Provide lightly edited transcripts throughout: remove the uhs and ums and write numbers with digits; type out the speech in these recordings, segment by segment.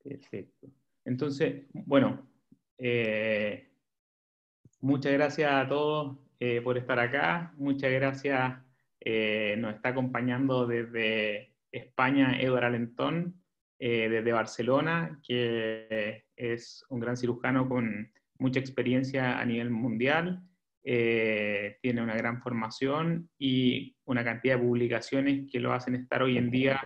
Perfecto. Entonces, bueno, muchas gracias a todos por estar acá. Muchas gracias. Nos está acompañando desde España Eduard Alentón, desde Barcelona, que es un gran cirujano con mucha experiencia a nivel mundial. Tiene una gran formación y una cantidad de publicaciones que lo hacen estar hoy en día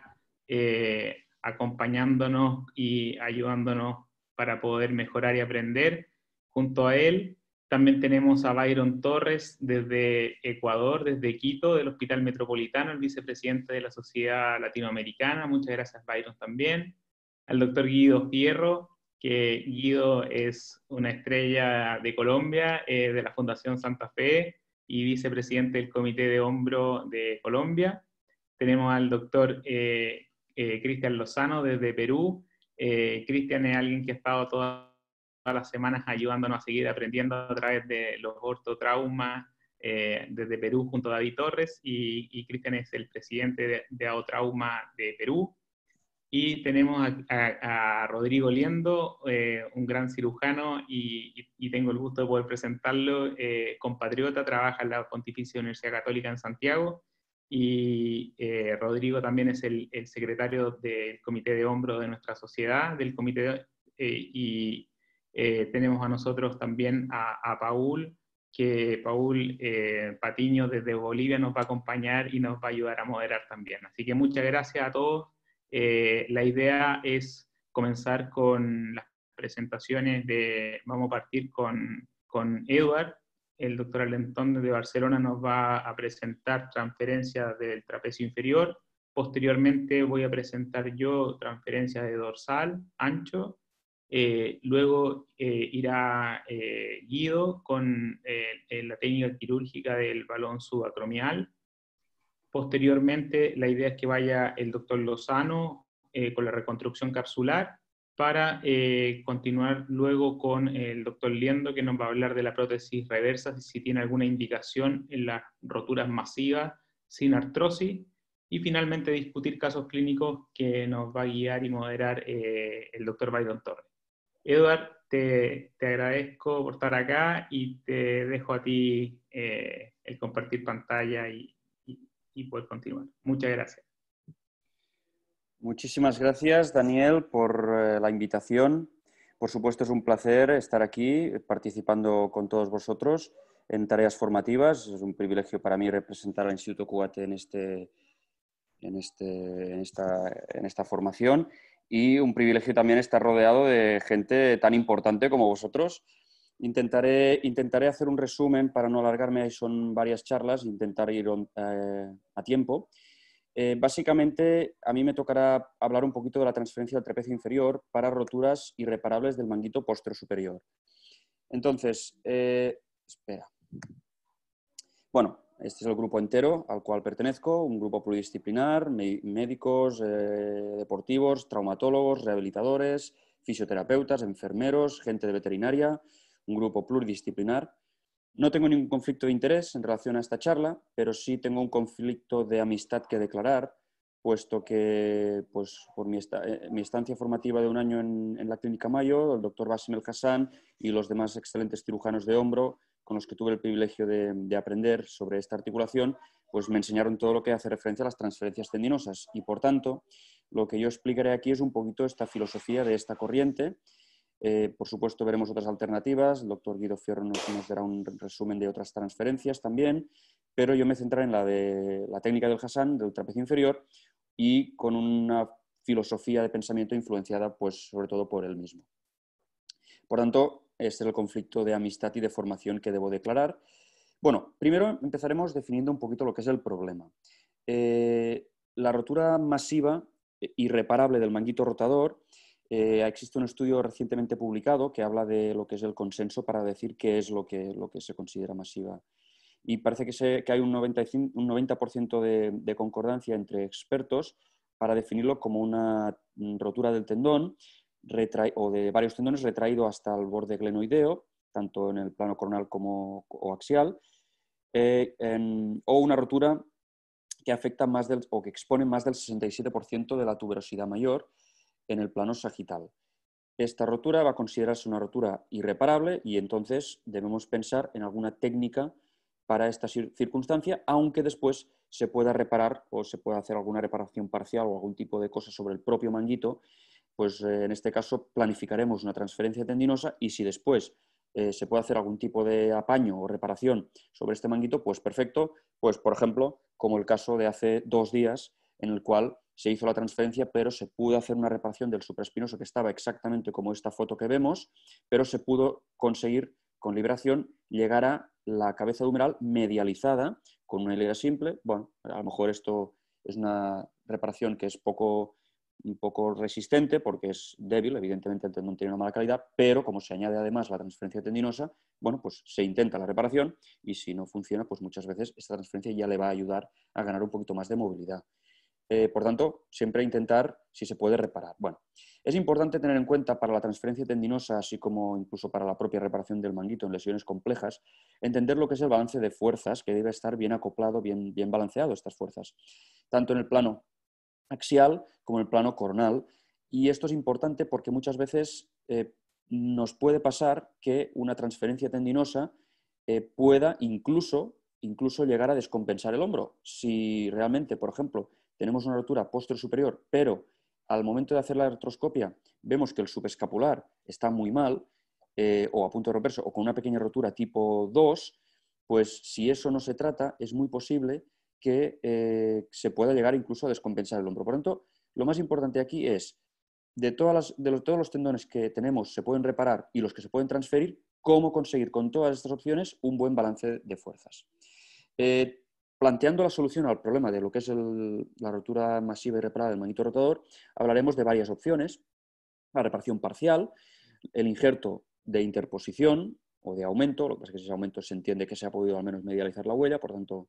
acompañándonos y ayudándonos para poder mejorar y aprender. Junto a él también tenemos a Byron Torres desde Ecuador, desde Quito, del Hospital Metropolitano, el vicepresidente de la Sociedad Latinoamericana. Muchas gracias, Byron, también. Al doctor Guido Fierro, que Guido es una estrella de Colombia, de la Fundación Santa Fe y vicepresidente del Comité de Hombro de Colombia. Tenemos al doctor Cristian Lozano desde Perú. Cristian es alguien que ha estado todas las semanas ayudándonos a seguir aprendiendo a través de los ortotraumas desde Perú junto a David Torres, y Cristian es el presidente de AOTrauma de Perú. Y tenemos a Rodrigo Liendo, un gran cirujano, y tengo el gusto de poder presentarlo, compatriota, trabaja en la Pontificia Universidad Católica en Santiago, y Rodrigo también es el secretario del Comité de Hombro de nuestra sociedad, del comité y tenemos a nosotros también a Paul, que Paul Patiño desde Bolivia nos va a acompañar y nos va a ayudar a moderar también. Así que muchas gracias a todos. La idea es comenzar con las presentaciones vamos a partir con Edward. El doctor Alentón de Barcelona nos va a presentar transferencias del trapecio inferior. Posteriormente voy a presentar yo transferencias de dorsal, ancho. Luego irá Guido con la técnica quirúrgica del balón subacromial. Posteriormente, la idea es que vaya el doctor Lozano con la reconstrucción capsular, para continuar luego con el doctor Liendo, que nos va a hablar de la prótesis reversa, si tiene alguna indicación en las roturas masivas sin artrosis, y finalmente discutir casos clínicos que nos va a guiar y moderar el doctor Byron Torres. Edward, te agradezco por estar acá y te dejo a ti el compartir pantalla y poder continuar. Muchas gracias. Muchísimas gracias, Daniel, por la invitación. Por supuesto, es un placer estar aquí participando con todos vosotros en tareas formativas. Es un privilegio para mí representar al Instituto Cuate en esta formación, y un privilegio también estar rodeado de gente tan importante como vosotros. Intentaré hacer un resumen para no alargarme, son varias charlas, intentar ir a tiempo. Básicamente, a mí me tocará hablar un poquito de la transferencia del trapecio inferior para roturas irreparables del manguito posterior-superior. Entonces, espera. Bueno, este es el grupo entero al cual pertenezco, un grupo pluridisciplinar, médicos, deportivos, traumatólogos, rehabilitadores, fisioterapeutas, enfermeros, gente de veterinaria, un grupo pluridisciplinar. No tengo ningún conflicto de interés en relación a esta charla, pero sí tengo un conflicto de amistad que declarar, puesto que pues, por mi estancia formativa de un año en la Clínica Mayo, el doctor Basim El Hassan y los demás excelentes cirujanos de hombro con los que tuve el privilegio de aprender sobre esta articulación, pues me enseñaron todo lo que hace referencia a las transferencias tendinosas, y por tanto lo que yo explicaré aquí es un poquito esta filosofía de esta corriente. Por supuesto, veremos otras alternativas. El doctor Guido Fierro nos dará un resumen de otras transferencias también, pero yo me centraré en la de la técnica del Hassan, del trapecio inferior, y con una filosofía de pensamiento influenciada, pues, sobre todo por él mismo. Por tanto, este es el conflicto de amistad y de formación que debo declarar. Bueno, primero empezaremos definiendo un poquito lo que es el problema. La rotura masiva irreparable del manguito rotador. Existe un estudio recientemente publicado que habla de lo que es el consenso para decir qué es lo que se considera masiva. Y parece que hay un 90% de concordancia entre expertos para definirlo como una rotura del tendón o de varios tendones retraído hasta el borde glenoideo, tanto en el plano coronal o axial, o una rotura que afecta o que expone más del 67% de la tuberosidad mayor en el plano sagital. esta rotura va a considerarse una rotura irreparable y entonces debemos pensar en alguna técnica para esta circunstancia, aunque después se pueda reparar o se pueda hacer alguna reparación parcial o algún tipo de cosa sobre el propio manguito, pues en este caso planificaremos una transferencia tendinosa y si después se puede hacer algún tipo de apaño o reparación sobre este manguito, pues perfecto, pues por ejemplo, como el caso de hace 2 días, en el cual se hizo la transferencia, pero se pudo hacer una reparación del supraespinoso que estaba exactamente como esta foto que vemos, pero se pudo conseguir con liberación llegar a la cabeza humeral medializada con una hilera simple. Bueno, a lo mejor esto es una reparación que es un poco resistente porque es débil, evidentemente el tendón tiene una mala calidad, pero como se añade además la transferencia tendinosa, bueno, pues se intenta la reparación y si no funciona, pues muchas veces esta transferencia ya le va a ayudar a ganar un poquito más de movilidad. Por tanto, siempre intentar si se puede reparar. Bueno, es importante tener en cuenta para la transferencia tendinosa, así como incluso para la propia reparación del manguito en lesiones complejas, entender lo que es el balance de fuerzas, que debe estar bien acoplado, bien balanceado estas fuerzas, tanto en el plano axial como en el plano coronal. Y esto es importante porque muchas veces nos puede pasar que una transferencia tendinosa pueda incluso llegar a descompensar el hombro. Si realmente, por ejemplo, tenemos una rotura posterior-superior, pero al momento de hacer la artroscopia vemos que el subescapular está muy mal, o a punto de romperse, o con una pequeña rotura tipo 2, pues si eso no se trata, es muy posible que se pueda llegar incluso a descompensar el hombro. Por lo tanto, lo más importante aquí es, todos los tendones que tenemos se pueden reparar y los que se pueden transferir, cómo conseguir con todas estas opciones un buen balance de fuerzas. Planteando la solución al problema de lo que es la rotura masiva y reparada del manguito rotador, hablaremos de varias opciones: la reparación parcial, el injerto de interposición o de aumento. Lo que pasa es que ese aumento se entiende que se ha podido al menos medializar la huella, por tanto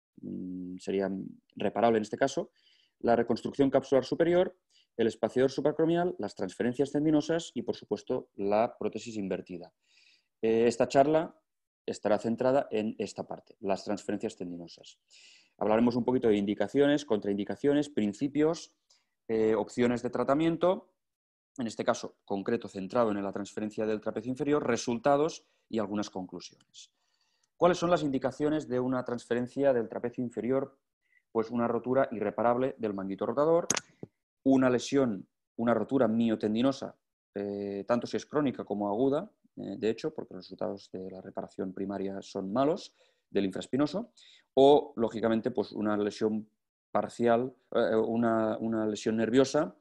sería reparable en este caso, la reconstrucción capsular superior, el espaciador supracromial, las transferencias tendinosas y, por supuesto, la prótesis invertida. Esta charla estará centrada en esta parte, las transferencias tendinosas. Hablaremos un poquito de indicaciones, contraindicaciones, principios, opciones de tratamiento, en este caso concreto centrado en la transferencia del trapecio inferior, resultados y algunas conclusiones. ¿Cuáles son las indicaciones de una transferencia del trapecio inferior? Pues una rotura irreparable del manguito rotador, una lesión, una rotura miotendinosa, tanto si es crónica como aguda, de hecho, porque los resultados de la reparación primaria son malos, del infraespinoso, o, lógicamente, pues una lesión parcial, una lesión nerviosa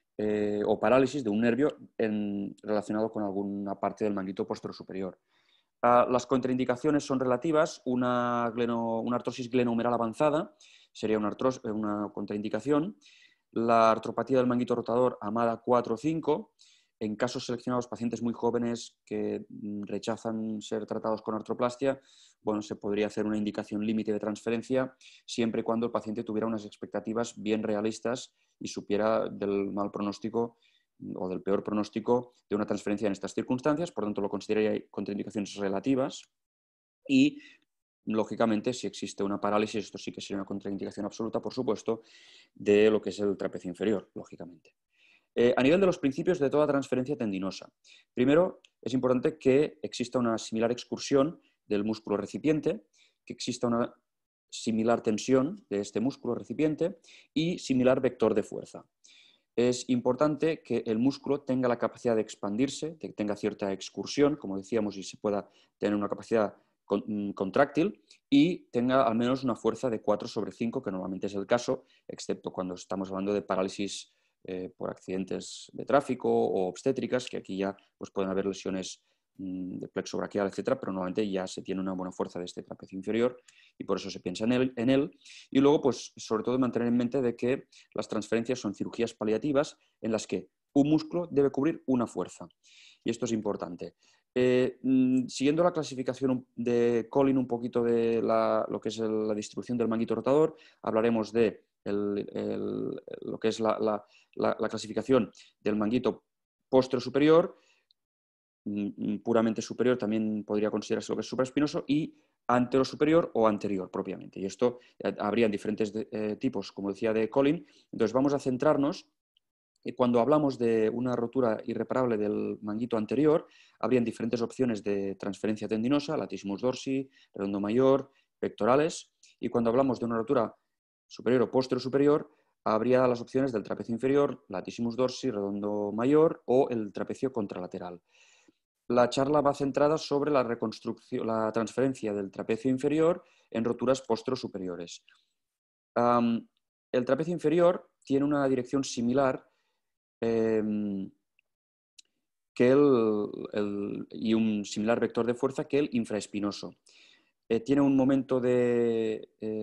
o parálisis de un nervio relacionado con alguna parte del manguito posterior superior. Las contraindicaciones son relativas. Una artrosis glenohumeral avanzada sería una contraindicación. La artropatía del manguito rotador AMADA 4 o 5. En casos seleccionados, pacientes muy jóvenes que rechazan ser tratados con artroplastia, bueno, se podría hacer una indicación límite de transferencia siempre y cuando el paciente tuviera unas expectativas bien realistas y supiera del mal pronóstico o del peor pronóstico de una transferencia en estas circunstancias. Por tanto, lo consideraría contraindicaciones relativas y, lógicamente, si existe una parálisis, esto sí que sería una contraindicación absoluta, por supuesto, de lo que es el trapecio inferior, lógicamente. A nivel de los principios de toda transferencia tendinosa, primero es importante que exista una similar excursión del músculo recipiente, que exista una similar tensión de este músculo recipiente y similar vector de fuerza. Es importante que el músculo tenga la capacidad de expandirse, que tenga cierta excursión, como decíamos, y se pueda tener una capacidad contráctil y tenga al menos una fuerza de 4/5, que normalmente es el caso, excepto cuando estamos hablando de parálisis por accidentes de tráfico o obstétricas, que aquí ya pues, pueden haber lesiones de plexo braquial, etcétera, pero normalmente ya se tiene una buena fuerza de este trapecio inferior y por eso se piensa en él. Y luego, pues, sobre todo, mantener en mente de que las transferencias son cirugías paliativas en las que un músculo debe cubrir una fuerza. Y esto es importante. Siguiendo la clasificación de Collin un poquito de lo que es la distribución del manguito rotador, hablaremos de lo que es la clasificación del manguito posterior superior, puramente superior también podría considerarse lo que es supraespinoso, y antero superior o anterior propiamente. Y esto habrían diferentes tipos, como decía, de Collin. Entonces vamos a centrarnos cuando hablamos de una rotura irreparable del manguito anterior, habrían diferentes opciones de transferencia tendinosa, latissimus dorsi, redondo mayor, pectorales, y cuando hablamos de una rotura superior o posterior-superior, habría las opciones del trapecio inferior, latissimus dorsi, redondo mayor o el trapecio contralateral. La charla va centrada sobre la reconstrucción, la transferencia del trapecio inferior en roturas posterior-superiores. El trapecio inferior tiene una dirección similar que y un similar vector de fuerza que el infraespinoso. Tiene un momento de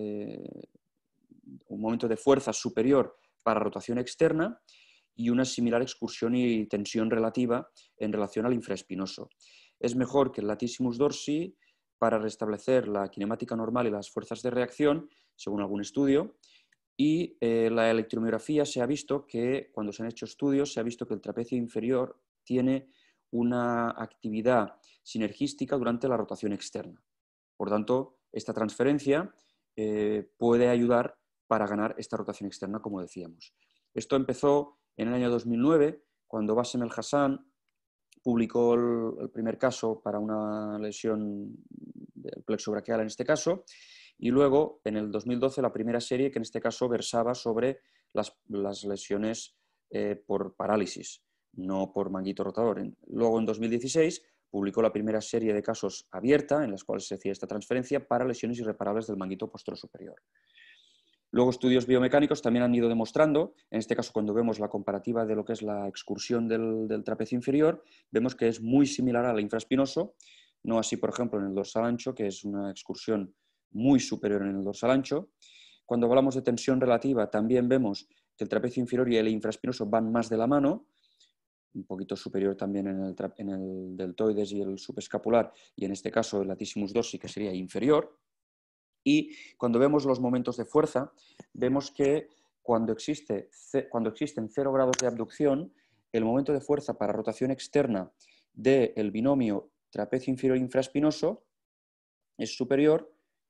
fuerza superior para rotación externa y una similar excursión y tensión relativa en relación al infraespinoso. Es mejor que el latissimus dorsi para restablecer la kinemática normal y las fuerzas de reacción, según algún estudio, y la electromiografía se ha visto que, cuando se han hecho estudios, se ha visto que el trapecio inferior tiene una actividad sinergística durante la rotación externa. Por tanto, esta transferencia puede ayudar para ganar esta rotación externa, como decíamos. Esto empezó en el año 2009, cuando Bassem El Hassan publicó el primer caso para una lesión del plexo braquial en este caso, y luego en el 2012 la primera serie que en este caso versaba sobre las lesiones por parálisis, no por manguito rotador. Luego en 2016 publicó la primera serie de casos abierta en las cuales se hacía esta transferencia para lesiones irreparables del manguito posterior superior. Luego estudios biomecánicos también han ido demostrando, en este caso cuando vemos la comparativa de lo que es la excursión del trapecio inferior, vemos que es muy similar al infraespinoso, no así por ejemplo en el dorsal ancho, que es una excursión muy superior en el dorsal ancho. Cuando hablamos de tensión relativa también vemos que el trapecio inferior y el infraespinoso van más de la mano, un poquito superior también en el deltoides y el subescapular, y en este caso el latissimus dorsi, que sería inferior. Y cuando vemos los momentos de fuerza, vemos que cuando existen 0 grados de abducción, el momento de fuerza para rotación externa del binomio trapecio inferior infraespinoso es superior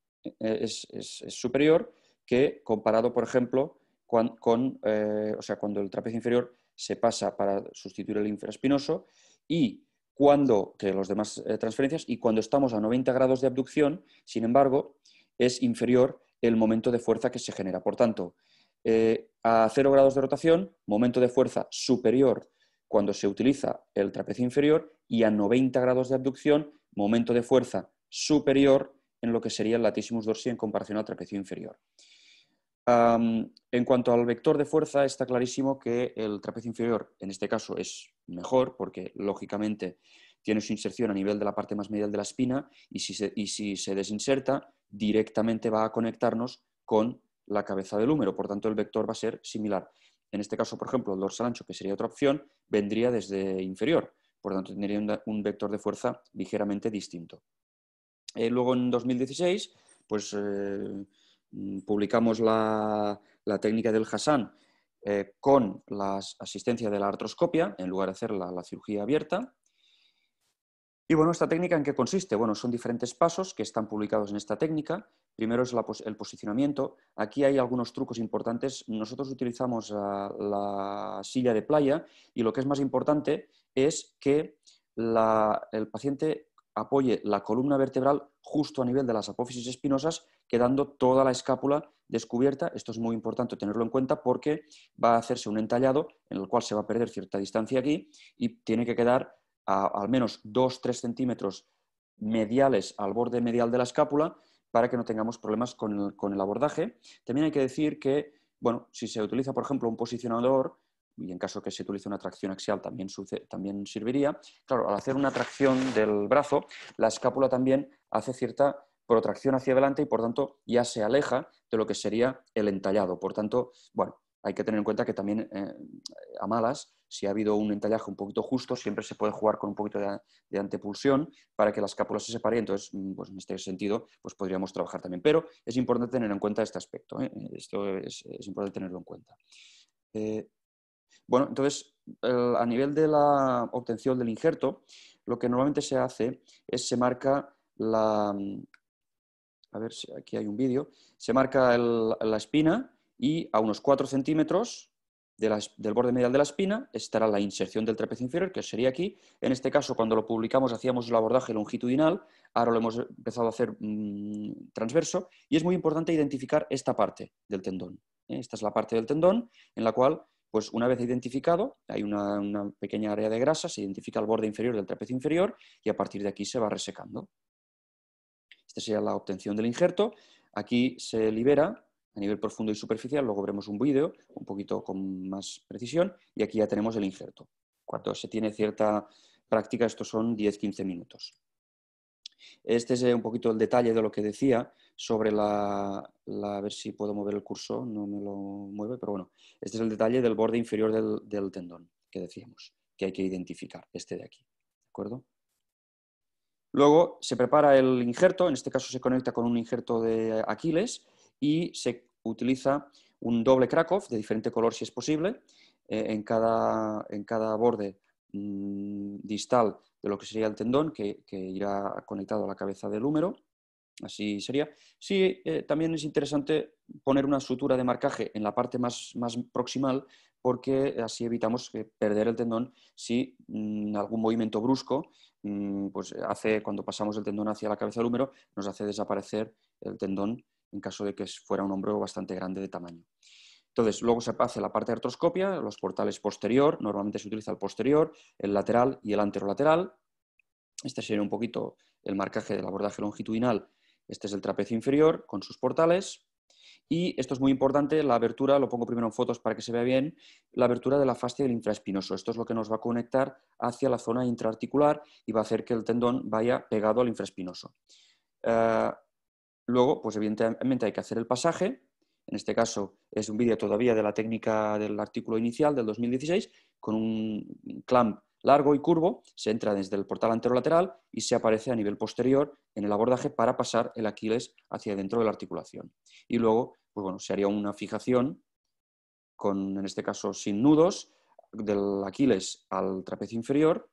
que comparado, por ejemplo, cuando el trapecio inferior se pasa para sustituir el infraespinoso y que los demás transferencias, y cuando estamos a 90 grados de abducción, sin embargo, es inferior el momento de fuerza que se genera. Por tanto, a 0 grados de rotación, momento de fuerza superior cuando se utiliza el trapecio inferior, y a 90 grados de abducción, momento de fuerza superior en lo que sería el latissimus dorsi en comparación al trapecio inferior. En cuanto al vector de fuerza, está clarísimo que el trapecio inferior, en este caso, es mejor porque, lógicamente, tiene su inserción a nivel de la parte más medial de la espina y si se desinserta, directamente va a conectarnos con la cabeza del húmero. Por tanto, el vector va a ser similar. En este caso, por ejemplo, el dorsal ancho, que sería otra opción, vendría desde inferior. Por tanto, tendría un vector de fuerza ligeramente distinto. Luego, en 2016, pues publicamos la técnica del Hassan con la asistencia de la artroscopia, en lugar de hacer la cirugía abierta. Y bueno, ¿esta técnica en qué consiste? Bueno, son diferentes pasos que están publicados en esta técnica. Primero es el posicionamiento. Aquí hay algunos trucos importantes. Nosotros utilizamos la silla de playa y lo que es más importante es que el paciente apoye la columna vertebral justo a nivel de las apófisis espinosas, quedando toda la escápula descubierta. Esto es muy importante tenerlo en cuenta porque va a hacerse un entallado en el cual se va a perder cierta distancia aquí y tiene que quedar al menos 2-3 centímetros mediales al borde medial de la escápula para que no tengamos problemas con el abordaje. También hay que decir que, bueno, si se utiliza, por ejemplo, un posicionador, y en caso que se utilice una tracción axial también serviría, claro, al hacer una tracción del brazo, la escápula también hace cierta protracción hacia adelante y, por tanto, ya se aleja de lo que sería el entallado. Por tanto, bueno, hay que tener en cuenta que también a malas, si ha habido un entallaje un poquito justo, siempre se puede jugar con un poquito de antepulsión para que la escápula se separe. Entonces, pues en este sentido, pues podríamos trabajar también. Pero es importante tener en cuenta este aspecto. Esto es importante tenerlo en cuenta. Bueno, entonces, a nivel de la obtención del injerto, lo que normalmente se hace es se marca a ver si aquí hay un vídeo, se marca la espina y a unos 4 centímetros del borde medial de la espina estará la inserción del trapecio inferior, que sería aquí. En este caso, cuando lo publicamos, hacíamos el abordaje longitudinal, ahora lo hemos empezado a hacer transverso, y es muy importante identificar esta parte del tendón. Esta es la parte del tendón en la cual, pues una vez identificado, hay una pequeña área de grasa, se identifica el borde inferior del trapecio inferior y a partir de aquí se va resecando. Esta sería la obtención del injerto. Aquí se libera a nivel profundo y superficial, luego veremos un vídeo un poquito con más precisión, y aquí ya tenemos el injerto. Cuando se tiene cierta práctica, estos son 10-15 minutos. Este es un poquito el detalle de lo que decía sobre a ver si puedo mover el cursor, no me lo mueve, pero bueno, este es el detalle del borde inferior del tendón que decíamos, que hay que identificar, este de aquí, ¿de acuerdo? Luego se prepara el injerto, en este caso se conecta con un injerto de Aquiles y se utiliza un doble Krakow de diferente color si es posible en cada borde distal de lo que sería el tendón que irá conectado a la cabeza del húmero. Así sería. Sí, también es interesante poner una sutura de marcaje en la parte más proximal porque así evitamos perder el tendón si algún movimiento brusco pues hace, cuando pasamos el tendón hacia la cabeza del húmero, nos hace desaparecer el tendón en caso de que fuera un hombro bastante grande de tamaño. Entonces, luego se hace la parte de artroscopia, los portales posterior, normalmente se utiliza el posterior, el lateral y el anterolateral. Este sería un poquito el marcaje del abordaje longitudinal. Este es el trapecio inferior con sus portales. Y esto es muy importante, la abertura, lo pongo primero en fotos para que se vea bien, la abertura de la fascia del infraespinoso. Esto es lo que nos va a conectar hacia la zona intraarticular y va a hacer que el tendón vaya pegado al infraespinoso. Luego, pues evidentemente hay que hacer el pasaje. En este caso es un vídeo todavía de la técnica del artículo inicial del 2016, con un clamp largo y curvo, se entra desde el portal anterolateral y se aparece a nivel posterior en el abordaje para pasar el Aquiles hacia dentro de la articulación. Y luego, pues bueno, se haría una fijación con, en este caso, sin nudos, del Aquiles al trapecio inferior.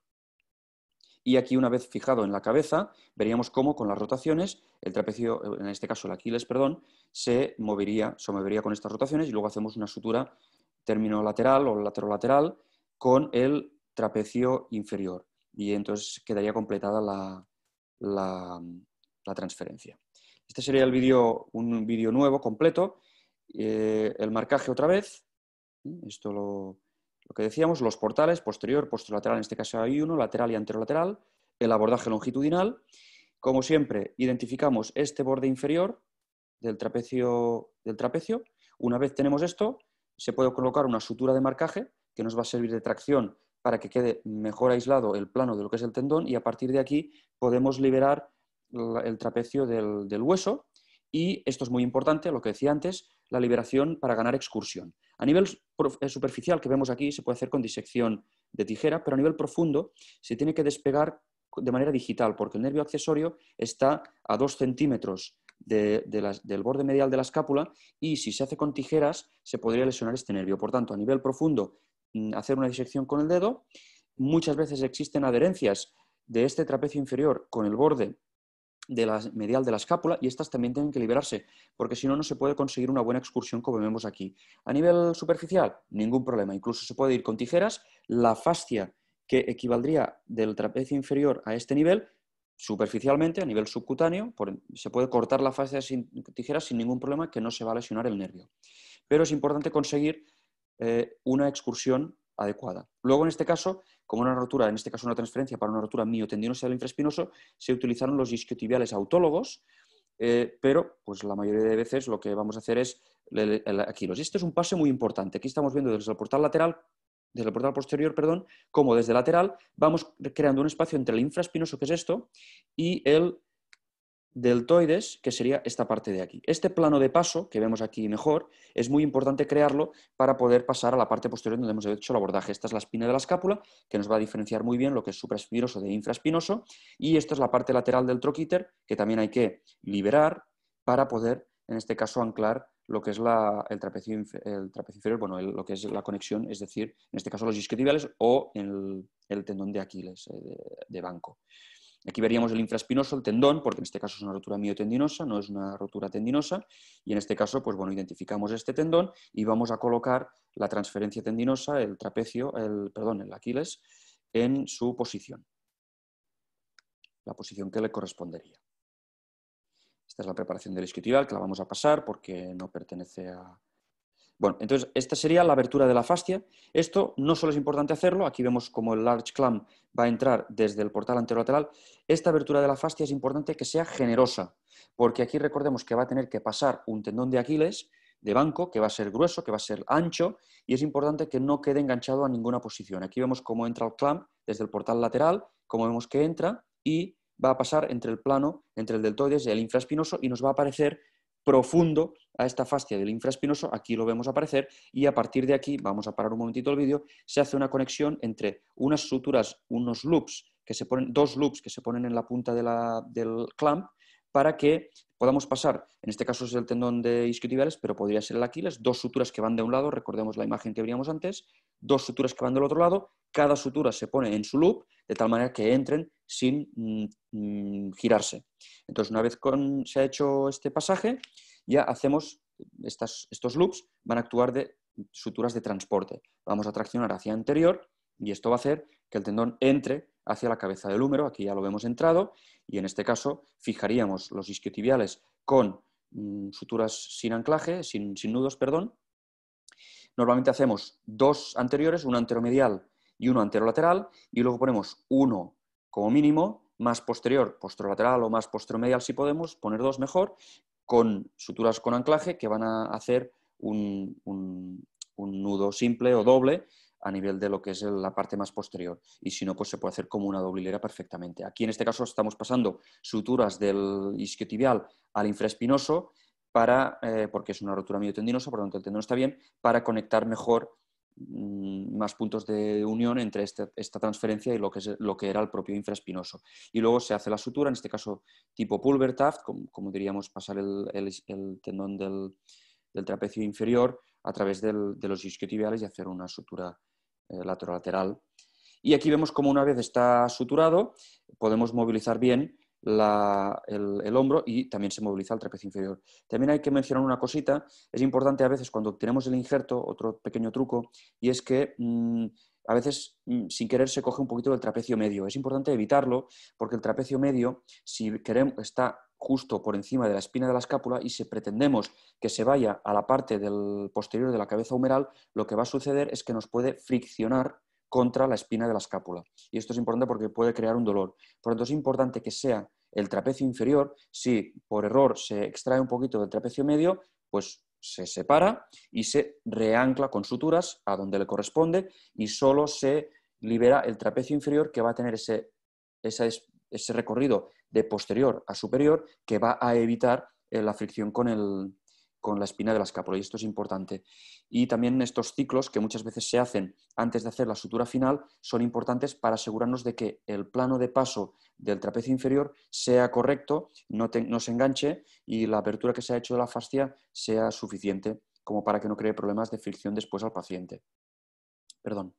Y aquí, una vez fijado en la cabeza, veríamos cómo con las rotaciones, el trapecio, en este caso el Aquiles, perdón, se movería con estas rotaciones y luego hacemos una sutura término lateral o lateral con el trapecio inferior. Y entonces quedaría completada la transferencia. Este sería el vídeo, un vídeo nuevo, completo. El marcaje otra vez. Esto lo que decíamos, los portales, posterior, posterolateral, en este caso hay uno, lateral y anterolateral, el abordaje longitudinal. Como siempre, identificamos este borde inferior del trapecio. Una vez tenemos esto, se puede colocar una sutura de marcaje que nos va a servir de tracción para que quede mejor aislado el plano de lo que es el tendón y a partir de aquí podemos liberar el trapecio del hueso. Y esto es muy importante, lo que decía antes, la liberación para ganar excursión. A nivel superficial que vemos aquí se puede hacer con disección de tijera, pero a nivel profundo se tiene que despegar de manera digital porque el nervio accesorio está a 2 centímetros del borde medial de la escápula y si se hace con tijeras se podría lesionar este nervio. Por tanto, a nivel profundo, hacer una disección con el dedo. Muchas veces existen adherencias de este trapecio inferior con el borde medial de la escápula y estas también tienen que liberarse porque si no, no se puede conseguir una buena excursión como vemos aquí. A nivel superficial, ningún problema, incluso se puede ir con tijeras. La fascia que equivaldría del trapecio inferior a este nivel, superficialmente, a nivel subcutáneo, se puede cortar la fascia sin tijeras sin ningún problema, que no se va a lesionar el nervio. Pero es importante conseguir una excursión adecuada. Luego, en este caso, como una rotura, en este caso una transferencia para una rotura miotendinosa del infraespinoso, se utilizaron los isquiotibiales autólogos, pero pues la mayoría de veces lo que vamos a hacer es el Aquiles. Y este es un pase muy importante. Aquí estamos viendo desde el portal lateral, desde el portal posterior, perdón, como desde lateral vamos creando un espacio entre el infraespinoso, que es esto, y el deltoides, que sería esta parte de aquí. Este plano de paso, que vemos aquí mejor, es muy importante crearlo para poder pasar a la parte posterior donde hemos hecho el abordaje. Esta es la espina de la escápula, que nos va a diferenciar muy bien lo que es supraespinoso de infraespinoso, y esta es la parte lateral del troquíter, que también hay que liberar para poder, en este caso, anclar lo que es el trapecio inferior, bueno, lo que es la conexión, es decir, en este caso los isquiotibiales o el tendón de Aquiles, de banco. Aquí veríamos el infraespinoso, el tendón, porque en este caso es una rotura miotendinosa, no es una rotura tendinosa, y en este caso, pues bueno, identificamos este tendón y vamos a colocar la transferencia tendinosa, el trapecio, el Aquiles, en su posición, la posición que le correspondería. Esta es la preparación del isquiotibial, que la vamos a pasar porque no pertenece a... Bueno, entonces esta sería la abertura de la fascia. Esto no solo es importante hacerlo, aquí vemos como el large clamp va a entrar desde el portal anterolateral. Esta abertura de la fascia es importante que sea generosa, porque aquí recordemos que va a tener que pasar un tendón de Aquiles de banco, que va a ser grueso, que va a ser ancho, y es importante que no quede enganchado a ninguna posición. Aquí vemos cómo entra el clamp desde el portal lateral, cómo vemos que entra, y va a pasar entre el plano, entre el deltoides y el infraespinoso, y nos va a aparecer profundo a esta fascia del infraespinoso, aquí lo vemos aparecer, y a partir de aquí, vamos a parar un momentito el vídeo, se hace una conexión entre unas suturas, unos loops, dos loops que se ponen en la punta del clamp, para que podamos pasar, en este caso es el tendón de isquiotibiales, pero podría ser el Aquiles, dos suturas que van de un lado, recordemos la imagen que veíamos antes, dos suturas que van del otro lado, cada sutura se pone en su loop, de tal manera que entren sin girarse. Entonces, una vez se ha hecho este pasaje, ya hacemos estos loops, van a actuar de suturas de transporte. Vamos a traccionar hacia anterior y esto va a hacer que el tendón entre hacia la cabeza del húmero, aquí ya lo vemos entrado, y en este caso fijaríamos los isquiotibiales con suturas sin anclaje, sin nudos, perdón. Normalmente hacemos dos anteriores, uno anteromedial y uno anterolateral, y luego ponemos uno como mínimo, más posterior, posterolateral o más posteromedial si podemos, poner dos mejor, con suturas con anclaje que van a hacer un nudo simple o doble a nivel de lo que es la parte más posterior. Y si no, pues se puede hacer como una doble hilera perfectamente. Aquí en este caso estamos pasando suturas del isquiotibial al infraespinoso porque es una rotura miotendinosa, por lo tanto el tendón está bien, para conectar mejor más puntos de unión entre esta transferencia y lo que era el propio infraespinoso. Y luego se hace la sutura, en este caso tipo Pulvertaft, como diríamos, pasar el tendón del trapecio inferior a través de los isquiotibiales y hacer una sutura lateral. Y aquí vemos como una vez está suturado, podemos movilizar bien el hombro y también se moviliza el trapecio inferior. También hay que mencionar una cosita, es importante a veces cuando obtenemos el injerto, otro pequeño truco, y es que a veces sin querer se coge un poquito del trapecio medio. Es importante evitarlo porque el trapecio medio, si queremos, está justo por encima de la espina de la escápula y si pretendemos que se vaya a la parte del posterior de la cabeza humeral, lo que va a suceder es que nos puede friccionar contra la espina de la escápula. Y esto es importante porque puede crear un dolor. Por lo tanto, es importante que sea el trapecio inferior. Si por error se extrae un poquito del trapecio medio, pues se separa y se reancla con suturas a donde le corresponde y solo se libera el trapecio inferior, que va a tener ese recorrido de posterior a superior que va a evitar la fricción con la espina de la escápula, y esto es importante. Y también estos ciclos que muchas veces se hacen antes de hacer la sutura final son importantes para asegurarnos de que el plano de paso del trapecio inferior sea correcto, no se enganche y la apertura que se ha hecho de la fascia sea suficiente como para que no cree problemas de fricción después al paciente. Perdón.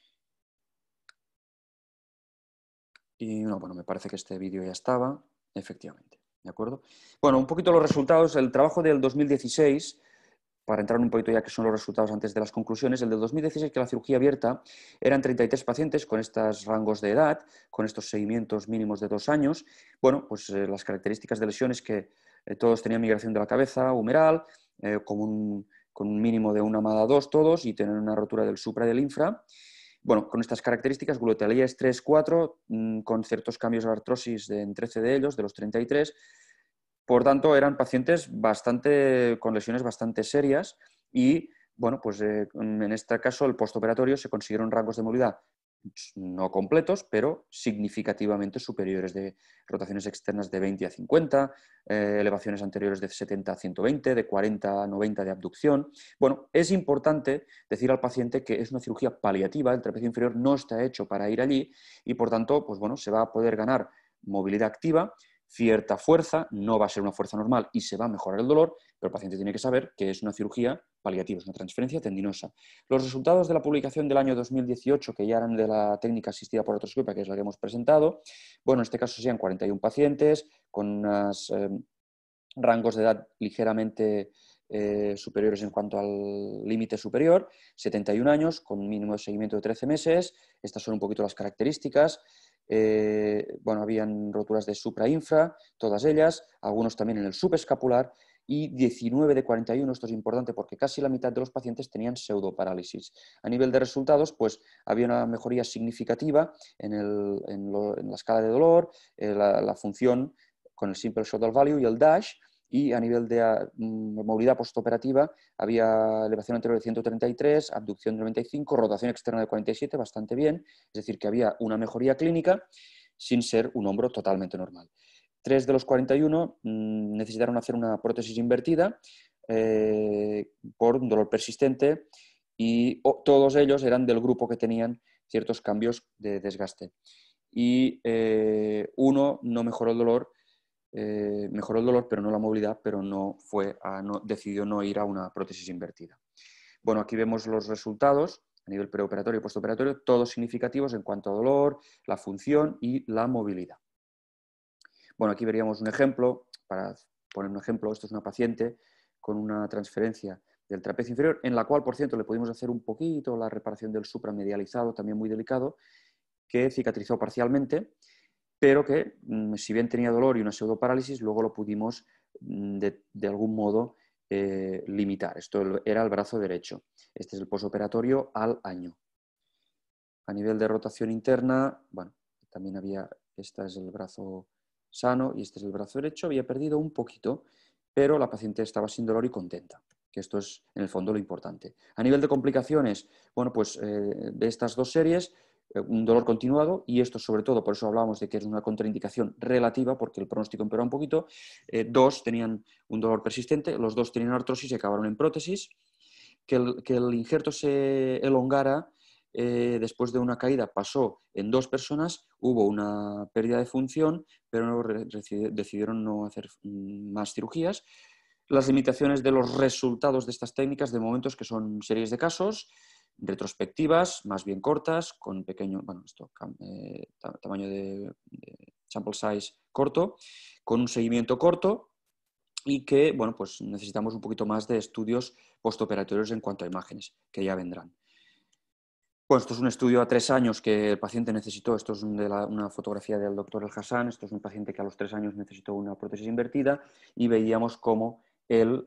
Y no, bueno, me parece que este vídeo ya estaba, efectivamente. ¿De acuerdo? Bueno, un poquito los resultados, el trabajo del 2016, para entrar un poquito ya que son los resultados antes de las conclusiones, el del 2016, que la cirugía abierta eran 33 pacientes con estos rangos de edad, con estos seguimientos mínimos de 2 años. Bueno, pues las características de lesiones que todos tenían migración de la cabeza humeral, con un mínimo de 1,2 todos y tener una rotura del supra y del infra. Bueno, con estas características, glutealías 3-4, con ciertos cambios de artrosis en 13 de ellos, de los 33. Por tanto, eran pacientes con lesiones bastante serias y, bueno, pues en este caso, el postoperatorio se consiguieron rangos de movilidad no completos, pero significativamente superiores, de rotaciones externas de 20 a 50, elevaciones anteriores de 70 a 120, de 40 a 90 de abducción. Bueno, es importante decir al paciente que es una cirugía paliativa, el trapecio inferior no está hecho para ir allí y, por tanto, pues bueno, se va a poder ganar movilidad activa, cierta fuerza, no va a ser una fuerza normal y se va a mejorar el dolor, pero el paciente tiene que saber que es una cirugía paliativa, es una transferencia tendinosa. Los resultados de la publicación del año 2018, que ya eran de la técnica asistida por artroscopia, que es la que hemos presentado, bueno, en este caso serían 41 pacientes con unos rangos de edad ligeramente superiores en cuanto al límite superior, 71 años, con un mínimo de seguimiento de 13 meses. Estas son un poquito las características. Bueno, habían roturas de supra-infra, todas ellas, algunos también en el subescapular, y 19 de 41, esto es importante porque casi la mitad de los pacientes tenían pseudoparálisis. A nivel de resultados, pues había una mejoría significativa en la escala de dolor, la función con el Simple Shuttle Value y el DASH, y a nivel de movilidad postoperativa había elevación anterior de 133, abducción de 95, rotación externa de 47, bastante bien, es decir, que había una mejoría clínica sin ser un hombro totalmente normal. 3 de los 41 necesitaron hacer una prótesis invertida por un dolor persistente y todos ellos eran del grupo que tenían ciertos cambios de desgaste. Y uno no mejoró el dolor, pero no la movilidad, pero decidió no ir a una prótesis invertida. Bueno, aquí vemos los resultados a nivel preoperatorio y postoperatorio, todos significativos en cuanto a dolor, la función y la movilidad. Bueno, aquí veríamos un ejemplo, para poner un ejemplo, esto es una paciente con una transferencia del trapecio inferior, en la cual, por cierto, le pudimos hacer un poquito la reparación del supramedializado, también muy delicado, que cicatrizó parcialmente, pero que, si bien tenía dolor y una pseudoparálisis, luego lo pudimos de algún modo limitar. Esto era el brazo derecho. Este es el posoperatorio al año. A nivel de rotación interna, bueno, también este es el brazo sano y este es el brazo derecho, había perdido un poquito, pero la paciente estaba sin dolor y contenta, que esto es en el fondo lo importante. A nivel de complicaciones, bueno, pues de estas dos series, un dolor continuado, y esto sobre todo, por eso hablábamos de que es una contraindicación relativa, porque el pronóstico empeoró un poquito. Dos tenían un dolor persistente, los dos tenían artrosis y acabaron en prótesis. Que el injerto se elongara después de una caída pasó en 2 personas, hubo una pérdida de función, pero decidieron no hacer más cirugías. Las limitaciones de los resultados de estas técnicas de momento es que son series de casos, retrospectivas, más bien cortas, con pequeño, bueno, tamaño de sample size corto, con un seguimiento corto, y que, bueno, pues necesitamos un poquito más de estudios postoperatorios en cuanto a imágenes, que ya vendrán. Bueno, esto es un estudio a 3 años que el paciente necesitó. Esto es una fotografía del doctor El Hassan. Esto es un paciente que a los 3 años necesitó una prótesis invertida, y veíamos cómo el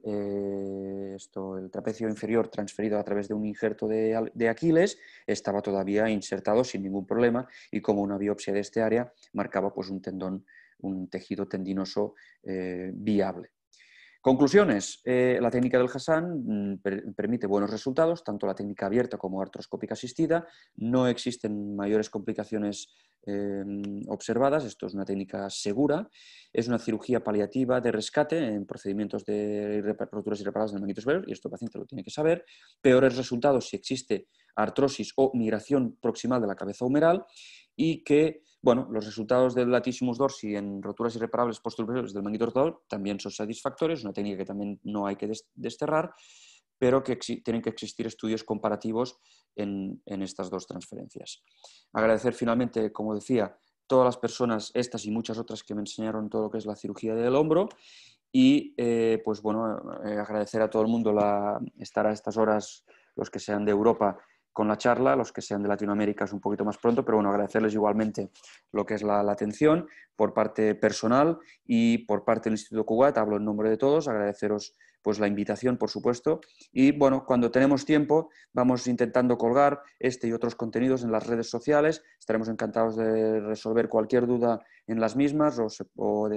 trapecio inferior transferido a través de un injerto de Aquiles estaba todavía insertado sin ningún problema, y como una biopsia de este área marcaba pues un tendón, un tejido tendinoso viable. Conclusiones. La técnica del Hassan permite buenos resultados, tanto la técnica abierta como artroscópica asistida. No existen mayores complicaciones observadas. Esto es una técnica segura. Es una cirugía paliativa de rescate en procedimientos de roturas irreparables del manguito superior, y esto el paciente lo tiene que saber. Peores resultados si existe artrosis o migración proximal de la cabeza humeral, y que, bueno, los resultados del latissimus dorsi en roturas irreparables posteriores del manguito rotador también son satisfactorios, una técnica que también no hay que desterrar, pero que tienen que existir estudios comparativos en estas dos transferencias. Agradecer finalmente, como decía, todas las personas, estas y muchas otras, que me enseñaron todo lo que es la cirugía del hombro, y pues bueno, agradecer a todo el mundo estar a estas horas, los que sean de Europa, con la charla, los que sean de Latinoamérica es un poquito más pronto, pero bueno, agradecerles igualmente lo que es la atención por parte personal y por parte del Instituto Cugat. Hablo en nombre de todos, agradeceros pues la invitación, por supuesto, y bueno, cuando tenemos tiempo vamos intentando colgar este y otros contenidos en las redes sociales. Estaremos encantados de resolver cualquier duda en las mismas, o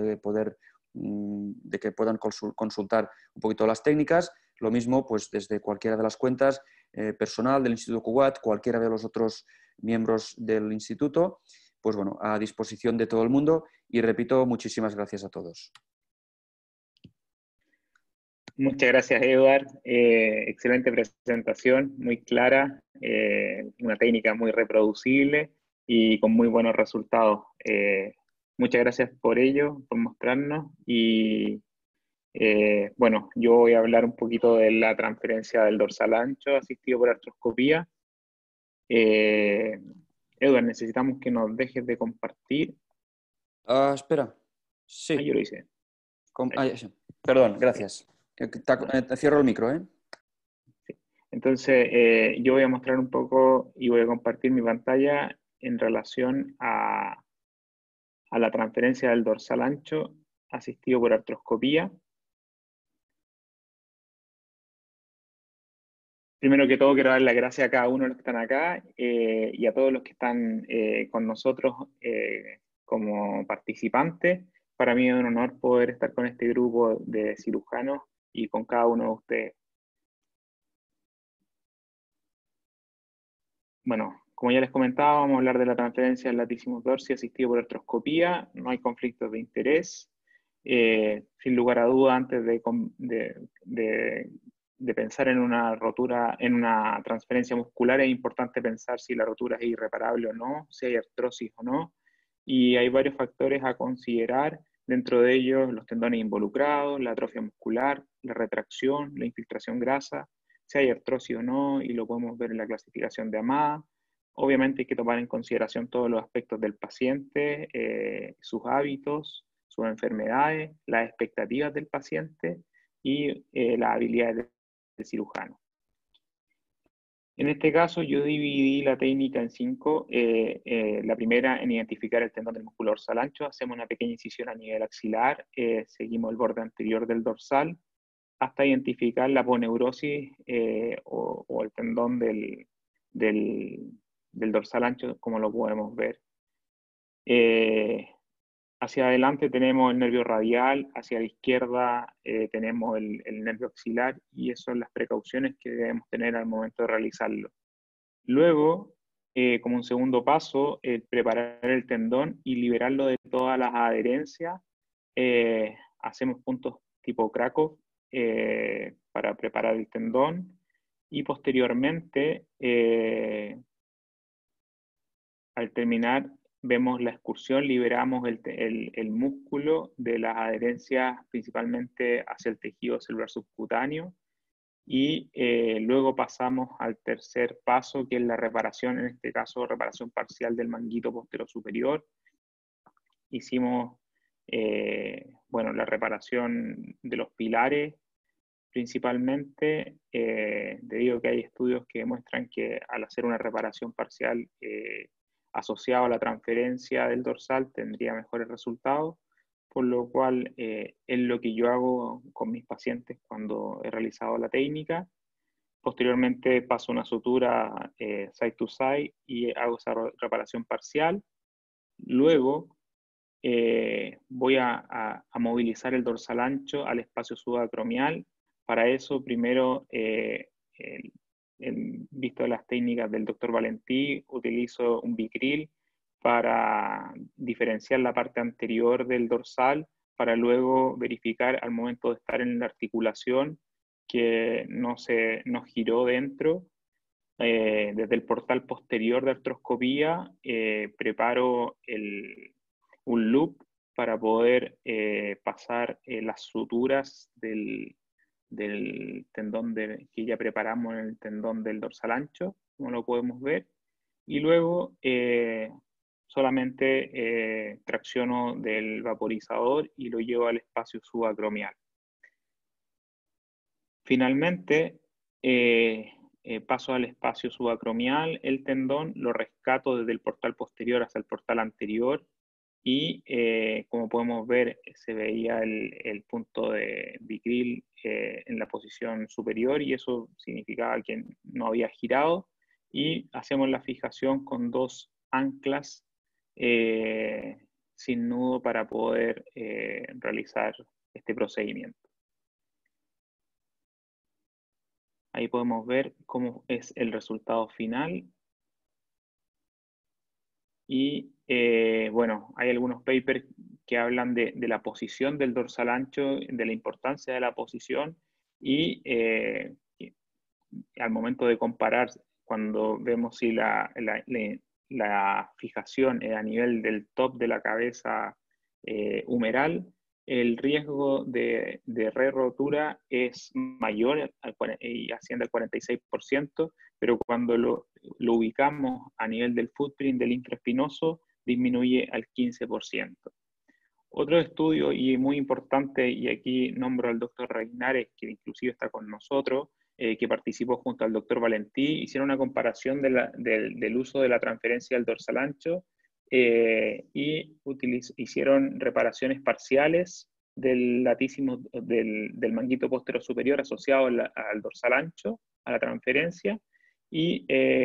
de que puedan consultar un poquito las técnicas. Lo mismo pues desde cualquiera de las cuentas personal del Instituto Cugat, cualquiera de los otros miembros del instituto, pues bueno, a disposición de todo el mundo, y repito, muchísimas gracias a todos. Muchas gracias, Eduard. Excelente presentación, muy clara, una técnica muy reproducible y con muy buenos resultados. Muchas gracias por ello, por mostrarnos. Y bueno, yo voy a hablar un poquito de la transferencia del dorsal ancho asistido por artroscopía. Eduard, necesitamos que nos dejes de compartir. Espera. Sí. Yo lo hice. Sí. Perdón, gracias. Cierro el micro, ¿eh? Sí. Entonces, yo voy a mostrar un poco y voy a compartir mi pantalla en relación a la transferencia del dorsal ancho asistido por artroscopía. Primero que todo, quiero dar las gracias a cada uno de los que están acá y a todos los que están con nosotros como participantes. Para mí es un honor poder estar con este grupo de cirujanos y con cada uno de ustedes. Bueno, como ya les comentaba, vamos a hablar de la transferencia del latissimus dorsi asistido por artroscopía. No hay conflictos de interés. Sin lugar a duda, antes de pensar en una rotura, en una transferencia muscular, es importante pensar si la rotura es irreparable o no, si hay artrosis o no. Y hay varios factores a considerar, dentro de ellos los tendones involucrados, la atrofia muscular, la retracción, la infiltración grasa, si hay artrosis o no, y lo podemos ver en la clasificación de AMA. Obviamente hay que tomar en consideración todos los aspectos del paciente, sus hábitos, sus enfermedades, las expectativas del paciente y las habilidades del cirujano. En este caso yo dividí la técnica en 5. La primera en identificar el tendón del músculo dorsal ancho. Hacemos una pequeña incisión a nivel axilar, seguimos el borde anterior del dorsal hasta identificar la aponeurosis o el tendón del dorsal ancho, como lo podemos ver. Hacia adelante tenemos el nervio radial, hacia la izquierda tenemos el nervio axilar, y esas son las precauciones que debemos tener al momento de realizarlo. Luego, como un segundo paso, preparar el tendón y liberarlo de todas las adherencias. Hacemos puntos tipo Krakow para preparar el tendón, y posteriormente, al terminar, vemos la excursión, liberamos el músculo de las adherencias principalmente hacia el tejido celular subcutáneo, y luego pasamos al tercer paso, que es la reparación, en este caso reparación parcial del manguito posterior superior. Hicimos bueno, la reparación de los pilares principalmente, debido a que hay estudios que demuestran que al hacer una reparación parcial asociado a la transferencia del dorsal tendría mejores resultados, por lo cual es lo que yo hago con mis pacientes cuando he realizado la técnica. Posteriormente paso una sutura side to side y hago esa reparación parcial. Luego voy a movilizar el dorsal ancho al espacio subacromial. Para eso, primero, visto las técnicas del doctor Valentí, utilizo un Vicryl para diferenciar la parte anterior del dorsal, para luego verificar al momento de estar en la articulación que no giró dentro. Desde el portal posterior de artroscopía, preparo un loop para poder pasar las suturas del tendón que ya preparamos en el tendón del dorsal ancho, como lo podemos ver, y luego solamente tracciono del vaporizador y lo llevo al espacio subacromial. Finalmente, paso al espacio subacromial, el tendón lo rescato desde el portal posterior hasta el portal anterior, y como podemos ver, se veía el punto de Vicryl en la posición superior, y eso significaba que no había girado, y hacemos la fijación con 2 anclas sin nudo para poder realizar este procedimiento. Ahí podemos ver cómo es el resultado final. Y bueno, hay algunos papers que hablan de la posición del dorsal ancho, de la importancia de la posición, y al momento de comparar, cuando vemos si la fijación es a nivel del top de la cabeza humeral, el riesgo de re-rotura es mayor y asciende al 46%, pero cuando lo ubicamos a nivel del footprint del intraespinoso, disminuye al 15%. Otro estudio, y muy importante, y aquí nombro al doctor Reinares, que inclusive está con nosotros, que participó junto al doctor Valentí, hicieron una comparación del uso de la transferencia del dorsal ancho y hicieron reparaciones parciales del latísimo, del manguito postero superior asociado al dorsal ancho, a la transferencia, y,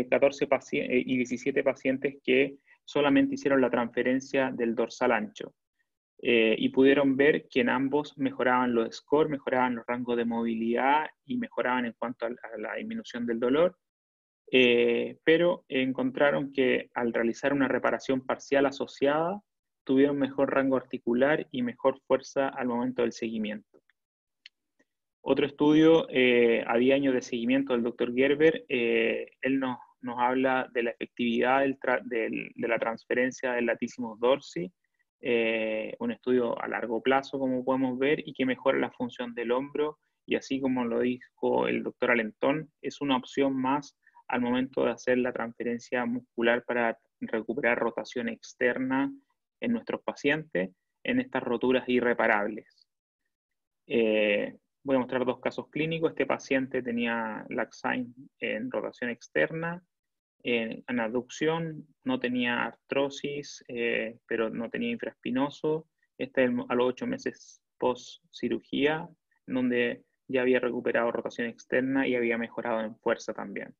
17 pacientes que solamente hicieron la transferencia del dorsal ancho. Y pudieron ver que en ambos mejoraban los scores, mejoraban los rangos de movilidad y mejoraban en cuanto a la disminución del dolor, pero encontraron que al realizar una reparación parcial asociada, tuvieron mejor rango articular y mejor fuerza al momento del seguimiento. Otro estudio a 10 años de seguimiento del doctor Gerber, él nos habla de la efectividad de la transferencia del latissimus dorsi, un estudio a largo plazo, como podemos ver, y que mejora la función del hombro, y así como lo dijo el doctor Alentón, es una opción más al momento de hacer la transferencia muscular para recuperar rotación externa en nuestros pacientes en estas roturas irreparables. Voy a mostrar dos casos clínicos. Este paciente tenía laxine en rotación externa, en abducción, no tenía artrosis, pero no tenía infraespinoso. Este a los 8 meses post cirugía, donde ya había recuperado rotación externa y había mejorado en fuerza también.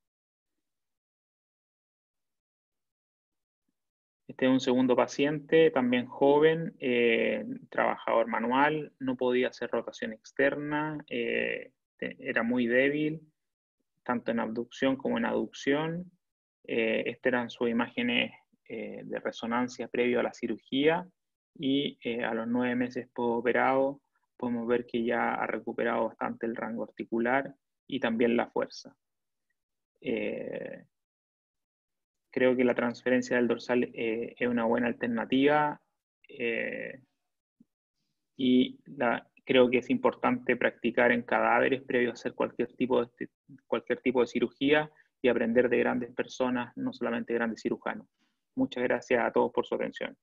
Este es un segundo paciente, también joven, trabajador manual, no podía hacer rotación externa, era muy débil, tanto en abducción como en aducción. Estas eran sus imágenes de resonancia previo a la cirugía, y a los 9 meses postoperado podemos ver que ya ha recuperado bastante el rango articular y también la fuerza. Creo que la transferencia del dorsal es una buena alternativa, y creo que es importante practicar en cadáveres previo a hacer cualquier tipo de cirugía y aprender de grandes personas, no solamente grandes cirujanos. Muchas gracias a todos por su atención.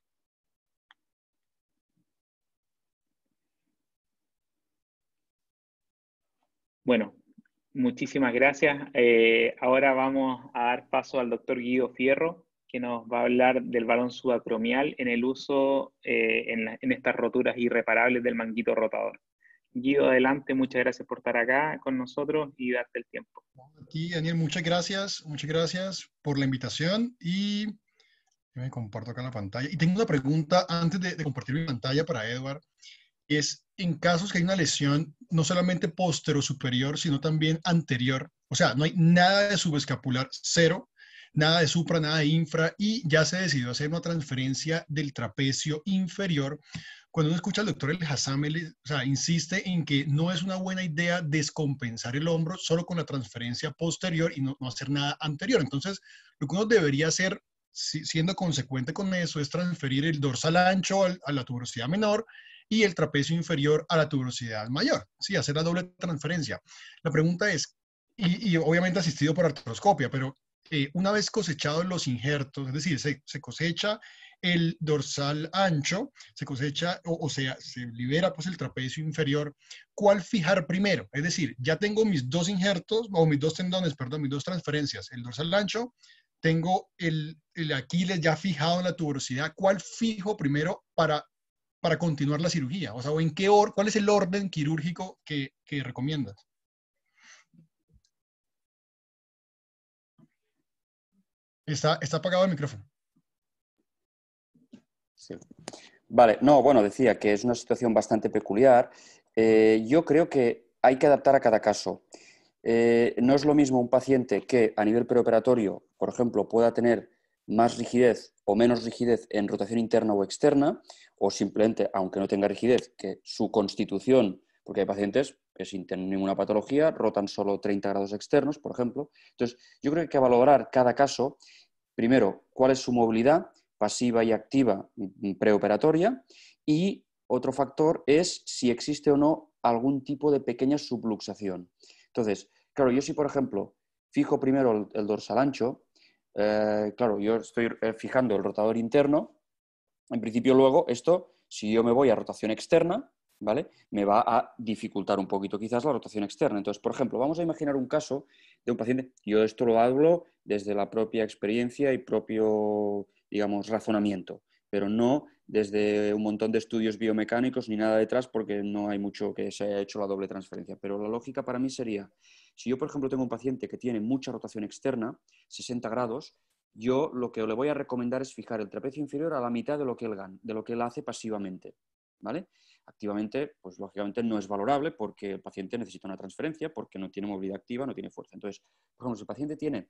Bueno, muchísimas gracias. Ahora vamos a dar paso al doctor Guido Fierro, que nos va a hablar del balón subacromial en el uso en estas roturas irreparables del manguito rotador. Guido, adelante, muchas gracias por estar acá con nosotros y darte el tiempo. Aquí, Daniel, muchas gracias por la invitación, y me comparto acá la pantalla. Y tengo una pregunta antes de compartir mi pantalla para Edward. Es en casos que hay una lesión no solamente superior, sino también anterior. O sea, no hay nada de subescapular, cero, nada de supra, nada de infra, y ya se decidió hacer una transferencia del trapecio inferior. Cuando uno escucha al doctor El Hassam, o sea, insiste en que no es una buena idea descompensar el hombro solo con la transferencia posterior y no hacer nada anterior. Entonces, lo que uno debería hacer, siendo consecuente con eso, es transferir el dorsal ancho a la tuberosidad menor y el trapecio inferior a la tuberosidad mayor. Sí, hacer la doble transferencia. La pregunta es, y obviamente asistido por artroscopia, pero una vez cosechados los injertos, es decir, se cosecha el dorsal ancho, se cosecha, o sea, se libera pues el trapecio inferior, ¿cuál fijar primero? Es decir, ya tengo mis dos injertos, o mis dos tendones, perdón, mis dos transferencias, el dorsal ancho, tengo el Aquiles ya fijado en la tuberosidad, ¿cuál fijo primero para continuar la cirugía? O sea, ¿cuál es el orden quirúrgico que recomiendas? Está apagado el micrófono. Sí. Vale, no, bueno, decía que es una situación bastante peculiar. Yo creo que hay que adaptar a cada caso. No es lo mismo un paciente que a nivel preoperatorio, por ejemplo, pueda tener más rigidez o menos rigidez en rotación interna o externa, o simplemente, aunque no tenga rigidez, que su constitución, porque hay pacientes que sin tener ninguna patología rotan solo 30 grados externos, por ejemplo. Entonces, yo creo que hay que valorar cada caso, primero, cuál es su movilidad pasiva y activa preoperatoria, y otro factor es si existe o no algún tipo de pequeña subluxación. Entonces, claro, yo si, por ejemplo, fijo primero el dorsal ancho, claro, yo estoy fijando el rotador interno, en principio luego esto Si yo me voy a rotación externa, ¿vale? Me va a dificultar un poquito quizás la rotación externa. Entonces, por ejemplo, vamos a imaginar un caso de un paciente, yo esto lo hablo desde la propia experiencia y propio, digamos, razonamiento, pero no desde un montón de estudios biomecánicos ni nada detrás, porque no hay mucho que se haya hecho la doble transferencia. Pero la lógica para mí sería, si yo, por ejemplo, tengo un paciente que tiene mucha rotación externa, 60 grados, yo lo que le voy a recomendar es fijar el trapecio inferior a la mitad de lo que él gana, de lo que él hace pasivamente, ¿vale? Activamente, pues lógicamente no es valorable porque el paciente necesita una transferencia, porque no tiene movilidad activa, no tiene fuerza. Entonces, por ejemplo, si el paciente tiene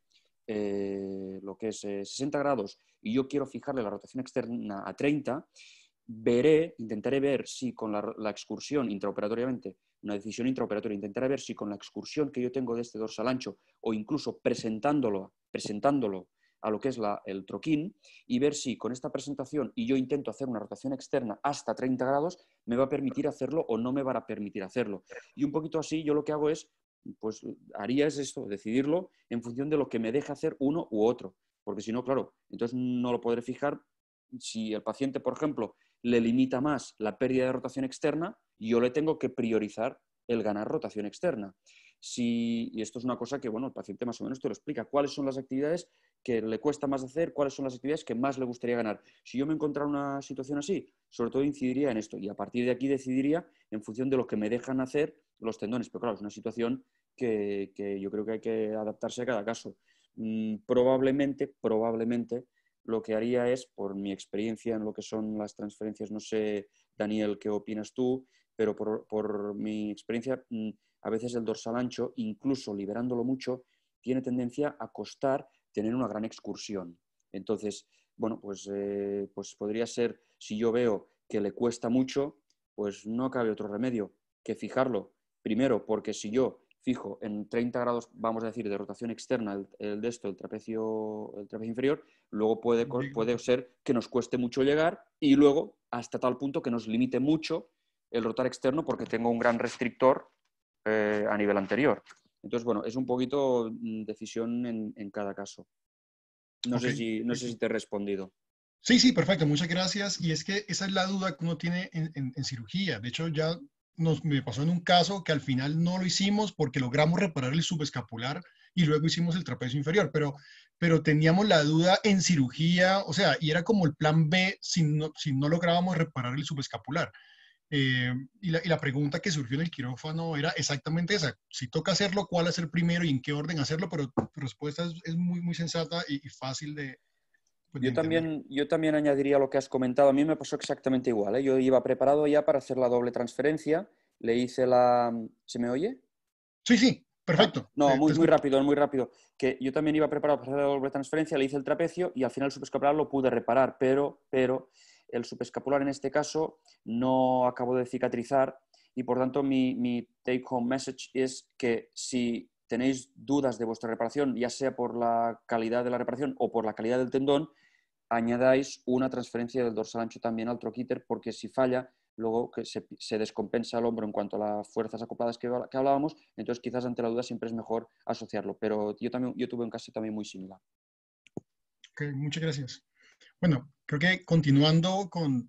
lo que es 60 grados y yo quiero fijarle la rotación externa a 30, intentaré ver si con la excursión intraoperatoriamente, una decisión intraoperatoria, intentaré ver si con la excursión que yo tengo de este dorsal ancho o incluso presentándolo a lo que es el troquín y ver si con esta presentación y yo intento hacer una rotación externa hasta 30 grados me va a permitir hacerlo o no me va a permitir hacerlo. Y un poquito así yo lo que hago es, pues haría es esto, decidirlo en función de lo que me deje hacer uno u otro, porque si no, claro, entonces no lo podré fijar. Si el paciente, por ejemplo, le limita más la pérdida de rotación externa, yo le tengo que priorizar el ganar rotación externa. Y esto es una cosa que, bueno, el paciente más o menos te lo explica. ¿Cuáles son las actividades que le cuesta más hacer? ¿Cuáles son las actividades que más le gustaría ganar? Si yo me encontrara una situación así, sobre todo incidiría en esto y a partir de aquí decidiría en función de lo que me dejan hacer los tendones. Pero claro, es una situación que yo creo que hay que adaptarse a cada caso. Probablemente, lo que haría es, por mi experiencia en lo que son las transferencias, no sé, Daniel, qué opinas tú, pero por mi experiencia, a veces el dorsal ancho, incluso liberándolo mucho, tiene tendencia a costar tener una gran excursión. Entonces, bueno, pues podría ser, si yo veo que le cuesta mucho, pues no cabe otro remedio que fijarlo. Primero, porque si yo fijo en 30 grados, vamos a decir, de rotación externa el trapecio inferior, luego puede ser que nos cueste mucho llegar y luego hasta tal punto que nos limite mucho el rotar externo porque tengo un gran restrictor a nivel anterior. Entonces, bueno, es un poquito decisión en cada caso. No sé si te he respondido. Sí, sí, perfecto, muchas gracias. Y es que esa es la duda que uno tiene en cirugía. De hecho, ya me pasó en un caso que al final no lo hicimos porque logramos reparar el subescapular y luego hicimos el trapecio inferior, pero teníamos la duda en cirugía, o sea, y era como el plan B si no lográbamos reparar el subescapular. Y la pregunta que surgió en el quirófano era exactamente esa. Si toca hacerlo, ¿cuál hacer primero y en qué orden hacerlo? Pero tu respuesta es muy, muy sensata y fácil pues, de entender. Yo también añadiría lo que has comentado. A mí me pasó exactamente igual, ¿eh? Yo iba preparado ya para hacer la doble transferencia. Le hice la... ¿Se me oye? Sí, sí, Ah, perfecto. no, Te muy escucho. rápido, muy rápido. Que yo también iba preparado para hacer la doble transferencia, le hice el trapecio y al final el subescapular lo pude reparar, pero el subescapular en este caso no acabó de cicatrizar y por tanto mi take home message es que si tenéis dudas de vuestra reparación, ya sea por la calidad de la reparación o por la calidad del tendón, añadáis una transferencia del dorsal ancho también al troquíter, porque si falla, luego que se descompensa el hombro en cuanto a las fuerzas acopladas que hablábamos, entonces quizás ante la duda siempre es mejor asociarlo, pero yo tuve un caso también muy similar. Ok, muchas gracias. Bueno, creo que continuando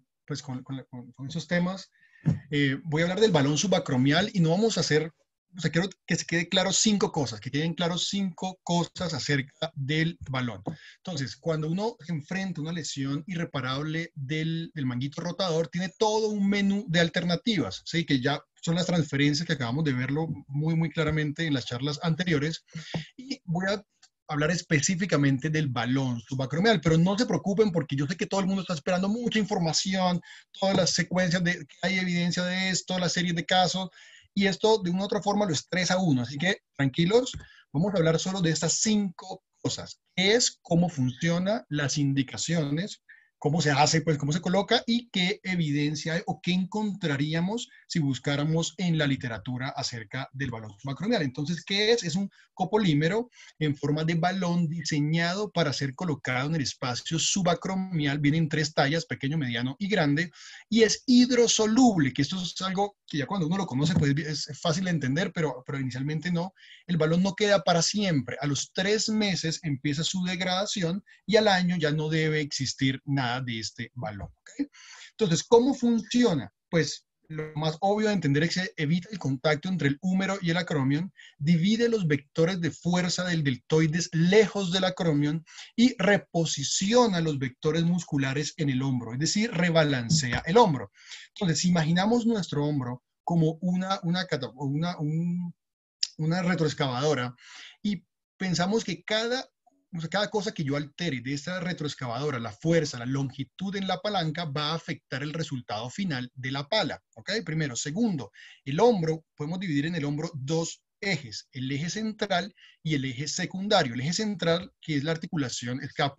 con esos temas, voy a hablar del balón subacromial y no vamos a hacer, o sea, quiero que se quede claro 5 cosas, que queden claros 5 cosas acerca del balón. Entonces, cuando uno se enfrenta a una lesión irreparable del manguito rotador, tiene todo un menú de alternativas, ¿sí? Que ya son las transferencias que acabamos de verlo muy, muy claramente en las charlas anteriores. Y voy a hablar específicamente del balón subacromial, pero no se preocupen porque yo sé que todo el mundo está esperando mucha información, todas las secuencias de que hay evidencia de esto, las series de casos, y esto de una u otra forma lo estresa a uno. Así que tranquilos, vamos a hablar solo de estas 5 cosas. ¿Qué es? ¿Cómo funciona? Las indicaciones, cómo se hace, pues cómo se coloca y qué evidencia hay o qué encontraríamos si buscáramos en la literatura acerca del balón subacromial. Entonces, ¿qué es? Es un copolímero en forma de balón diseñado para ser colocado en el espacio subacromial. Viene en 3 tallas, pequeño, mediano y grande, y es hidrosoluble, que esto es algo que ya cuando uno lo conoce pues es fácil de entender, pero inicialmente no. El balón no queda para siempre. A los 3 meses empieza su degradación y al año ya no debe existir nada. balanceada de este balón. ¿Okay? Entonces, ¿cómo funciona? Pues lo más obvio de entender es que evita el contacto entre el húmero y el acromion, divide los vectores de fuerza del deltoides lejos del acromion y reposiciona los vectores musculares en el hombro, es decir, rebalancea el hombro. Entonces, si imaginamos nuestro hombro como una retroexcavadora y pensamos que cada cosa que yo altere de esta retroexcavadora, la fuerza, la longitud en la palanca, va a afectar el resultado final de la pala. ¿Ok? Primero. Segundo, el hombro, podemos dividir en el hombro dos ejes, el eje central y el eje secundario. El eje central, que es la articulación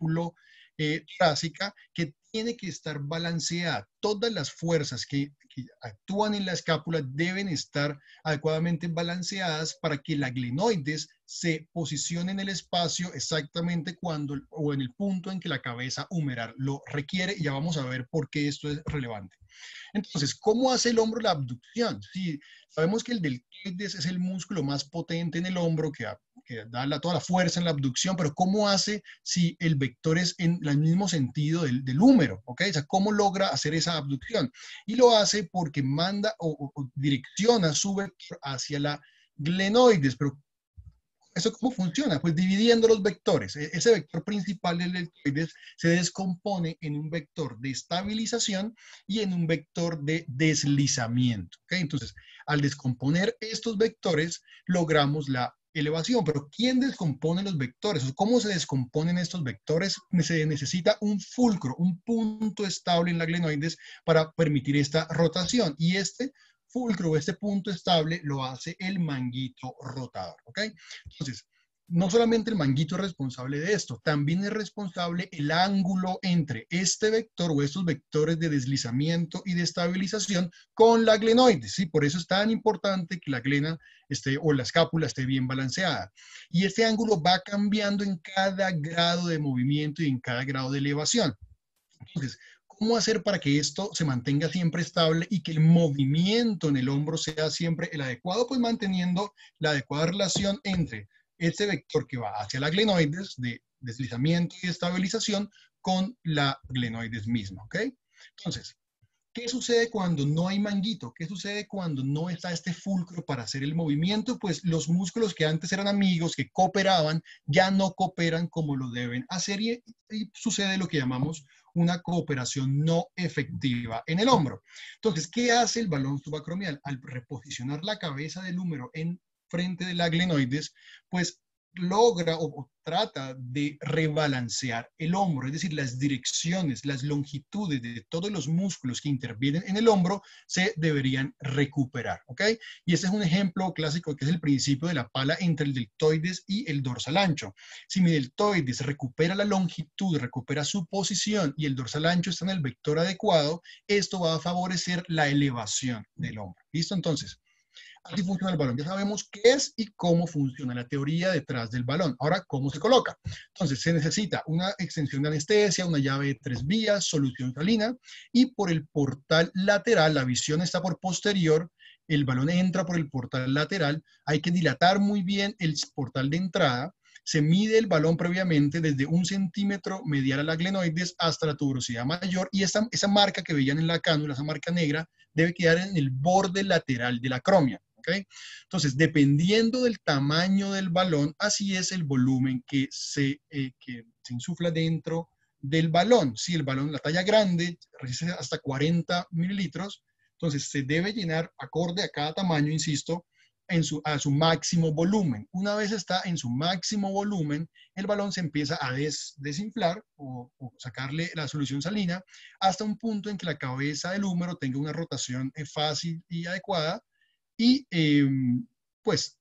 escápulo-torácica, que tiene que estar balanceada. Todas las fuerzas que actúan en la escápula deben estar adecuadamente balanceadas para que la glenoides se posicione en el espacio exactamente cuando o en el punto en que la cabeza humeral lo requiere, y ya vamos a ver por qué esto es relevante. Entonces, ¿cómo hace el hombro la abducción? Sí, sabemos que el deltoides es el músculo más potente en el hombro que da toda la fuerza en la abducción, pero ¿cómo hace si el vector es en el mismo sentido del húmero? ¿Ok? O sea, ¿cómo logra hacer esa abducción? Y lo hace porque manda o direcciona su vector hacia la glenoides. Pero ¿eso cómo funciona? Pues dividiendo los vectores. Ese vector principal del deltoides se descompone en un vector de estabilización y en un vector de deslizamiento. ¿Okay? Entonces, al descomponer estos vectores, logramos la elevación. Pero ¿quién descompone los vectores? ¿Cómo se descomponen estos vectores? Se necesita un fulcro, un punto estable en la glenoides para permitir esta rotación. Y este fulcro, este punto estable, lo hace el manguito rotador. ¿Ok? Entonces, no solamente el manguito es responsable de esto, también es responsable el ángulo entre este vector o estos vectores de deslizamiento y de estabilización con la glenoides. ¿Sí? Por eso es tan importante que la glena o la escápula esté bien balanceada. Y este ángulo va cambiando en cada grado de movimiento y en cada grado de elevación. Entonces, ¿cómo hacer para que esto se mantenga siempre estable y que el movimiento en el hombro sea siempre el adecuado? Pues manteniendo la adecuada relación entre este vector que va hacia la glenoides de deslizamiento y estabilización con la glenoides misma, ¿ok? Entonces, ¿qué sucede cuando no hay manguito? ¿Qué sucede cuando no está este fulcro para hacer el movimiento? Pues los músculos que antes eran amigos, que cooperaban, ya no cooperan como lo deben hacer y sucede lo que llamamos una cooperación no efectiva en el hombro. Entonces, ¿qué hace el balón subacromial? Al reposicionar la cabeza del húmero en frente de la glenoides, pues logra o trata de rebalancear el hombro, es decir, las direcciones, las longitudes de todos los músculos que intervienen en el hombro se deberían recuperar, ¿ok? Y este es un ejemplo clásico que es el principio de la pala entre el deltoides y el dorsal ancho. Si mi deltoides recupera la longitud, recupera su posición y el dorsal ancho está en el vector adecuado, esto va a favorecer la elevación del hombro. ¿Listo? Entonces, así funciona el balón. Ya sabemos qué es y cómo funciona la teoría detrás del balón. Ahora, ¿cómo se coloca? Entonces, se necesita una extensión de anestesia, una llave de 3 vías, solución salina, y por el portal lateral, la visión está por posterior, el balón entra por el portal lateral, hay que dilatar muy bien el portal de entrada, se mide el balón previamente desde 1 centímetro medial a la glenoides hasta la tuberosidad mayor, y esa marca que veían en la cánula, esa marca negra, debe quedar en el borde lateral de la acromia. ¿Okay? Entonces, dependiendo del tamaño del balón, así es el volumen que se insufla dentro del balón. Si el balón, la talla grande, resiste hasta 40 mililitros, entonces se debe llenar acorde a cada tamaño, insisto, a su máximo volumen. Una vez está en su máximo volumen, el balón se empieza a desinflar o sacarle la solución salina hasta un punto en que la cabeza del húmero tenga una rotación fácil y adecuada, y pues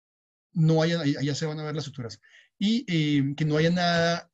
no haya, ya se van a ver las suturas, y que no haya nada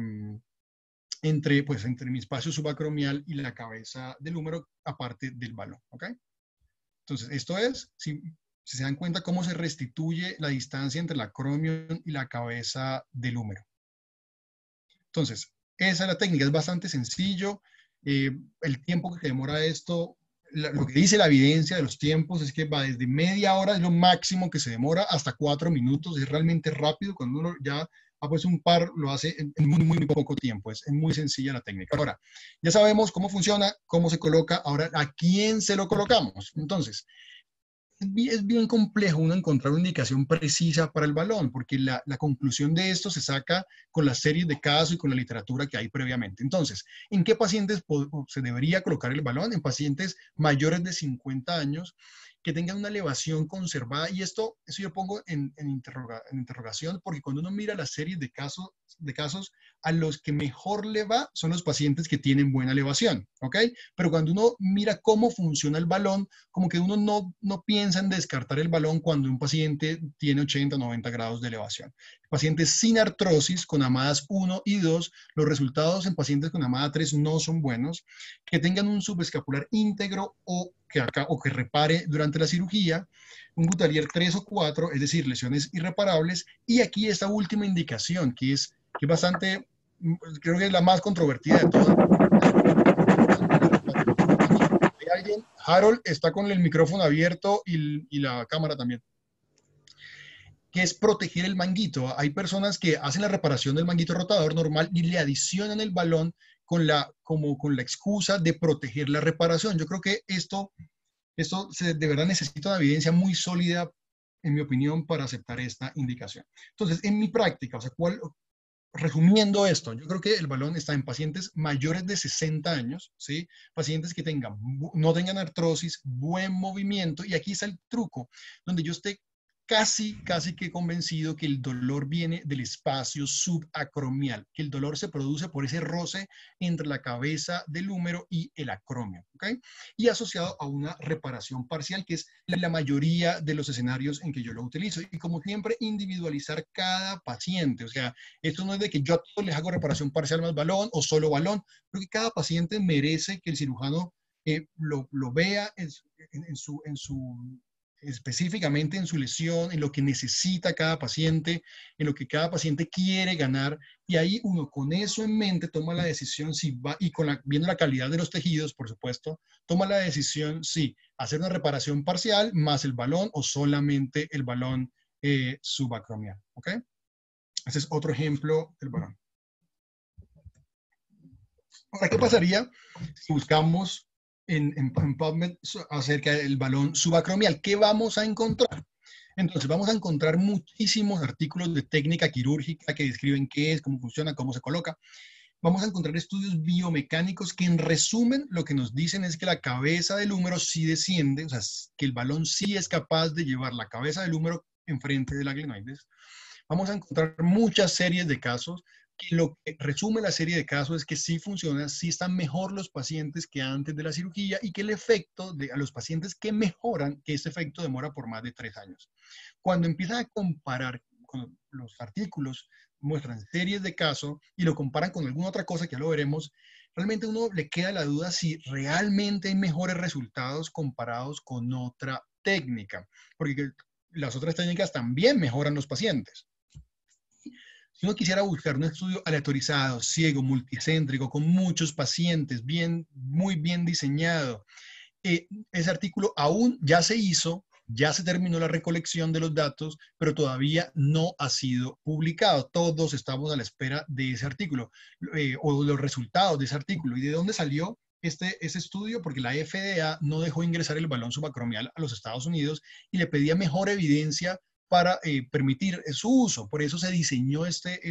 entre mi espacio subacromial y la cabeza del húmero, aparte del balón, ¿ok? Entonces, esto es, si se dan cuenta cómo se restituye la distancia entre el acromion y la cabeza del húmero. Entonces, esa es la técnica, es bastante sencillo. El tiempo que se demora esto, lo que dice la evidencia de los tiempos es que va desde media hora, es lo máximo que se demora, hasta 4 minutos. Es realmente rápido. Cuando uno ya pues un par lo hace en muy poco tiempo. Es muy sencilla la técnica. Ahora, ya sabemos cómo funciona, cómo se coloca. Ahora, ¿a quién se lo colocamos? Entonces, es bien complejo uno encontrar una indicación precisa para el balón, porque la conclusión de esto se saca con las series de casos y con la literatura que hay previamente. Entonces, ¿en qué pacientes se debería colocar el balón? En pacientes mayores de 50 años que tengan una elevación conservada. Y eso yo pongo en interrogación, porque cuando uno mira las series de casos, a los que mejor le va son los pacientes que tienen buena elevación, ¿ok? Pero cuando uno mira cómo funciona el balón, como que uno no piensa en descartar el balón cuando un paciente tiene 80, 90 grados de elevación. Pacientes sin artrosis, con AMADAS 1 y 2, los resultados en pacientes con AMADA 3 no son buenos. Que tengan un subescapular íntegro o que repare durante la cirugía, un Gutalier 3 o 4, es decir, lesiones irreparables. Y aquí esta última indicación, que es bastante, creo que es la más controvertida de todas. ¿Hay alguien? Harold está con el micrófono abierto y la cámara también. Que es proteger el manguito. Hay personas que hacen la reparación del manguito rotador normal y le adicionan el balón con la excusa de proteger la reparación. Yo creo que esto de verdad necesita una evidencia muy sólida, en mi opinión, para aceptar esta indicación. Entonces, en mi práctica, resumiendo esto, yo creo que el balón está en pacientes mayores de 60 años, ¿sí? Pacientes que no tengan artrosis, buen movimiento, y aquí está el truco, donde yo esté casi que convencido que el dolor viene del espacio subacromial, que el dolor se produce por ese roce entre la cabeza del húmero y el acromio, ¿ok? Y asociado a una reparación parcial, que es la mayoría de los escenarios en que yo lo utilizo. Y como siempre, individualizar cada paciente. O sea, esto no es de que yo a todos les hago reparación parcial más balón o solo balón, porque cada paciente merece que el cirujano lo vea específicamente en su lesión, en lo que necesita cada paciente, en lo que cada paciente quiere ganar, y ahí uno con eso en mente toma la decisión si va, y viendo la calidad de los tejidos, por supuesto, toma la decisión si hacer una reparación parcial más el balón o solamente el balón subacromial, ¿ok? Ese es otro ejemplo del balón. Ahora, ¿qué pasaría si buscamos en PubMed acerca del balón subacromial? ¿Qué vamos a encontrar? Entonces, vamos a encontrar muchísimos artículos de técnica quirúrgica que describen qué es, cómo funciona, cómo se coloca. Vamos a encontrar estudios biomecánicos que en resumen lo que nos dicen es que la cabeza del húmero sí desciende, o sea, que el balón sí es capaz de llevar la cabeza del húmero enfrente de la glenoides. Vamos a encontrar muchas series de casos que lo que resume la serie de casos es que sí funciona, sí están mejor los pacientes que antes de la cirugía y que el efecto a los pacientes que mejoran, que este efecto demora por más de 3 años. Cuando empiezan a comparar con los artículos, muestran series de casos y lo comparan con alguna otra cosa que ya lo veremos, realmente a uno le queda la duda si realmente hay mejores resultados comparados con otra técnica, porque las otras técnicas también mejoran los pacientes. Si uno quisiera buscar un estudio aleatorizado, ciego, multicéntrico, con muchos pacientes, muy bien diseñado, ese artículo aún ya se hizo, ya se terminó la recolección de los datos, pero todavía no ha sido publicado. Todos estamos a la espera de ese artículo o los resultados de ese artículo. ¿Y de dónde salió ese estudio? Porque la FDA no dejó ingresar el balón subacromial a los Estados Unidos y le pedía mejor evidencia para permitir su uso. Por eso se diseñó este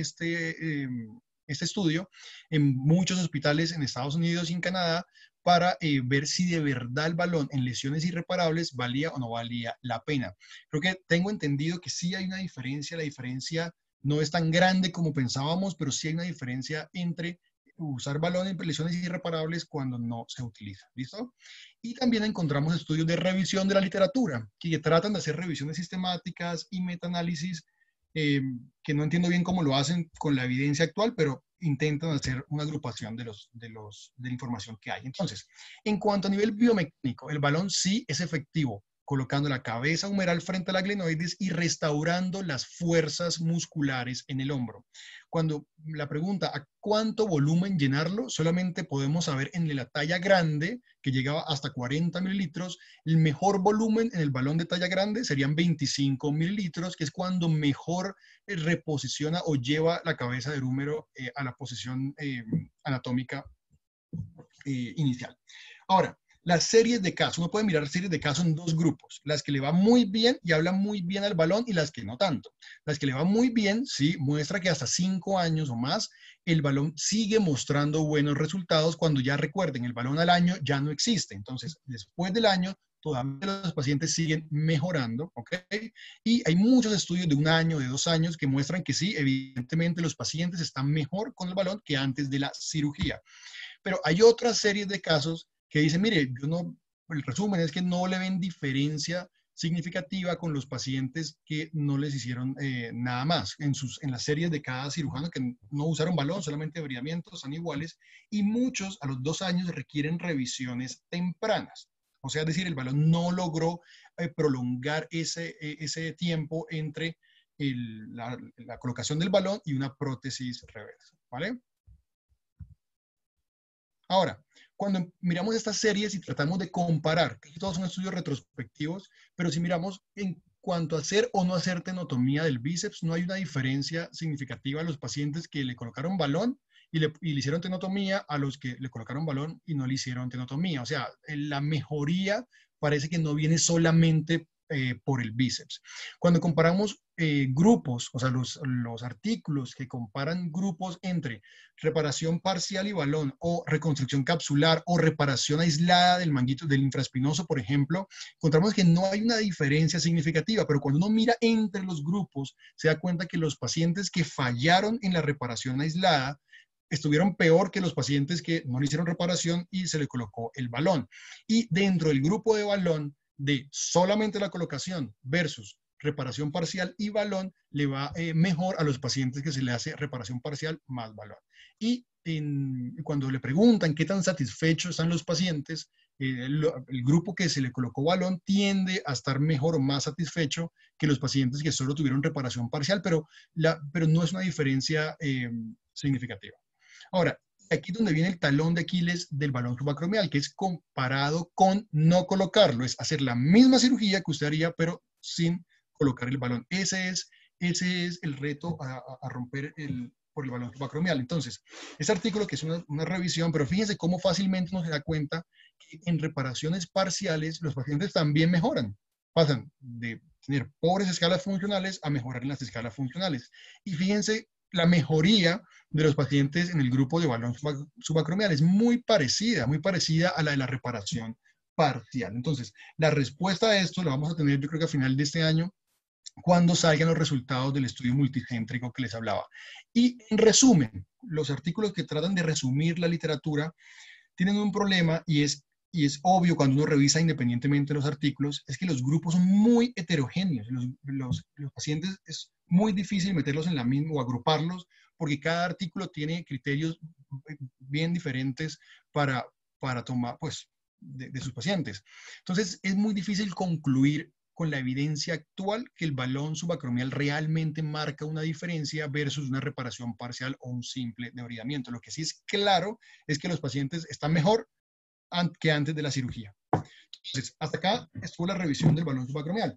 estudio en muchos hospitales en Estados Unidos y en Canadá para ver si de verdad el balón en lesiones irreparables valía o no valía la pena. Creo que tengo entendido que sí hay una diferencia, la diferencia no es tan grande como pensábamos, pero sí hay una diferencia entre usar balón en lesiones irreparables cuando no se utiliza. ¿Listo? Y también encontramos estudios de revisión de la literatura que tratan de hacer revisiones sistemáticas y metaanálisis que no entiendo bien cómo lo hacen con la evidencia actual, pero intentan hacer una agrupación de la información que hay. Entonces, en cuanto a nivel biomecánico, el balón sí es efectivo colocando la cabeza humeral frente a la glenoides y restaurando las fuerzas musculares en el hombro. Cuando la pregunta a cuánto volumen llenarlo, solamente podemos saber en la talla grande, que llegaba hasta 40 mililitros, el mejor volumen en el balón de talla grande serían 25 mililitros, que es cuando mejor reposiciona o lleva la cabeza del húmero a la posición anatómica inicial. Ahora, las series de casos, uno puede mirar series de casos en dos grupos, las que le va muy bien y hablan muy bien al balón y las que no tanto. Las que le va muy bien, sí, muestra que hasta 5 años o más el balón sigue mostrando buenos resultados cuando ya recuerden, el balón al año ya no existe. Entonces, después del año, todavía los pacientes siguen mejorando, ¿ok? Y hay muchos estudios de 1 año, de 2 años, que muestran que sí, evidentemente los pacientes están mejor con el balón que antes de la cirugía. Pero hay otras series de casos que dicen, mire, el resumen es que no le ven diferencia significativa con los pacientes que no les hicieron nada más. En las series de cada cirujano que no usaron balón, solamente bridamientos, son iguales, y muchos a los 2 años requieren revisiones tempranas. O sea, es decir, el balón no logró prolongar ese tiempo entre la colocación del balón y una prótesis reversa, ¿vale? Ahora, cuando miramos estas series y tratamos de comparar, que todos son estudios retrospectivos, pero si miramos en cuanto a hacer o no hacer tenotomía del bíceps, no hay una diferencia significativa a los pacientes que le colocaron balón y le hicieron tenotomía a los que le colocaron balón y no le hicieron tenotomía. O sea, la mejoría parece que no viene solamente por el bíceps. Cuando comparamos grupos, o sea, los artículos que comparan grupos entre reparación parcial y balón o reconstrucción capsular o reparación aislada del manguito del infraespinoso, por ejemplo, encontramos que no hay una diferencia significativa, pero cuando uno mira entre los grupos, se da cuenta que los pacientes que fallaron en la reparación aislada estuvieron peor que los pacientes que no le hicieron reparación y se le colocó el balón. Y dentro del grupo de balón, de solamente la colocación versus reparación parcial y balón, le va mejor a los pacientes que se le hace reparación parcial más balón. Y cuando le preguntan qué tan satisfechos están los pacientes, el grupo que se le colocó balón tiende a estar mejor o más satisfecho que los pacientes que solo tuvieron reparación parcial, pero no es una diferencia significativa. Ahora, aquí es donde viene el talón de Aquiles del balón subacromial, que es comparado con no colocarlo, es hacer la misma cirugía que usted haría, pero sin colocar el balón. Ese es el reto a romper por el balón subacromial. Entonces, este artículo que es una revisión, pero fíjense cómo fácilmente uno se da cuenta que en reparaciones parciales los pacientes también mejoran. Pasan de tener pobres escalas funcionales a mejorar en las escalas funcionales. Y fíjense la mejoría de los pacientes en el grupo de balón subacromial es muy parecida a la de la reparación parcial. Entonces, la respuesta a esto la vamos a tener yo creo que a final de este año, cuando salgan los resultados del estudio multicéntrico que les hablaba. Y en resumen, los artículos que tratan de resumir la literatura tienen un problema y es obvio cuando uno revisa independientemente los artículos, es que los grupos son muy heterogéneos. Los pacientes es muy difícil meterlos en la misma o agruparlos porque cada artículo tiene criterios bien diferentes para tomar, pues, de sus pacientes. Entonces, es muy difícil concluir con la evidencia actual que el balón subacromial realmente marca una diferencia versus una reparación parcial o un simple debridamiento. Lo que sí es claro es que los pacientes están mejor que antes de la cirugía. Entonces, hasta acá estuvo la revisión del balón subacromial.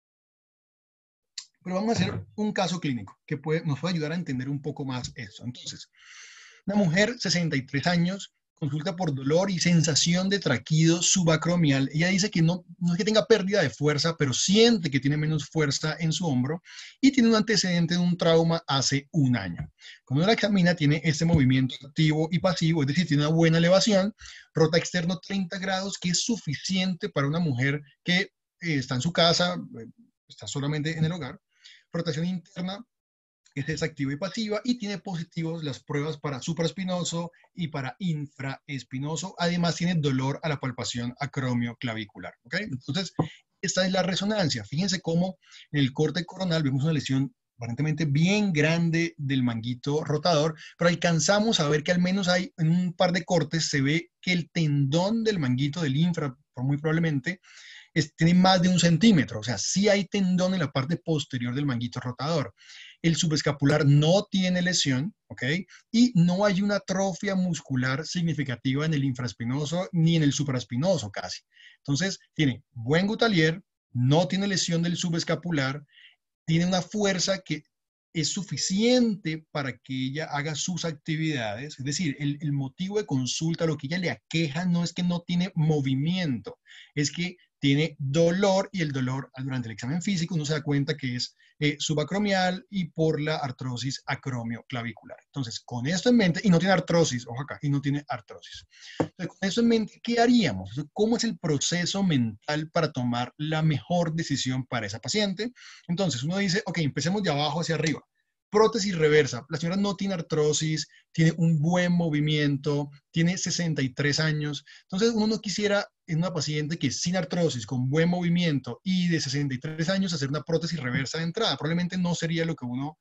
Pero vamos a hacer un caso clínico que nos puede ayudar a entender un poco más eso. Entonces, una mujer, 63 años, consulta por dolor y sensación de traqueado subacromial. Ella dice que no es que tenga pérdida de fuerza, pero siente que tiene menos fuerza en su hombro y tiene un antecedente de un trauma hace 1 año. Cuando uno la examina, tiene este movimiento activo y pasivo, es decir, tiene una buena elevación, rota externo 30 grados, que es suficiente para una mujer que está en su casa, está solamente en el hogar. Rotación interna es desactiva y pasiva y tiene positivos las pruebas para supraespinoso y para infraespinoso. Además tiene dolor a la palpación acromioclavicular. ¿Okay? Entonces, esta es la resonancia. Fíjense cómo en el corte coronal vemos una lesión aparentemente bien grande del manguito rotador, pero alcanzamos a ver que al menos hay en un par de cortes se ve que el tendón del manguito del infra, muy probablemente, tiene más de 1 centímetro, o sea, sí hay tendón en la parte posterior del manguito rotador. El subescapular no tiene lesión, ¿ok? Y no hay una atrofia muscular significativa en el infraespinoso ni en el supraespinoso casi. Entonces, tiene buen gutalier, no tiene lesión del subescapular, tiene una fuerza que es suficiente para que ella haga sus actividades. Es decir, el motivo de consulta, lo que ella le aqueja no es que no tiene movimiento, es que tiene dolor, y el dolor durante el examen físico uno se da cuenta que es subacromial y por la artrosis acromioclavicular. Entonces, con esto en mente, y no tiene artrosis, ojo acá, y no tiene artrosis. Entonces, con eso en mente, ¿qué haríamos? ¿Cómo es el proceso mental para tomar la mejor decisión para esa paciente? Entonces, uno dice, ok, empecemos de abajo hacia arriba. Prótesis reversa. La señora no tiene artrosis, tiene un buen movimiento, tiene 63 años. Entonces, uno no quisiera en una paciente que sin artrosis, con buen movimiento y de 63 años hacer una prótesis reversa de entrada. Probablemente no sería lo que uno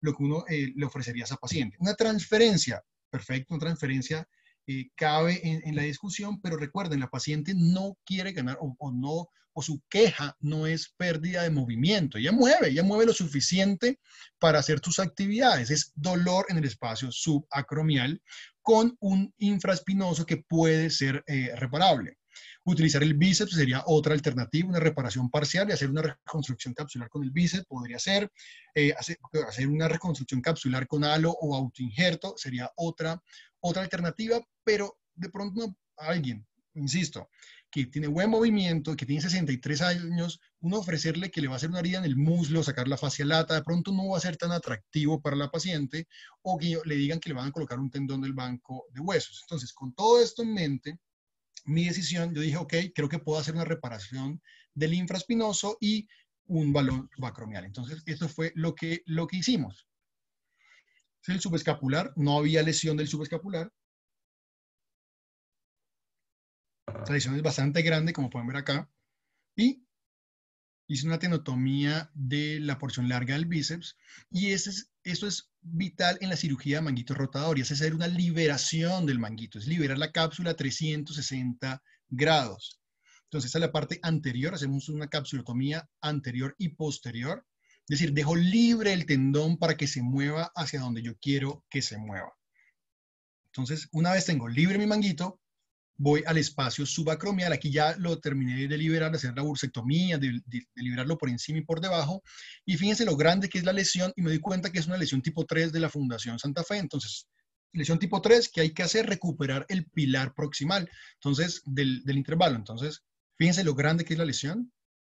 le ofrecería a esa paciente. Una transferencia, perfecto, una transferencia cabe en la discusión, pero recuerden, la paciente no quiere ganar o su queja no es pérdida de movimiento. Ella mueve lo suficiente para hacer sus actividades. Es dolor en el espacio subacromial con un infraespinoso que puede ser reparable. Utilizar el bíceps sería otra alternativa, una reparación parcial y hacer una reconstrucción capsular con el bíceps podría ser. Hacer una reconstrucción capsular con halo o autoinjerto sería otra alternativa, pero de pronto alguien, insisto, que tiene buen movimiento, que tiene 63 años, uno ofrecerle que le va a hacer una herida en el muslo, sacar la fascia lata, de pronto no va a ser tan atractivo para la paciente, o que le digan que le van a colocar un tendón del banco de huesos. Entonces, con todo esto en mente, mi decisión, yo dije, ok, creo que puedo hacer una reparación del infraespinoso y un balón subacromial. Entonces, esto fue lo que hicimos. El subescapular, no había lesión del subescapular. Esta lesión es bastante grande, como pueden ver acá. Y hice una tenotomía de la porción larga del bíceps. Y esto es vital en la cirugía de manguito rotador. Y es hacer una liberación del manguito. Es liberar la cápsula a 360 grados. Entonces, esta es la parte anterior. Hacemos una capsulotomía anterior y posterior. Es decir, dejo libre el tendón para que se mueva hacia donde yo quiero que se mueva. Entonces, una vez tengo libre mi manguito, voy al espacio subacromial. Aquí ya lo terminé de liberar, de hacer la bursectomía, de liberarlo por encima y por debajo. Y fíjense lo grande que es la lesión, y me doy cuenta que es una lesión tipo 3 de la Fundación Santa Fe. Entonces, lesión tipo 3, ¿qué hay que hacer? Recuperar el pilar proximal, entonces, del intervalo. Entonces, fíjense lo grande que es la lesión.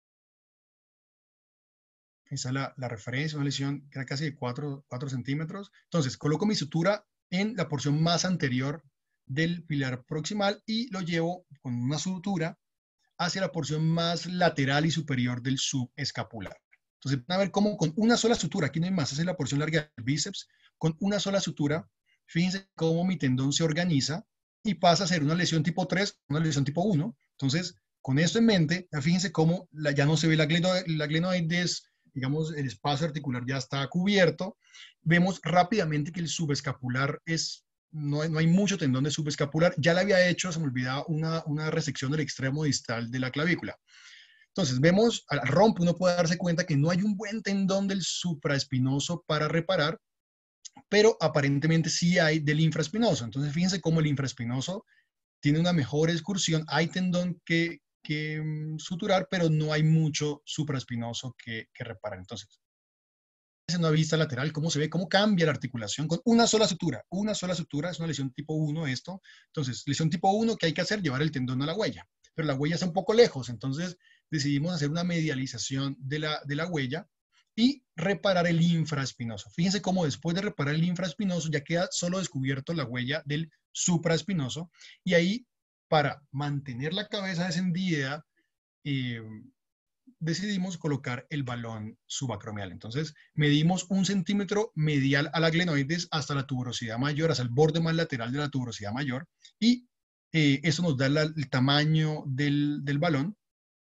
Esa es la referencia, una lesión que era casi de 4 centímetros. Entonces, coloco mi sutura en la porción más anterior del pilar proximal y lo llevo con una sutura hacia la porción más lateral y superior del subescapular. Entonces, van a ver cómo con una sola sutura, aquí no hay más, esa es la porción larga del bíceps, con una sola sutura, fíjense cómo mi tendón se organiza y pasa a ser una lesión tipo 3, una lesión tipo 1. Entonces, con esto en mente, fíjense cómo ya no se ve la glenoides, digamos, el espacio articular ya está cubierto. Vemos rápidamente que el subescapular no hay mucho tendón de subescapular. Ya le había hecho, se me olvidaba, una resección del extremo distal de la clavícula. Entonces, vemos al rompe, uno puede darse cuenta que no hay un buen tendón del supraespinoso para reparar, pero aparentemente sí hay del infraespinoso. Entonces, fíjense cómo el infraespinoso tiene una mejor excursión. Hay tendón que suturar, pero no hay mucho supraespinoso que reparar. Entonces, una vista lateral, cómo se ve, cómo cambia la articulación con una sola sutura. Una sola sutura es una lesión tipo 1 esto. Entonces, lesión tipo 1, ¿qué hay que hacer? Llevar el tendón a la huella. Pero la huella está un poco lejos, entonces decidimos hacer una medialización de la huella y reparar el infraespinoso. Fíjense cómo después de reparar el infraespinoso ya queda solo descubierto la huella del supraespinoso, y ahí, para mantener la cabeza descendida, decidimos colocar el balón subacromial. Entonces, medimos 1 centímetro medial a la glenoides hasta la tuberosidad mayor, hasta el borde más lateral de la tuberosidad mayor, y eso nos da el tamaño del balón.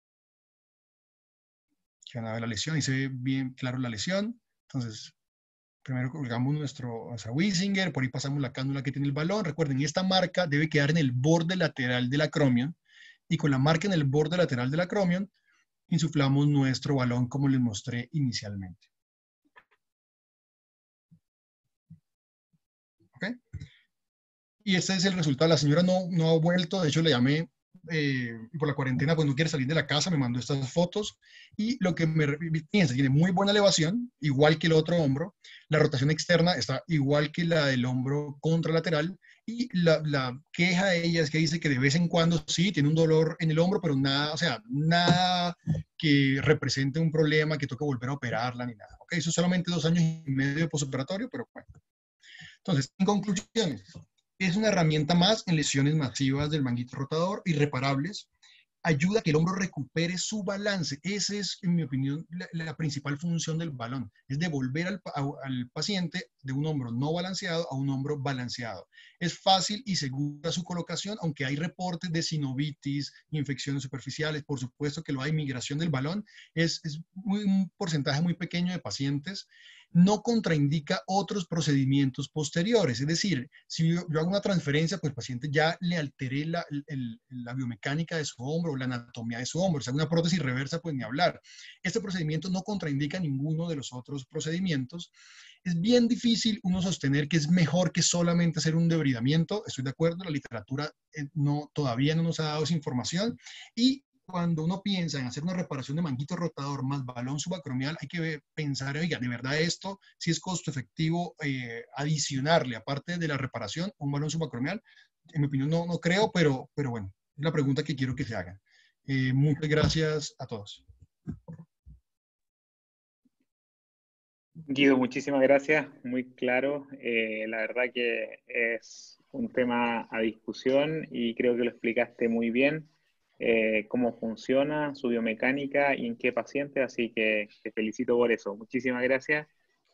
Aquí van a ver la lesión, y se ve bien claro la lesión. Entonces, primero colgamos nuestra Wiesinger, por ahí pasamos la cánula que tiene el balón. Recuerden, esta marca debe quedar en el borde lateral del acromion, y con la marca en el borde lateral del acromion, insuflamos nuestro balón como les mostré inicialmente. ¿Ok? Y este es el resultado. La señora no ha vuelto, de hecho le llamé por la cuarentena, pues no quiere salir de la casa, me mandó estas fotos y lo que piensa, tiene muy buena elevación, igual que el otro hombro, la rotación externa está igual que la del hombro contralateral y la queja de ella es que dice que de vez en cuando sí, tiene un dolor en el hombro, pero nada, o sea, nada que represente un problema, que toque volver a operarla ni nada. ¿Ok? Eso es solamente 2 años y medio de postoperatorio, pero bueno. Entonces, en conclusiones, es una herramienta más en lesiones masivas del manguito rotador, irreparables, ayuda a que el hombro recupere su balance. Esa es, en mi opinión, la principal función del balón, es devolver al paciente de un hombro no balanceado a un hombro balanceado. Es fácil y segura su colocación, aunque hay reportes de sinovitis, infecciones superficiales, por supuesto que lo hay, migración del balón, es un porcentaje muy pequeño de pacientes. No contraindica otros procedimientos posteriores. Es decir, si yo hago una transferencia, pues el paciente ya le alteré la biomecánica de su hombro, la anatomía de su hombro. Si hago una prótesis reversa, pues ni hablar. Este procedimiento no contraindica ninguno de los otros procedimientos. Es bien difícil uno sostener que es mejor que solamente hacer un debridamiento. Estoy de acuerdo, la literatura todavía no nos ha dado esa información. Y cuando uno piensa en hacer una reparación de manguito rotador más balón subacromial, hay que pensar, oiga, de verdad esto, si es costo efectivo adicionarle, aparte de la reparación, un balón subacromial. En mi opinión no creo, pero bueno, es la pregunta que quiero que se hagan. Muchas gracias a todos. Guido, muchísimas gracias, muy claro. La verdad que es un tema a discusión y creo que lo explicaste muy bien, cómo funciona su biomecánica y en qué paciente, así que te felicito por eso. Muchísimas gracias.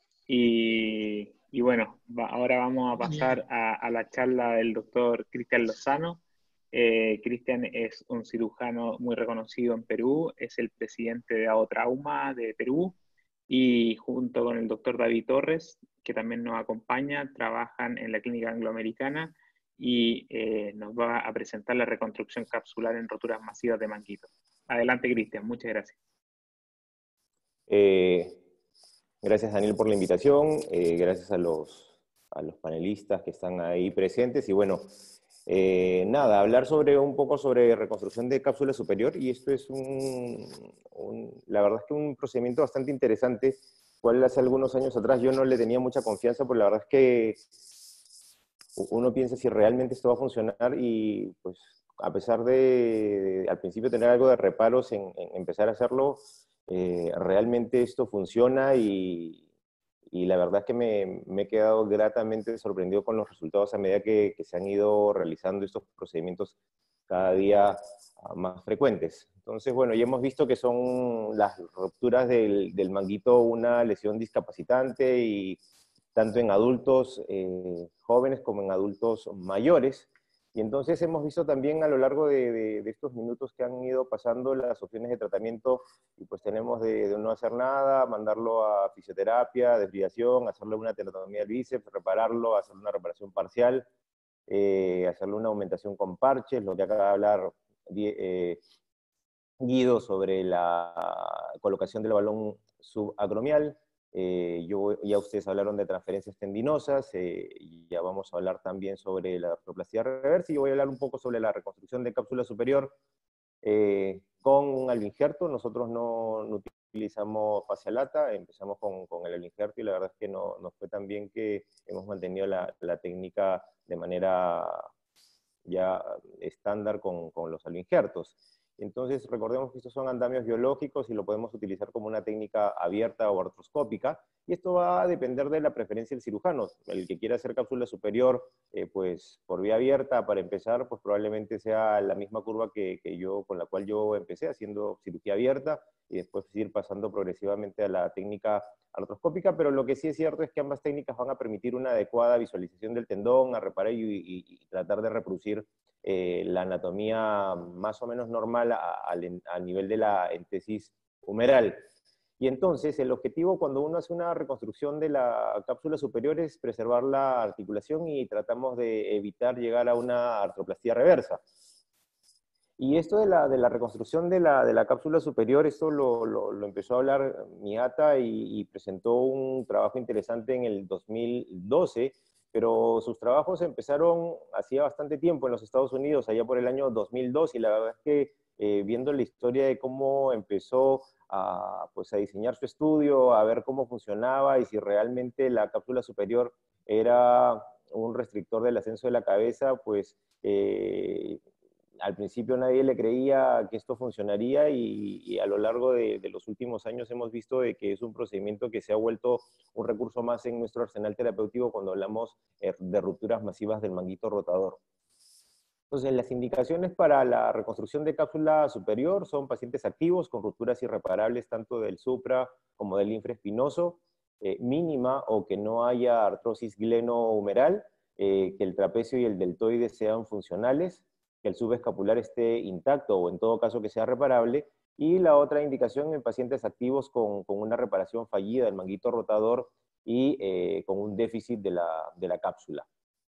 Y bueno, ahora vamos a pasar a la charla del doctor Cristian Lozano. Cristian es un cirujano muy reconocido en Perú, es el presidente de AOTrauma de Perú y junto con el doctor David Torres, que también nos acompaña, trabajan en la clínica angloamericana y nos va a presentar la reconstrucción capsular en roturas masivas de manguito. Adelante, Cristian, muchas gracias. Gracias, Daniel, por la invitación. Gracias a los panelistas que están ahí presentes. Y bueno, nada, hablar un poco sobre reconstrucción de cápsula superior. Y esto es la verdad es que un procedimiento bastante interesante, cual hace algunos años atrás yo no le tenía mucha confianza, porque la verdad es que uno piensa si realmente esto va a funcionar y pues a pesar de al principio tener algo de reparos en empezar a hacerlo, realmente esto funciona y la verdad es que me he quedado gratamente sorprendido con los resultados a medida que se han ido realizando estos procedimientos cada día más frecuentes. Entonces, bueno, ya hemos visto que son las rupturas del manguito una lesión discapacitante y tanto en adultos jóvenes como en adultos mayores. Y entonces hemos visto también a lo largo de estos minutos que han ido pasando las opciones de tratamiento, y pues tenemos de no hacer nada, mandarlo a fisioterapia, desviación, hacerle una tenotomía del bíceps, repararlo, hacerle una reparación parcial, hacerle una aumentación con parches, lo que acaba de hablar Guido sobre la colocación del balón subacromial. Ya ustedes hablaron de transferencias tendinosas, y ya vamos a hablar también sobre la artroplastia reversa, y yo voy a hablar un poco sobre la reconstrucción de cápsula superior con un alvingerto. Nosotros no utilizamos fascia lata, empezamos con el alvingerto y la verdad es que nos fue tan bien que hemos mantenido la técnica de manera ya estándar con los alvingertos. Entonces, recordemos que estos son andamios biológicos y lo podemos utilizar como una técnica abierta o artroscópica, y esto va a depender de la preferencia del cirujano. El que quiera hacer cápsula superior, pues por vía abierta, para empezar, pues probablemente sea la misma curva con la cual yo empecé, haciendo cirugía abierta, y después ir pasando progresivamente a la técnica artroscópica, pero lo que sí es cierto es que ambas técnicas van a permitir una adecuada visualización del tendón, a reparar y tratar de reproducir la anatomía más o menos normal a nivel de la entesis humeral. Y entonces el objetivo cuando uno hace una reconstrucción de la cápsula superior es preservar la articulación y tratamos de evitar llegar a una artroplastia reversa. Y esto de la reconstrucción de la cápsula superior, esto lo empezó a hablar Miyata y presentó un trabajo interesante en el 2012, pero sus trabajos empezaron hacía bastante tiempo en los Estados Unidos, allá por el año 2002, y la verdad es que viendo la historia de cómo empezó pues a diseñar su estudio, a ver cómo funcionaba y si realmente la cápsula superior era un restrictor del ascenso de la cabeza, pues al principio nadie le creía que esto funcionaría y a lo largo de los últimos años hemos visto de que es un procedimiento que se ha vuelto un recurso más en nuestro arsenal terapéutico cuando hablamos de rupturas masivas del manguito rotador. Entonces, las indicaciones para la reconstrucción de cápsula superior son pacientes activos con rupturas irreparables tanto del supra como del infraespinoso, mínima o que no haya artrosis glenohumeral, que el trapecio y el deltoide sean funcionales, que el subescapular esté intacto o en todo caso que sea reparable, y la otra indicación en pacientes activos con una reparación fallida del manguito rotador y con un déficit de la cápsula.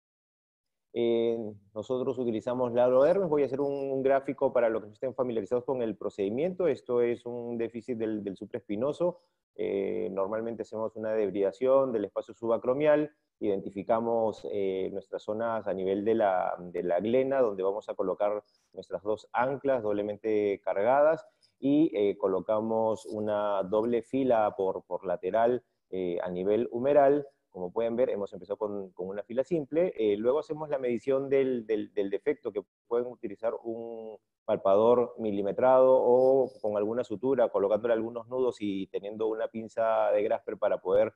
Nosotros utilizamos la alodermis. Voy a hacer un gráfico para los que no estén familiarizados con el procedimiento. Esto es un déficit del supraespinoso. Normalmente hacemos una debridación del espacio subacromial, identificamos nuestras zonas a nivel de la glena, donde vamos a colocar nuestras dos anclas doblemente cargadas, y colocamos una doble fila por lateral a nivel humeral. Como pueden ver, hemos empezado con una fila simple. Luego hacemos la medición del defecto, que pueden utilizar un palpador milimetrado o con alguna sutura, colocándole algunos nudos y teniendo una pinza de Grasper para poder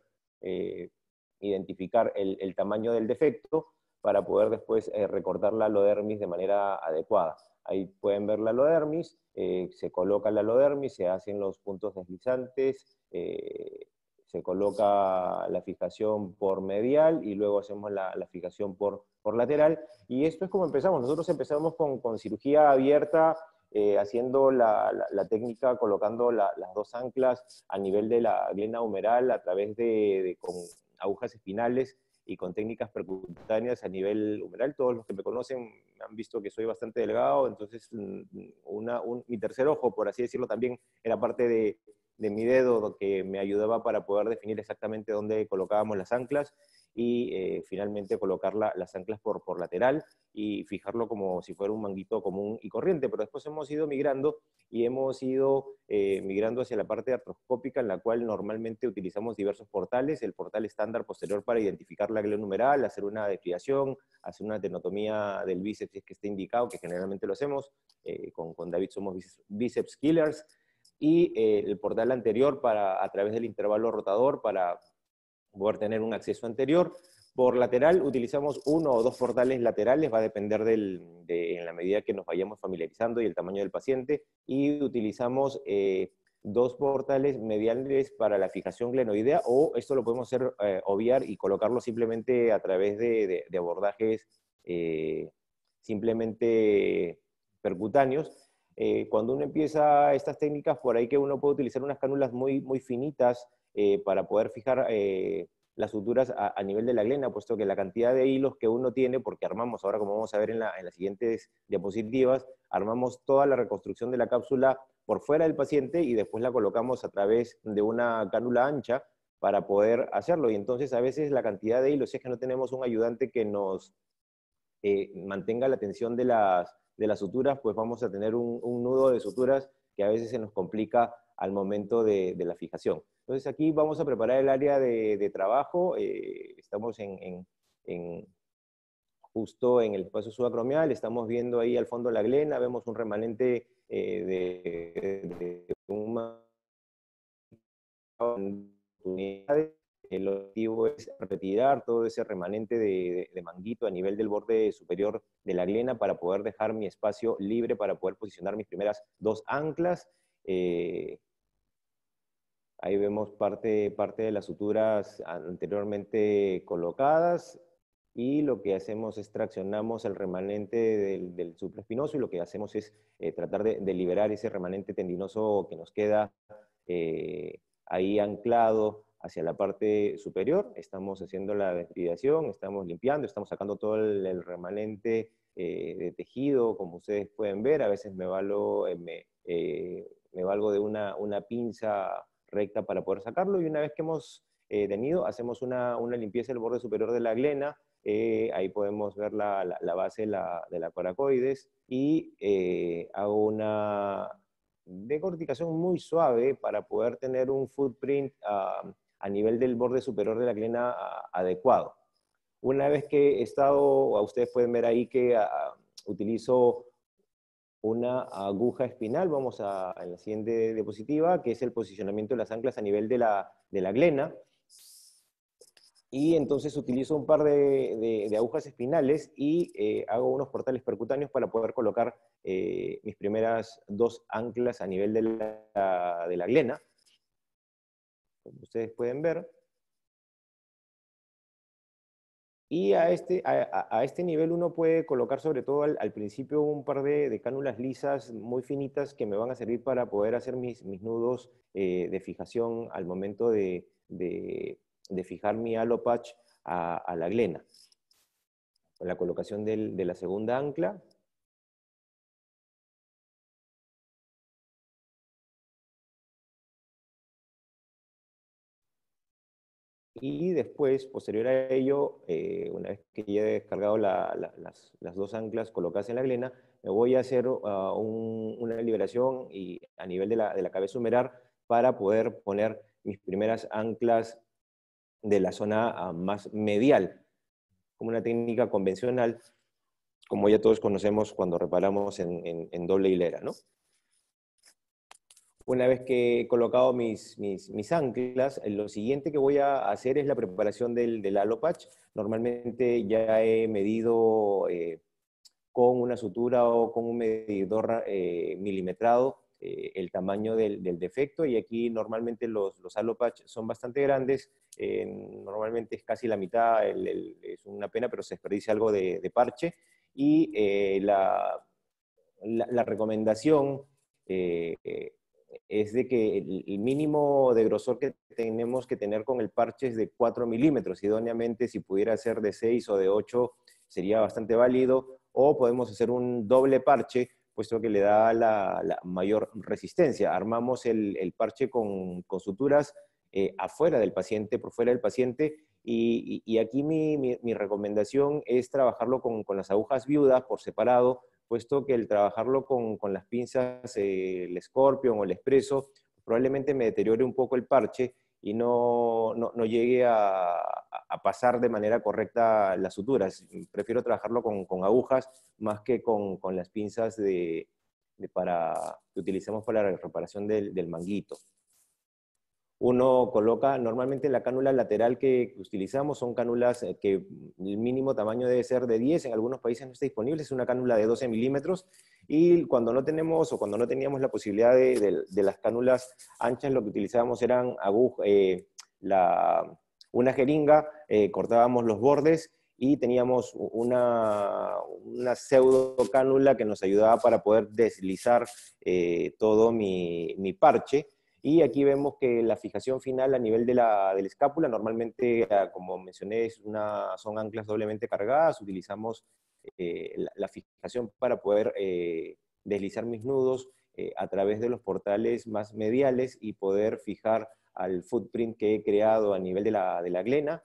identificar el tamaño del defecto, para poder después recortar la alodermis de manera adecuada. Ahí pueden ver la alodermis, se coloca la alodermis, se hacen los puntos deslizantes, se coloca la fijación por medial y luego hacemos la fijación por lateral. Y esto es como empezamos. Nosotros empezamos con cirugía abierta, haciendo la técnica, colocando las dos anclas a nivel de la glena humeral a través con agujas espinales y con técnicas percutáneas a nivel humeral. Todos los que me conocen han visto que soy bastante delgado, entonces mi tercer ojo, por así decirlo, también era parte de mi dedo, que me ayudaba para poder definir exactamente dónde colocábamos las anclas y finalmente colocar las anclas por lateral y fijarlo como si fuera un manguito común y corriente. Pero después hemos ido migrando y hemos ido migrando hacia la parte artroscópica, en la cual normalmente utilizamos diversos portales. El portal estándar posterior para identificar la glena humeral, hacer una desviación, hacer una tenotomía del bíceps si es que esté indicado, que generalmente lo hacemos. Con David somos bíceps killers. Y el portal anterior a través del intervalo rotador para poder tener un acceso anterior. Por lateral utilizamos uno o dos portales laterales, va a depender en la medida que nos vayamos familiarizando y el tamaño del paciente, y utilizamos dos portales mediales para la fijación glenoidea, o esto lo podemos hacer obviar y colocarlo simplemente a través de abordajes simplemente percutáneos. Cuando uno empieza estas técnicas, por ahí que uno puede utilizar unas cánulas muy, muy finitas para poder fijar las suturas a nivel de la glena, puesto que la cantidad de hilos que uno tiene, porque armamos, ahora como vamos a ver en las siguientes diapositivas, armamos toda la reconstrucción de la cápsula por fuera del paciente y después la colocamos a través de una cánula ancha para poder hacerlo. Y entonces a veces la cantidad de hilos, si es que no tenemos un ayudante que nos mantenga la tensión de las suturas, pues vamos a tener un nudo de suturas que a veces se nos complica al momento de la fijación. Entonces aquí vamos a preparar el área de trabajo. Estamos justo en el espacio subacromial, estamos viendo ahí al fondo la glena, vemos un remanente de unidades. El objetivo es retirar todo ese remanente de manguito a nivel del borde superior de la glena para poder dejar mi espacio libre para poder posicionar mis primeras dos anclas. Ahí vemos parte de las suturas anteriormente colocadas, y lo que hacemos es traccionamos el remanente del supraespinoso, y lo que hacemos es tratar de liberar ese remanente tendinoso que nos queda ahí anclado hacia la parte superior, estamos haciendo la desbridación, estamos limpiando, estamos sacando todo el remanente de tejido, como ustedes pueden ver. A veces me valgo de una pinza recta para poder sacarlo, y una vez que hemos tenido, hacemos una limpieza del borde superior de la glena. Ahí podemos ver la base de la coracoides, y hago una decorticación muy suave para poder tener un footprint a nivel del borde superior de la glena adecuado. Una vez que he estado, ustedes pueden ver ahí que utilizo una aguja espinal, vamos en la siguiente diapositiva, que es el posicionamiento de las anclas a nivel de la glena. Y entonces utilizo un par de agujas espinales y hago unos portales percutáneos para poder colocar mis primeras 2 anclas a nivel de la glena, como ustedes pueden ver. Y a este nivel uno puede colocar, sobre todo al principio, un par de cánulas lisas muy finitas que me van a servir para poder hacer mis nudos de fijación al momento de fijar mi halo patch a la glena. Con la colocación de la segunda ancla. Y después, posterior a ello, una vez que ya he descargado las 2 anclas colocadas en la glena, me voy a hacer una liberación a nivel de la cabeza humeral para poder poner mis primeras anclas de la zona más medial, como una técnica convencional, como ya todos conocemos cuando reparamos en doble hilera, ¿no? Una vez que he colocado mis anclas, lo siguiente que voy a hacer es la preparación del halo patch. Normalmente ya he medido con una sutura o con un medidor milimetrado el tamaño del defecto, y aquí normalmente los halo patch son bastante grandes. Normalmente es casi la mitad, es una pena, pero se desperdicia algo de parche. Y la recomendación es de que el mínimo de grosor que tenemos que tener con el parche es de 4 milímetros. Idóneamente, si pudiera ser de 6 o de 8, sería bastante válido. O podemos hacer un doble parche, puesto que le da la mayor resistencia. Armamos el parche con suturas afuera del paciente, por fuera del paciente. Y aquí mi recomendación es trabajarlo con las agujas viudas por separado, puesto que el trabajarlo con las pinzas, el Scorpion o el Espresso, probablemente me deteriore un poco el parche y no llegue a pasar de manera correcta las suturas. Prefiero trabajarlo con agujas más que con las pinzas que utilizamos para la reparación del manguito. Uno coloca, normalmente la cánula lateral que utilizamos son cánulas que el mínimo tamaño debe ser de 10, en algunos países no está disponible, es una cánula de 12 milímetros, y cuando no tenemos o cuando no teníamos la posibilidad de las cánulas anchas, lo que utilizábamos eran una jeringa, cortábamos los bordes y teníamos una pseudo cánula que nos ayudaba para poder deslizar todo mi parche. Y aquí vemos que la fijación final a nivel de la escápula, normalmente, como mencioné, son anclas doblemente cargadas. Utilizamos la fijación para poder deslizar mis nudos a través de los portales más mediales y poder fijar al footprint que he creado a nivel de la glena.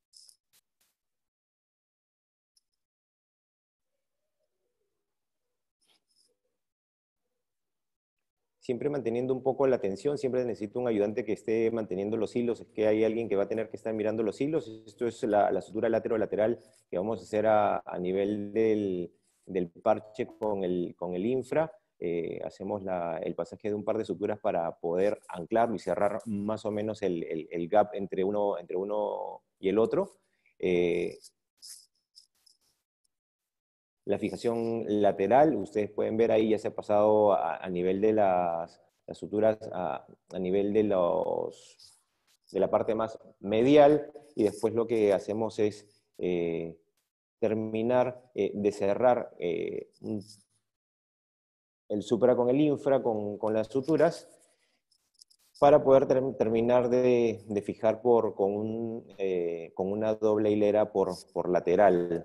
Siempre manteniendo un poco la tensión, siempre necesito un ayudante que esté manteniendo los hilos, es que hay alguien que va a tener que estar mirando los hilos. Esto es la sutura lateral que vamos a hacer a nivel del parche con el infra. Hacemos el pasaje de un par de suturas para poder anclarlo y cerrar más o menos el gap entre uno y el otro. La fijación lateral, ustedes pueden ver ahí, ya se ha pasado a nivel de las suturas, a nivel de la parte más medial, y después lo que hacemos es terminar de cerrar el supra con el infra, con las suturas, para poder terminar de fijar con una doble hilera por lateral.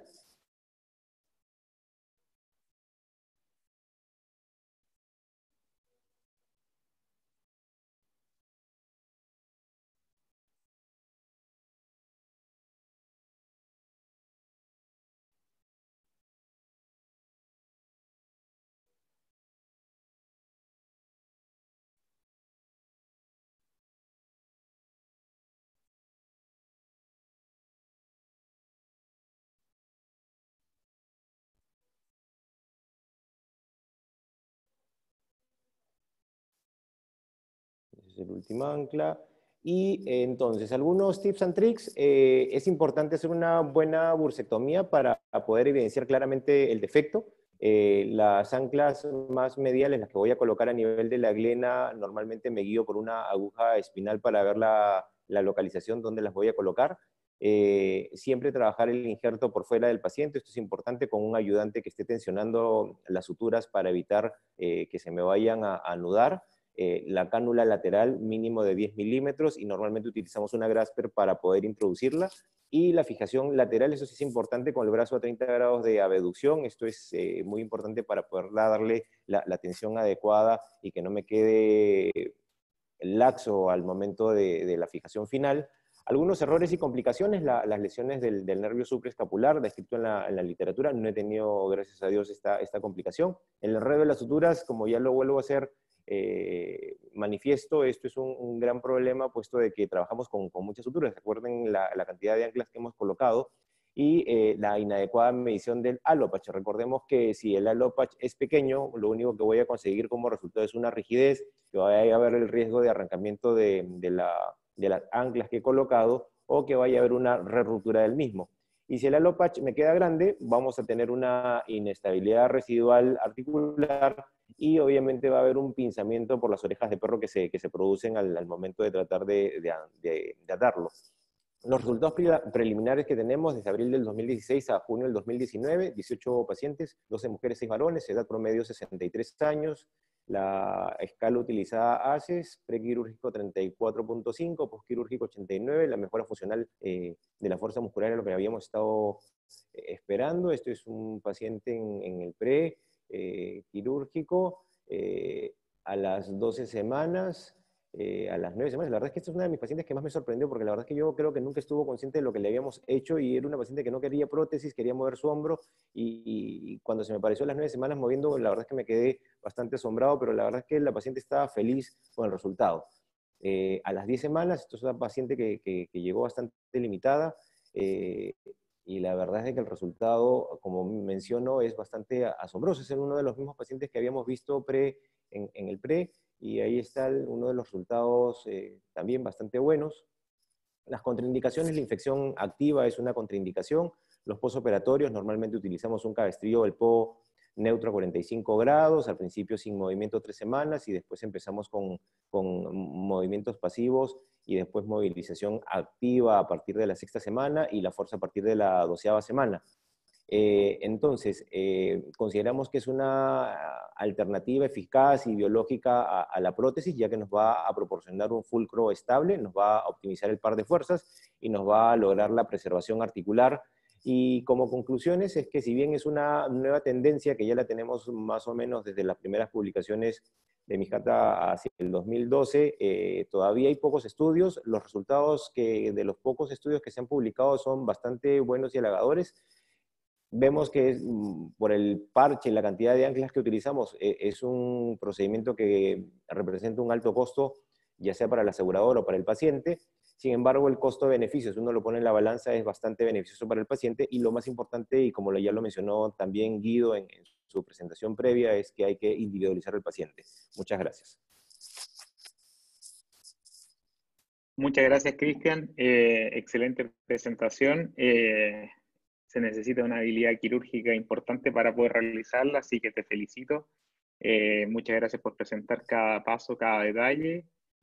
Es el último ancla. Y entonces, algunos tips and tricks. Es importante hacer una buena bursectomía para poder evidenciar claramente el defecto. Las anclas más mediales, las que voy a colocar a nivel de la glena, normalmente me guío por una aguja espinal para ver la localización donde las voy a colocar. Siempre trabajar el injerto por fuera del paciente. Esto es importante, con un ayudante que esté tensionando las suturas para evitar que se me vayan a anudar. La cánula lateral mínimo de 10 milímetros y normalmente utilizamos una Grasper para poder introducirla. Y la fijación lateral, eso sí es importante, con el brazo a 30 grados de abducción. Esto es muy importante para poder darle la tensión adecuada y que no me quede laxo al momento de la fijación final. Algunos errores y complicaciones, las lesiones del nervio supraescapular, descrito en la literatura. No he tenido, gracias a Dios, esta complicación. El enredo de las suturas, como ya lo vuelvo a hacer manifiesto, esto es un gran problema, puesto de que trabajamos con muchas suturas. Recuerden la cantidad de anclas que hemos colocado y la inadecuada medición del alopatch. Recordemos que si el alopatch es pequeño, lo único que voy a conseguir como resultado es una rigidez, que vaya a haber el riesgo de arrancamiento de las anclas que he colocado, o que vaya a haber una reruptura del mismo. Y si el alopatch me queda grande, vamos a tener una inestabilidad residual articular y obviamente va a haber un pinzamiento por las orejas de perro que se producen al momento de tratar de atarlo. Los resultados preliminares que tenemos desde abril del 2016 a junio del 2019, 18 pacientes, 12 mujeres, 6 varones, edad promedio 63 años, la escala utilizada ACES, prequirúrgico 34.5, postquirúrgico 89, la mejora funcional de la fuerza muscular es lo que habíamos estado esperando. Esto es un paciente en el quirúrgico a las 12 semanas, a las 9 semanas. La verdad es que esta es una de mis pacientes que más me sorprendió, porque la verdad es que yo creo que nunca estuvo consciente de lo que le habíamos hecho, y era una paciente que no quería prótesis, quería mover su hombro, y cuando se me apareció a las 9 semanas moviendo, la verdad es que me quedé bastante asombrado, pero la verdad es que la paciente estaba feliz con el resultado. A las 10 semanas, esto es una paciente que llegó bastante limitada, y la verdad es que el resultado, como menciono, es bastante asombroso. Es uno de los mismos pacientes que habíamos visto en el pre, y ahí está uno de los resultados también bastante buenos. Las contraindicaciones: la infección activa es una contraindicación. Los postoperatorios, normalmente utilizamos un cabestrillo del PO neutro a 45 grados, al principio sin movimiento 3 semanas, y después empezamos con movimientos pasivos, y después movilización activa a partir de la 6ª semana y la fuerza a partir de la 12ª semana. Entonces, consideramos que es una alternativa eficaz y biológica a la prótesis, ya que nos va a proporcionar un fulcro estable, nos va a optimizar el par de fuerzas y nos va a lograr la preservación articular. Y como conclusiones es que, si bien es una nueva tendencia que ya la tenemos más o menos desde las primeras publicaciones de Mijata hacia el 2012, todavía hay pocos estudios. Los resultados de los pocos estudios que se han publicado son bastante buenos y halagadores. Vemos que por el parche y la cantidad de anclas que utilizamos, es un procedimiento que representa un alto costo, ya sea para el asegurador o para el paciente. Sin embargo, el costo-beneficio, si uno lo pone en la balanza, es bastante beneficioso para el paciente, y lo más importante, y como ya lo mencionó también Guido en su presentación previa, es que hay que individualizar al paciente. Muchas gracias. Muchas gracias, Cristian. Excelente presentación. Se necesita una habilidad quirúrgica importante para poder realizarla, así que te felicito. Muchas gracias por presentar cada paso, cada detalle.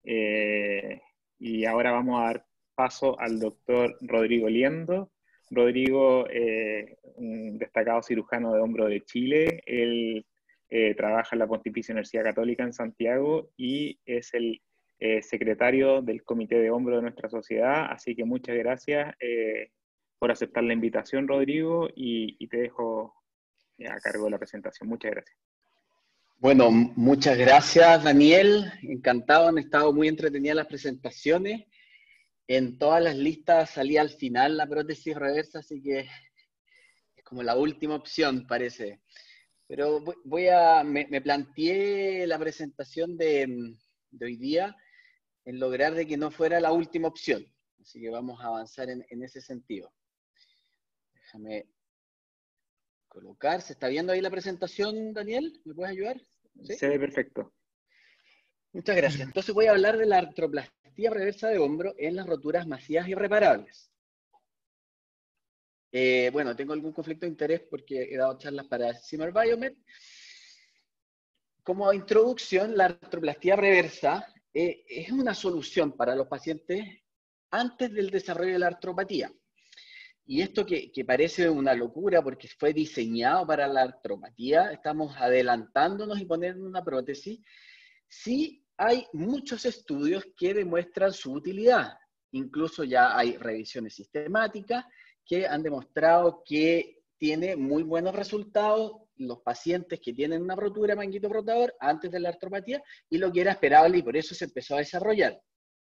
Y ahora vamos a dar paso al doctor Rodrigo Liendo. Rodrigo, un destacado cirujano de hombro de Chile. Él trabaja en la Pontificia Universidad Católica en Santiago y es el secretario del Comité de Hombro de nuestra sociedad, así que muchas gracias por aceptar la invitación, Rodrigo, y te dejo a cargo de la presentación. Muchas gracias. Bueno, muchas gracias, Daniel. Encantado, han estado muy entretenidas las presentaciones. En todas las listas salía al final la prótesis reversa, así que es como la última opción, parece. Pero me planteé la presentación de hoy día en lograr de que no fuera la última opción. Así que vamos a avanzar en ese sentido. Déjame colocar. ¿Se está viendo ahí la presentación, Daniel? ¿Me puedes ayudar? ¿Sí? Se ve perfecto. Muchas gracias. Entonces voy a hablar de la artroplastía reversa de hombro en las roturas masivas irreparables. Bueno, tengo algún conflicto de interés porque he dado charlas para Zimmer Biomet. Como introducción, la artroplastía reversa es una solución para los pacientes antes del desarrollo de la artropatía. Y esto que parece una locura porque fue diseñado para la artropatía, estamos adelantándonos y poniendo una prótesis, sí hay muchos estudios que demuestran su utilidad. Incluso ya hay revisiones sistemáticas que han demostrado que tiene muy buenos resultados los pacientes que tienen una rotura manguito rotador antes de la artropatía y lo que era esperable y por eso se empezó a desarrollar.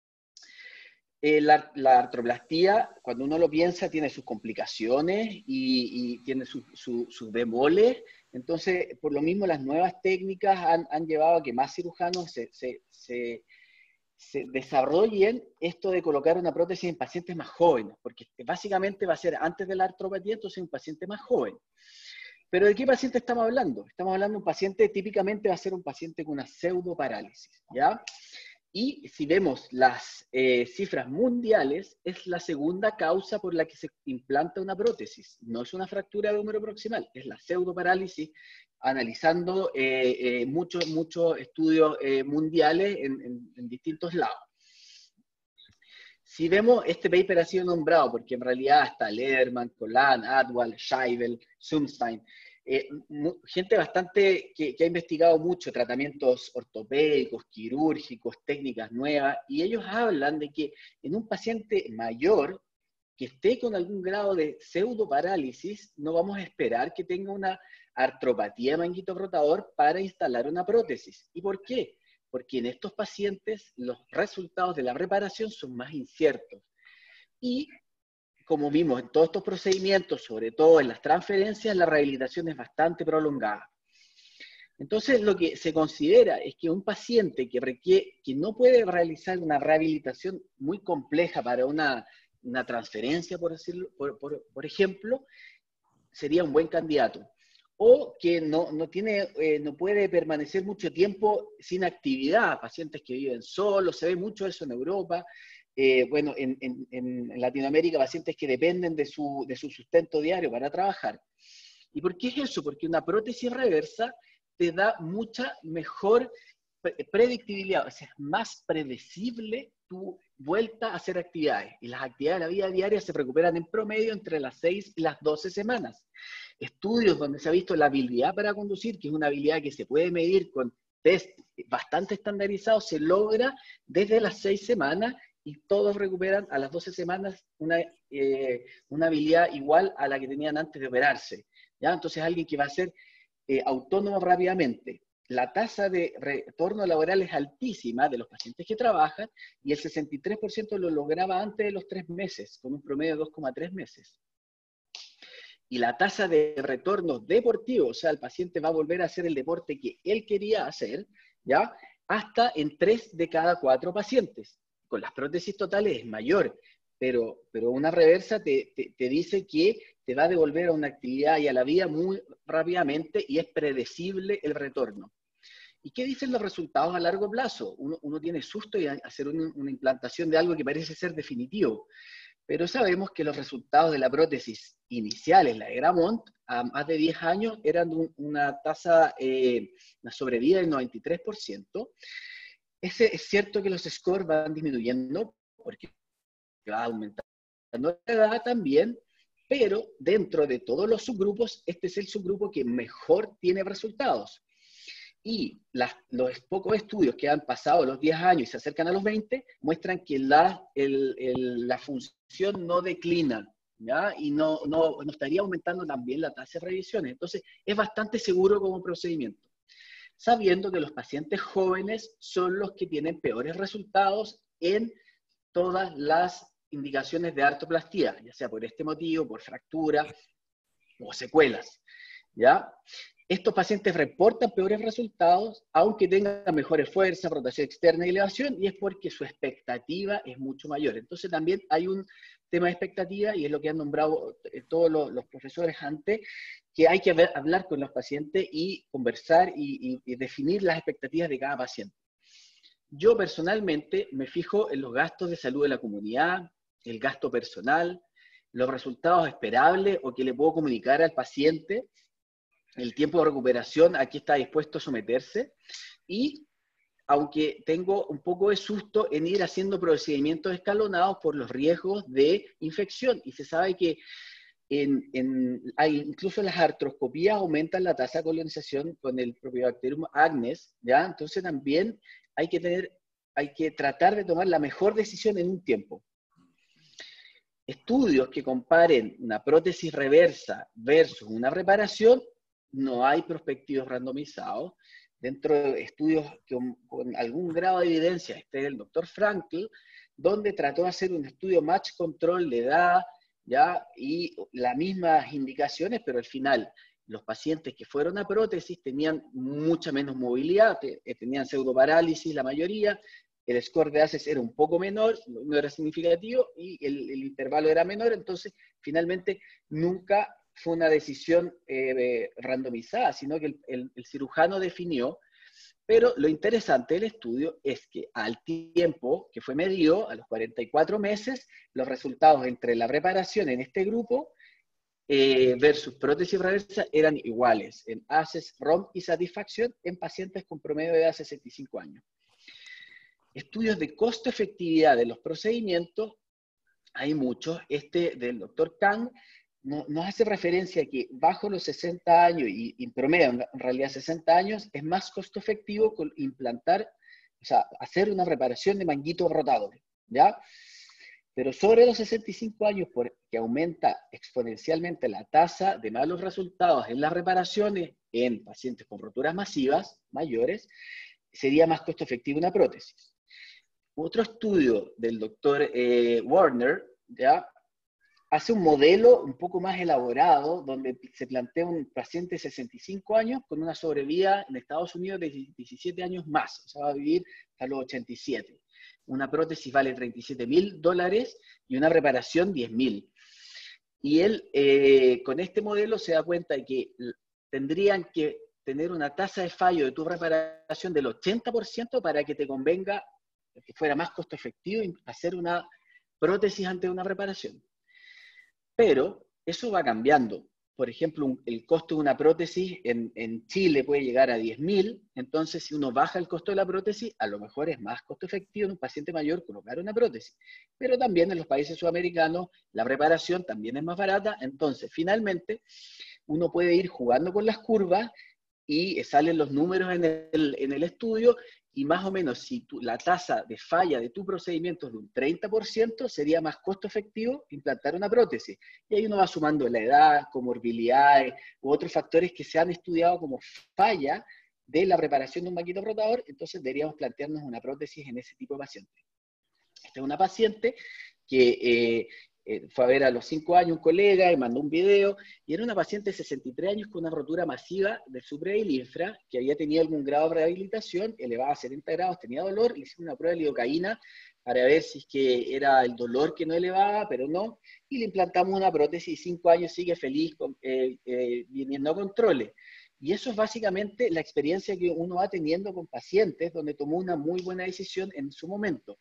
La artroplastía, cuando uno lo piensa, tiene sus complicaciones y tiene sus bemoles. Entonces, por lo mismo, las nuevas técnicas han llevado a que más cirujanos se desarrollen esto de colocar una prótesis en pacientes más jóvenes, porque básicamente va a ser antes de la artropatía, entonces un paciente más joven. Pero ¿de qué paciente estamos hablando? Estamos hablando de un paciente, típicamente va a ser un paciente con una pseudoparálisis, ¿ya? Y si vemos las cifras mundiales, es la segunda causa por la que se implanta una prótesis. No es una fractura de húmero proximal, es la pseudoparálisis, analizando muchos estudios mundiales en distintos lados. Si vemos, este paper ha sido nombrado, porque en realidad está Lederman, Colan, Atwal, Scheibel, Sundstein, gente bastante que ha investigado mucho tratamientos ortopédicos, quirúrgicos, técnicas nuevas, y ellos hablan de que en un paciente mayor que esté con algún grado de pseudoparálisis, no vamos a esperar que tenga una artropatía manguito rotador para instalar una prótesis. ¿Y por qué? Porque en estos pacientes los resultados de la reparación son más inciertos. Y como vimos en todos estos procedimientos, sobre todo en las transferencias, la rehabilitación es bastante prolongada. Entonces, lo que se considera es que un paciente que no puede realizar una rehabilitación muy compleja para una transferencia, por ejemplo, sería un buen candidato. O que no puede permanecer mucho tiempo sin actividad, pacientes que viven solos, se ve mucho eso en Europa. Bueno, en Latinoamérica, pacientes que dependen de su sustento diario para trabajar. ¿Y por qué es eso? Porque una prótesis reversa te da mucha mejor predictibilidad, o sea, es más predecible tu vuelta a hacer actividades. Y las actividades de la vida diaria se recuperan en promedio entre las 6 y las 12 semanas. Estudios donde se ha visto la habilidad para conducir, que es una habilidad que se puede medir con test bastante estandarizados, se logra desde las 6 semanas y todos recuperan a las 12 semanas una habilidad igual a la que tenían antes de operarse. ¿Ya? Entonces alguien que va a ser autónomo rápidamente. La tasa de retorno laboral es altísima de los pacientes que trabajan y el 63% lo lograba antes de los 3 meses, con un promedio de 2,3 meses. Y la tasa de retorno deportivo, o sea, el paciente va a volver a hacer el deporte que él quería hacer, ¿ya? Hasta en 3 de cada 4 pacientes. Con las prótesis totales es mayor, pero una reversa te dice que te va a devolver a una actividad y a la vida muy rápidamente y es predecible el retorno. ¿Y qué dicen los resultados a largo plazo? Uno tiene susto y hacer una implantación de algo que parece ser definitivo. Pero sabemos que los resultados de la prótesis iniciales, la de Gramont, a más de 10 años, eran una tasa, una sobrevida del 93%. Es cierto que los scores van disminuyendo, porque va aumentando la edad también, pero dentro de todos los subgrupos, este es el subgrupo que mejor tiene resultados. los pocos estudios que han pasado los 10 años y se acercan a los 20, muestran que la función no declina, ¿ya? Y no estaría aumentando también la tasa de revisiones. Entonces, es bastante seguro como procedimiento, sabiendo que los pacientes jóvenes son los que tienen peores resultados en todas las indicaciones de artroplastía, ya sea por este motivo, por fractura o secuelas, ¿ya? Estos pacientes reportan peores resultados, aunque tengan mejores fuerzas, rotación externa y elevación, y es porque su expectativa es mucho mayor. Entonces también hay un tema de expectativa, y es lo que han nombrado todos los profesores antes, que hay que hablar con los pacientes y conversar y definir las expectativas de cada paciente. Yo personalmente me fijo en los gastos de salud de la comunidad, el gasto personal, los resultados esperables o que le puedo comunicar al paciente, el tiempo de recuperación a que está dispuesto a someterse, y aunque tengo un poco de susto en ir haciendo procedimientos escalonados por los riesgos de infección, y se sabe que incluso las artroscopías aumentan la tasa de colonización con el Propionibacterium agnes, ¿ya? Entonces también hay que tratar de tomar la mejor decisión en un tiempo. Estudios que comparen una prótesis reversa versus una reparación, no hay prospectivos randomizados. Dentro de estudios con algún grado de evidencia, este es el doctor Frankl, donde trató de hacer un estudio match control de edad, ¿ya? Y las mismas indicaciones, pero al final los pacientes que fueron a prótesis tenían mucha menos movilidad, tenían pseudoparálisis la mayoría, el score de ACES era un poco menor, no era significativo, y el intervalo era menor. Entonces finalmente nunca fue una decisión randomizada, sino que el cirujano definió. Pero lo interesante del estudio es que al tiempo que fue medido, a los 44 meses, los resultados entre la reparación en este grupo versus prótesis reversa eran iguales en ACES, ROM y satisfacción en pacientes con promedio de edad de 65 años. Estudios de costo-efectividad de los procedimientos, hay muchos. Este del doctor Kang nos hace referencia a que bajo los 60 años, y en promedio en realidad 60 años, es más costo efectivo implantar, o sea, hacer una reparación de manguito rotador, ¿ya? Pero sobre los 65 años, porque aumenta exponencialmente la tasa de malos resultados en las reparaciones en pacientes con roturas masivas mayores, sería más costo efectivo una prótesis. Otro estudio del doctor Warner, ¿ya?, hace un modelo un poco más elaborado, donde se plantea un paciente de 65 años con una sobrevida en Estados Unidos de 17 años más, o sea, va a vivir hasta los 87. Una prótesis vale $37.000 y una reparación $10.000. Y él, con este modelo, se da cuenta de que tendrían que tener una tasa de fallo de tu reparación del 80% para que te convenga, que fuera más costo efectivo hacer una prótesis antes de una reparación. Pero eso va cambiando. Por ejemplo, el costo de una prótesis en Chile puede llegar a $10.000, entonces si uno baja el costo de la prótesis, a lo mejor es más costo efectivo en un paciente mayor colocar una prótesis. Pero también en los países sudamericanos la reparación también es más barata, entonces finalmente uno puede ir jugando con las curvas y salen los números en el estudio, y más o menos si la tasa de falla de tu procedimiento es de un 30%, sería más costo efectivo implantar una prótesis. Y ahí uno va sumando la edad, comorbilidades u otros factores que se han estudiado como falla de la preparación de un manguito rotador. Entonces deberíamos plantearnos una prótesis en ese tipo de pacientes. Esta es una paciente que fue a ver a los 5 años un colega y mandó un video, y era una paciente de 63 años con una rotura masiva del supra y el infra, que había tenido algún grado de rehabilitación, elevada a 70 grados, tenía dolor, le hicimos una prueba de lidocaína para ver si es que era el dolor que no elevaba, pero no, y le implantamos una prótesis, y 5 años sigue feliz, viniendo a controles. Y eso es básicamente la experiencia que uno va teniendo con pacientes donde tomó una muy buena decisión en su momento.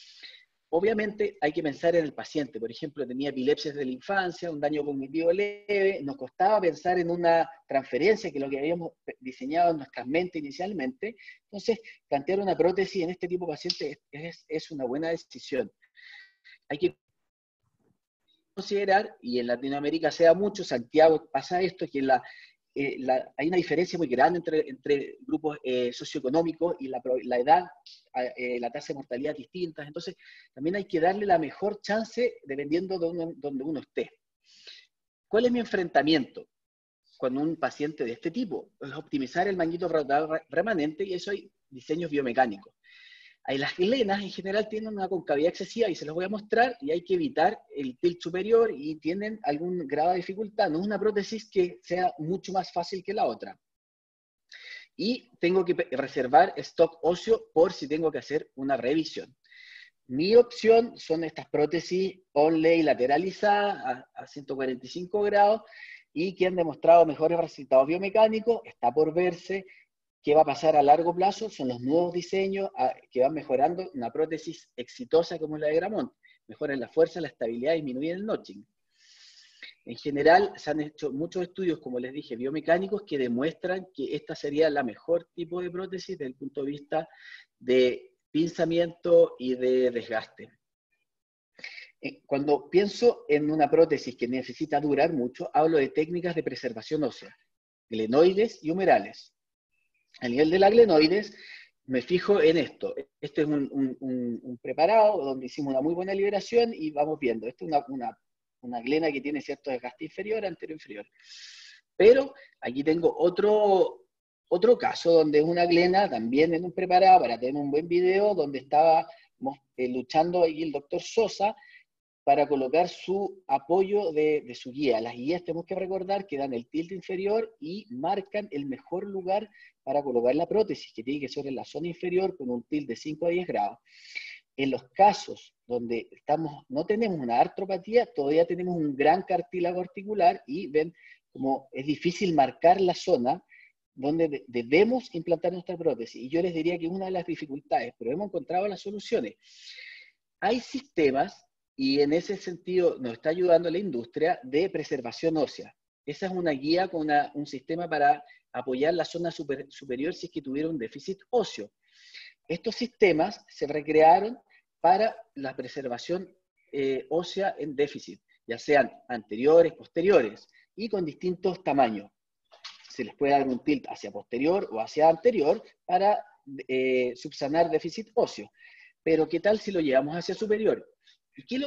Obviamente hay que pensar en el paciente. Por ejemplo, tenía epilepsia desde la infancia, un daño cognitivo leve, nos costaba pensar en una transferencia, que es lo que habíamos diseñado en nuestra mente inicialmente. Entonces, plantear una prótesis en este tipo de pacientes es una buena decisión. Hay que considerar, y en Latinoamérica se da mucho, Santiago pasa esto, que hay una diferencia muy grande entre grupos socioeconómicos y la edad, la tasa de mortalidad distintas. Entonces, también hay que darle la mejor chance dependiendo de donde uno esté. ¿Cuál es mi enfrentamiento con un paciente de este tipo? Es optimizar el magnetocaudal remanente, y eso hay diseños biomecánicos. Las glenas en general tienen una concavidad excesiva, y se los voy a mostrar, y hay que evitar el tilt superior, y tienen algún grado de dificultad. No es una prótesis que sea mucho más fácil que la otra. Y tengo que reservar stock óseo por si tengo que hacer una revisión. Mi opción son estas prótesis onlay lateralizadas a 145 grados, y que han demostrado mejores resultados biomecánicos. Está por verse qué va a pasar a largo plazo. Son los nuevos diseños que van mejorando una prótesis exitosa como la de Gramont. Mejoran la fuerza, la estabilidad y disminuyen el notching. En general, se han hecho muchos estudios, como les dije, biomecánicos, que demuestran que esta sería la mejor tipo de prótesis desde el punto de vista de pinzamiento y de desgaste. Cuando pienso en una prótesis que necesita durar mucho, hablo de técnicas de preservación ósea, glenoides y humerales. A nivel de la glenoides, me fijo en esto. Este es un preparado donde hicimos una muy buena liberación, y vamos viendo. Esta es una glena que tiene cierto desgaste inferior, anterior-inferior. Pero aquí tengo otro caso donde es una glena también en un preparado, para tener un buen video, donde estaba luchando ahí el doctor Sosa para colocar su apoyo de su guía. Las guías, tenemos que recordar, que dan el tilt inferior y marcan el mejor lugar para colocar la prótesis, que tiene que ser en la zona inferior con un tilt de 5 a 10 grados. En los casos donde no tenemos una artropatía, todavía tenemos un gran cartílago articular, y ven como es difícil marcar la zona donde debemos implantar nuestra prótesis. Y yo les diría que es una de las dificultades, pero hemos encontrado las soluciones. Hay sistemas, y en ese sentido nos está ayudando la industria, de preservación ósea. Esa es una guía con un sistema para apoyar la zona superior si es que tuviera un déficit óseo. Estos sistemas se recrearon para la preservación ósea en déficit, ya sean anteriores, posteriores, y con distintos tamaños. Se les puede dar un tilt hacia posterior o hacia anterior para subsanar déficit óseo. Pero ¿qué tal si lo llevamos hacia superior? ¿Y qué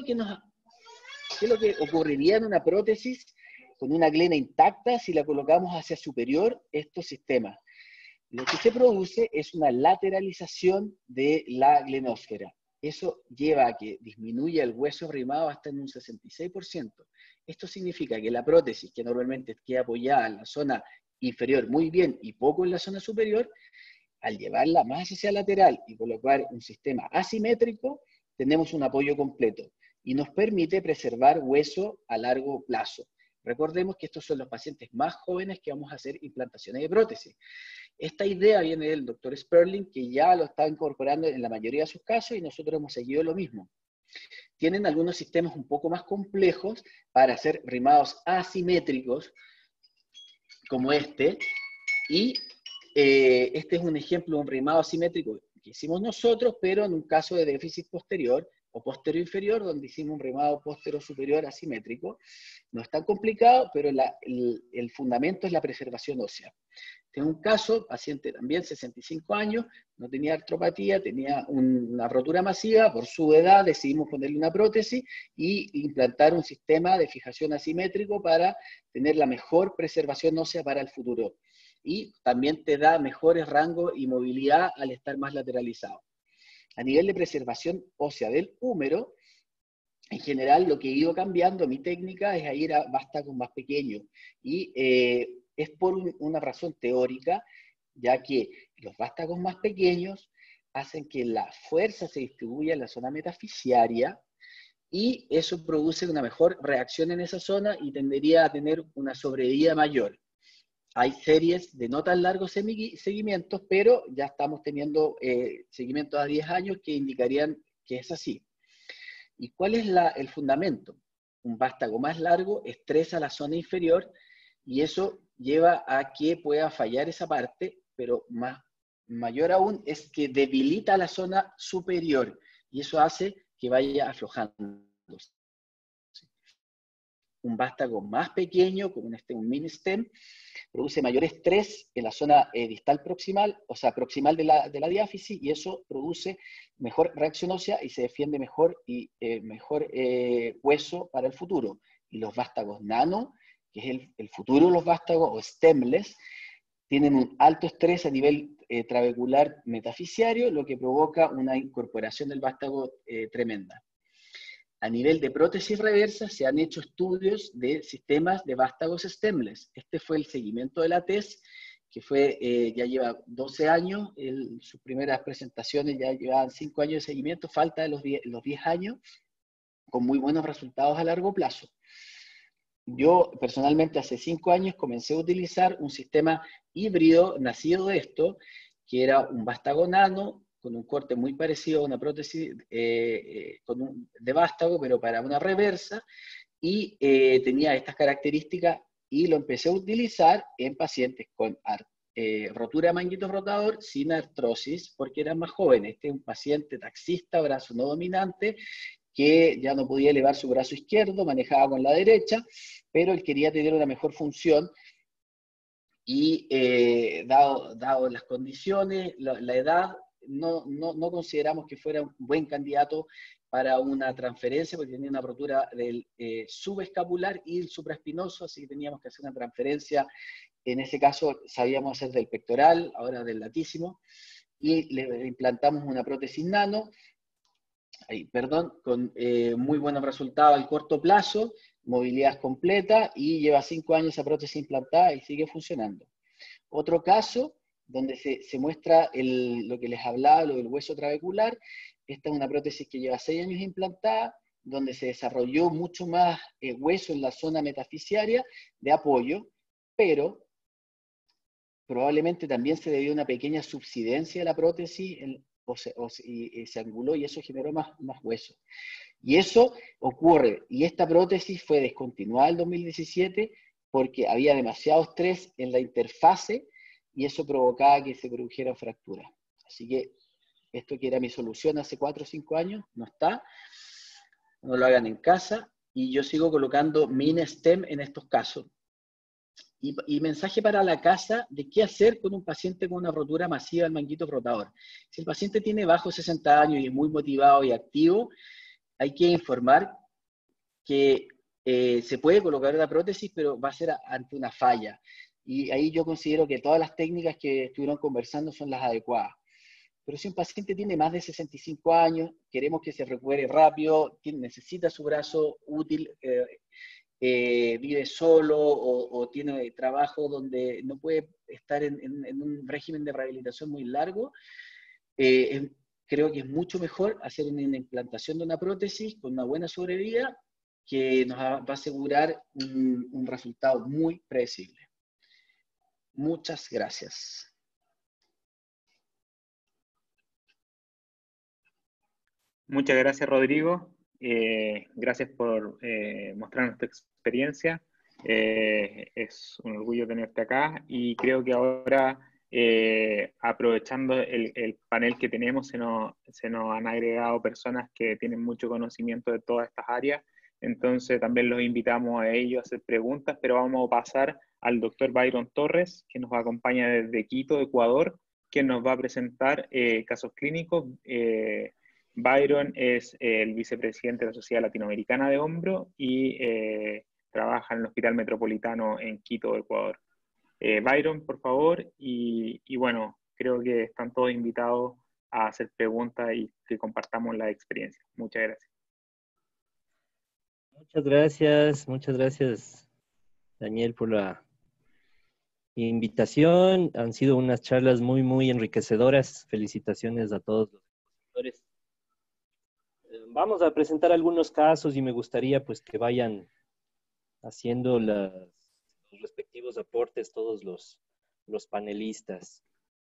es lo que ocurriría en una prótesis con una glena intacta si la colocamos hacia superior estos sistemas? Lo que se produce es una lateralización de la glenosfera. Eso lleva a que disminuya el hueso arrimado hasta en un 66%. Esto significa que la prótesis, que normalmente queda apoyada en la zona inferior muy bien y poco en la zona superior, al llevarla más hacia lateral y colocar un sistema asimétrico, tenemos un apoyo completo y nos permite preservar hueso a largo plazo. Recordemos que estos son los pacientes más jóvenes que vamos a hacer implantaciones de prótesis. Esta idea viene del doctor Sperling, que ya lo está incorporando en la mayoría de sus casos, y nosotros hemos seguido lo mismo. Tienen algunos sistemas un poco más complejos para hacer rimados asimétricos, como este, y este es un ejemplo de un rimado asimétrico que hicimos nosotros, pero en un caso de déficit posterior o posterior inferior, donde hicimos un rimado posterior superior asimétrico. No es tan complicado, pero el fundamento es la preservación ósea. Tengo un caso, paciente también, 65 años, no tenía artropatía, tenía una rotura masiva. Por su edad decidimos ponerle una prótesis y implantar un sistema de fijación asimétrico para tener la mejor preservación ósea para el futuro. Y también te da mejores rangos y movilidad al estar más lateralizado. A nivel de preservación ósea del húmero, en general lo que he ido cambiando, mi técnica, es a ir a vástagos más pequeños. Y es por una razón teórica, ya que los vástagos más pequeños hacen que la fuerza se distribuya en la zona metafisiaria, y eso produce una mejor reacción en esa zona y tendería a tener una sobrevida mayor. Hay series de no tan largos seguimientos, pero ya estamos teniendo seguimientos a 10 años que indicarían que es así. ¿Y cuál es el fundamento? Un vástago más largo estresa la zona inferior, y eso lleva a que pueda fallar esa parte, pero mayor aún es que debilita la zona superior, y eso hace que vaya aflojando. un vástago más pequeño, como un mini stem, produce mayor estrés en la zona distal proximal, o sea, proximal de la diáfisis, y eso produce mejor reacción ósea y se defiende mejor y mejor hueso para el futuro. Y los vástagos nano, que es el futuro de los vástagos, o stemless, tienen un alto estrés a nivel trabecular metafisiario, lo que provoca una incorporación del vástago tremenda. A nivel de prótesis reversa se han hecho estudios de sistemas de vástagos stemless. Este fue el seguimiento de la TES, que ya lleva 12 años, sus primeras presentaciones ya llevaban 5 años de seguimiento, falta de los 10 años, con muy buenos resultados a largo plazo. Yo personalmente hace 5 años comencé a utilizar un sistema híbrido nacido de esto, que era un vástago nano, con un corte muy parecido a una prótesis de vástago, pero para una reversa, y tenía estas características, y lo empecé a utilizar en pacientes con rotura de manguito rotador sin artrosis, porque eran más jóvenes. Este es un paciente taxista, brazo no dominante, que ya no podía elevar su brazo izquierdo, manejaba con la derecha, pero él quería tener una mejor función, y dado las condiciones, la edad, no consideramos que fuera un buen candidato para una transferencia, porque tenía una rotura del subescapular y el supraespinoso, así que teníamos que hacer una transferencia. En ese caso sabíamos hacer del pectoral, ahora del latísimo, y le implantamos una prótesis nano, con muy buenos resultados al corto plazo, movilidad completa, y lleva 5 años esa prótesis implantada y sigue funcionando. Otro caso donde se muestra lo que les hablaba, lo del hueso trabecular. Esta es una prótesis que lleva 6 años implantada, donde se desarrolló mucho más hueso en la zona metafisiaria de apoyo, pero probablemente también se debió a una pequeña subsidencia de la prótesis, y se anguló, y eso generó más hueso. Y eso ocurre, y esta prótesis fue descontinuada en 2017 porque había demasiado estrés en la interfase, y eso provocaba que se produjera fractura. Así que esto, que era mi solución hace 4 o 5 años, no está. No lo hagan en casa, y yo sigo colocando mini stem en estos casos. Y mensaje para la casa de qué hacer con un paciente con una rotura masiva del manguito rotador. Si el paciente tiene bajo 60 años y es muy motivado y activo, hay que informar que se puede colocar la prótesis, pero va a ser ante una falla. Y ahí yo considero que todas las técnicas que estuvieron conversando son las adecuadas. Pero si un paciente tiene más de 65 años, queremos que se recupere rápido, necesita su brazo útil, vive solo o tiene trabajo donde no puede estar en un régimen de rehabilitación muy largo, creo que es mucho mejor hacer una implantación de una prótesis con una buena sobrevida, que nos va a asegurar un resultado muy predecible. Muchas gracias. Muchas gracias, Rodrigo. Gracias por mostrarnos tu experiencia. Es un orgullo tenerte acá, y creo que ahora, aprovechando el panel que tenemos, se nos han agregado personas que tienen mucho conocimiento de todas estas áreas. Entonces también los invitamos a ellos a hacer preguntas, pero vamos a pasar al doctor Byron Torres, que nos acompaña desde Quito, Ecuador, que nos va a presentar casos clínicos. Byron es el vicepresidente de la Sociedad Latinoamericana de Hombro y trabaja en el Hospital Metropolitano en Quito, Ecuador. Byron, por favor, y bueno, creo que están todos invitados a hacer preguntas y que compartamos la experiencia. Muchas gracias. Muchas gracias, Daniel, por la invitación. Han sido unas charlas muy, muy enriquecedoras. Felicitaciones a todos los expositores. Vamos a presentar algunos casos, y me gustaría pues que vayan haciendo los respectivos aportes todos los panelistas.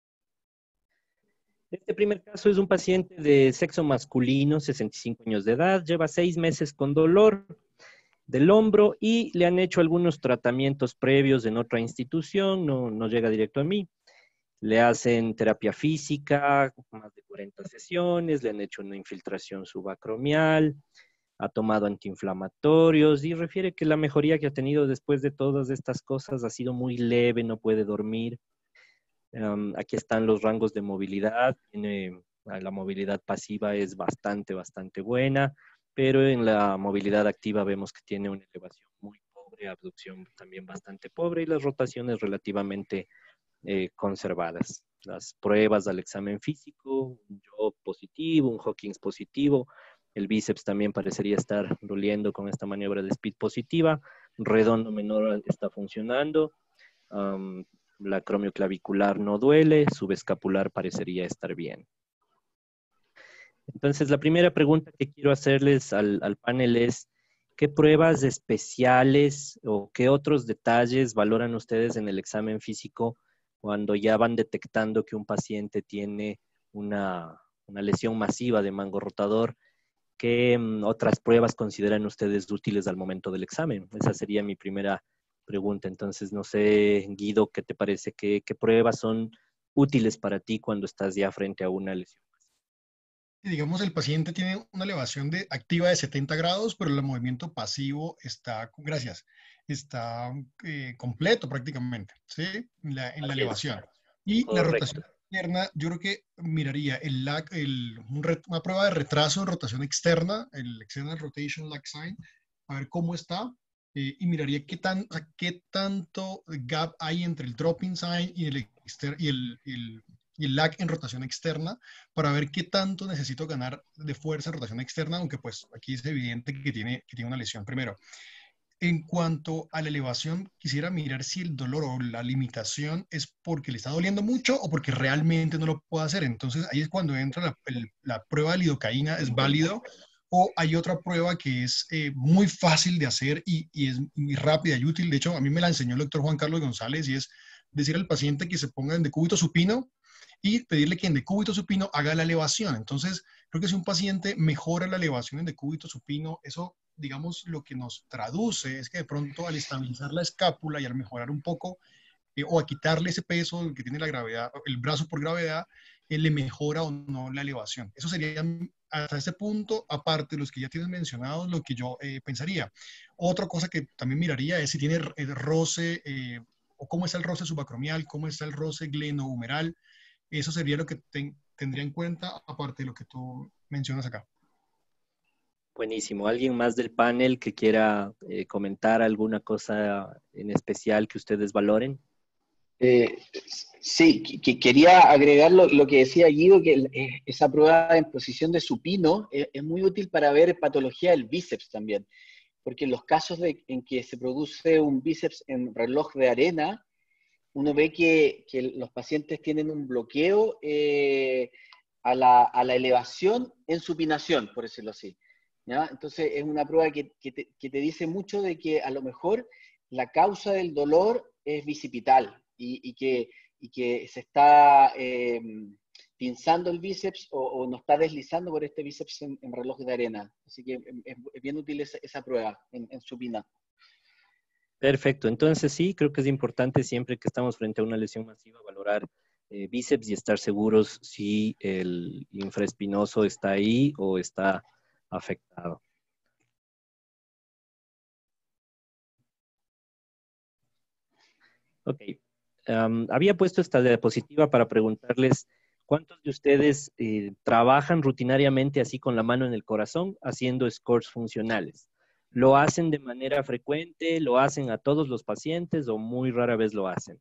Este primer caso es un paciente de sexo masculino, 65 años de edad, lleva 6 meses con dolor del hombro, y le han hecho algunos tratamientos previos en otra institución, no llega directo a mí. Le hacen terapia física, más de 40 sesiones, le han hecho una infiltración subacromial, ha tomado antiinflamatorios y refiere que la mejoría que ha tenido después de todas estas cosas ha sido muy leve, no puede dormir. Aquí están los rangos de movilidad. La movilidad pasiva es bastante buena, pero en la movilidad activa vemos que tiene una elevación muy pobre, abducción también bastante pobre y las rotaciones relativamente conservadas. Las pruebas al examen físico, un Joe positivo, un Hawkins positivo, el bíceps también parecería estar doliendo con esta maniobra de speed positiva, redondo menor está funcionando, la acromioclavicular no duele, subescapular parecería estar bien. Entonces, la primera pregunta que quiero hacerles al panel es, ¿qué pruebas especiales o qué otros detalles valoran ustedes en el examen físico cuando ya van detectando que un paciente tiene una lesión masiva de mango rotador? ¿Qué otras pruebas consideran ustedes útiles al momento del examen? Esa sería mi primera pregunta. Entonces, no sé, Guido, ¿qué te parece? ¿Qué pruebas son útiles para ti cuando estás ya frente a una lesión? Digamos, el paciente tiene una elevación activa de 70 grados, pero el movimiento pasivo está, gracias, está completo prácticamente, ¿sí? En la elevación. Y la rotación externa, yo creo que miraría una prueba de retraso en rotación externa, el External Rotation Lag Sign, a ver cómo está, y miraría qué tanto gap hay entre el dropping sign y el lag en rotación externa, para ver qué tanto necesito ganar de fuerza en rotación externa, aunque pues aquí es evidente que tiene una lesión primero. En cuanto a la elevación, quisiera mirar si el dolor o la limitación es porque le está doliendo mucho o porque realmente no lo puede hacer. Entonces ahí es cuando entra la prueba de lidocaína, es válido. O hay otra prueba que es muy fácil de hacer y es muy rápida y útil. De hecho, a mí me la enseñó el doctor Juan Carlos González, y es decir al paciente que se ponga en decúbito supino y pedirle que en decúbito supino haga la elevación. Entonces, creo que si un paciente mejora la elevación en decúbito supino, eso, digamos, lo que nos traduce es que de pronto al estabilizar la escápula y al mejorar un poco, o a quitarle ese peso que tiene la gravedad, el brazo por gravedad, le mejora o no la elevación. Eso sería hasta ese punto, aparte de los que ya tienes mencionados, lo que yo pensaría. Otra cosa que también miraría es si tiene roce, o cómo está el roce subacromial, cómo está el roce glenohumeral. Eso sería lo que tendría en cuenta, aparte de lo que tú mencionas acá. Buenísimo. ¿Alguien más del panel que quiera comentar alguna cosa en especial que ustedes valoren? Sí, quería agregar lo que decía Guido, que esa prueba en posición de supino es muy útil para ver patología del bíceps también, porque en los casos en que se produce un bíceps en reloj de arena, uno ve que los pacientes tienen un bloqueo a la elevación en supinación, por decirlo así, ¿ya? Entonces es una prueba que te dice mucho de que a lo mejor la causa del dolor es bicipital y que se está pinzando el bíceps o no está deslizando por este bíceps en reloj de arena. Así que es bien útil esa prueba en supina. Perfecto. Entonces sí, creo que es importante siempre que estamos frente a una lesión masiva valorar bíceps y estar seguros si el infraespinoso está ahí o está afectado. Ok. Había puesto esta diapositiva para preguntarles cuántos de ustedes trabajan rutinariamente así con la mano en el corazón haciendo scores funcionales. ¿Lo hacen de manera frecuente? ¿Lo hacen a todos los pacientes o muy rara vez lo hacen?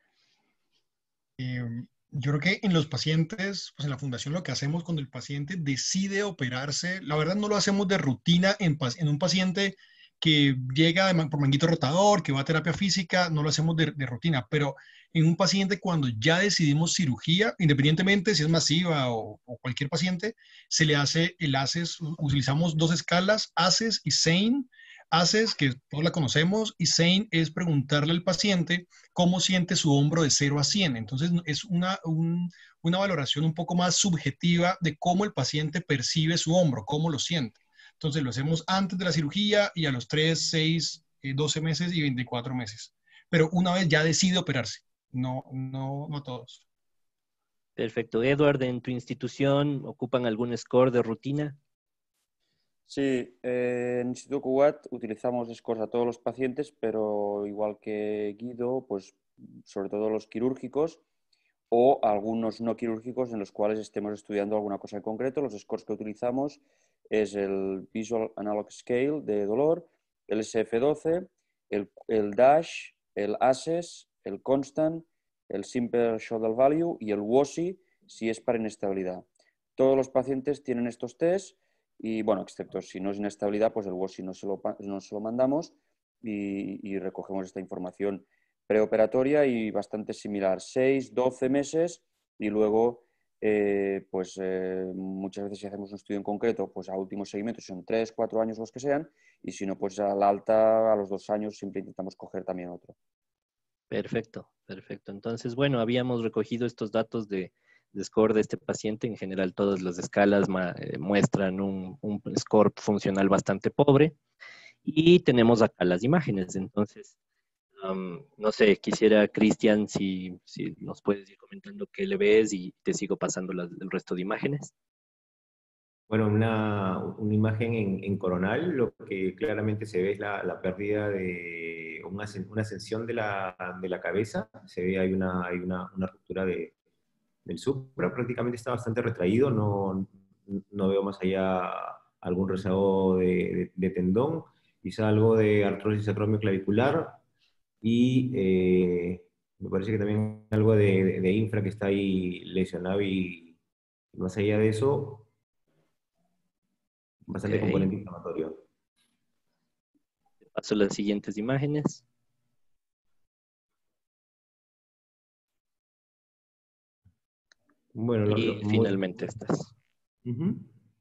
Yo creo que en los pacientes, pues en la fundación lo que hacemos cuando el paciente decide operarse, la verdad no lo hacemos de rutina en un paciente que llega por manguito rotador, que va a terapia física, no lo hacemos de rutina, pero en un paciente cuando ya decidimos cirugía, independientemente si es masiva o cualquier paciente, se le hace el ACES, utilizamos dos escalas, ACES y SANE. ACES, que todos la conocemos, y SANE es preguntarle al paciente cómo siente su hombro de 0 a 100. Entonces, es una valoración un poco más subjetiva de cómo el paciente percibe su hombro, cómo lo siente. Entonces, lo hacemos antes de la cirugía y a los 3, 6, 12 meses y 24 meses. Pero una vez ya decide operarse, no todos. Perfecto. Edward, ¿en tu institución ocupan algún score de rutina? Sí, en Instituto Cugat utilizamos scores a todos los pacientes, pero igual que Guido, pues sobre todo los quirúrgicos o algunos no quirúrgicos en los cuales estemos estudiando alguna cosa en concreto. Los scores que utilizamos es el Visual Analog Scale de dolor, el SF12, el DASH, el ASES, el Constant, el Simple Shoulder Value y el WOSI si es para inestabilidad. Todos los pacientes tienen estos tests y, bueno, excepto si no es inestabilidad, pues el WOSI no se lo mandamos y recogemos esta información preoperatoria y bastante similar, 6, 12 meses y luego muchas veces si hacemos un estudio en concreto, pues a últimos seguimientos son 3, 4 años los que sean y si no, pues a la alta, a los 2 años siempre intentamos coger también otro. Perfecto, perfecto. Entonces, bueno, habíamos recogido estos datos de score de este paciente. En general, todas las escalas muestran un score funcional bastante pobre. Y tenemos acá las imágenes. Entonces, no sé, quisiera, Cristian, si nos puedes ir comentando qué le ves y te sigo pasando el resto de imágenes. Bueno, una imagen en coronal, lo que claramente se ve es la pérdida de una ascensión de la cabeza. Se ve, hay una ruptura del supra, prácticamente está bastante retraído, no veo más allá algún rezago de tendón, quizá algo de artrosis acromioclavicular y me parece que también algo de infra que está ahí lesionado y más allá de eso, bastante Ok, componente inflamatorio. te paso las siguientes imágenes. Bueno, Y finalmente estas. Ujú.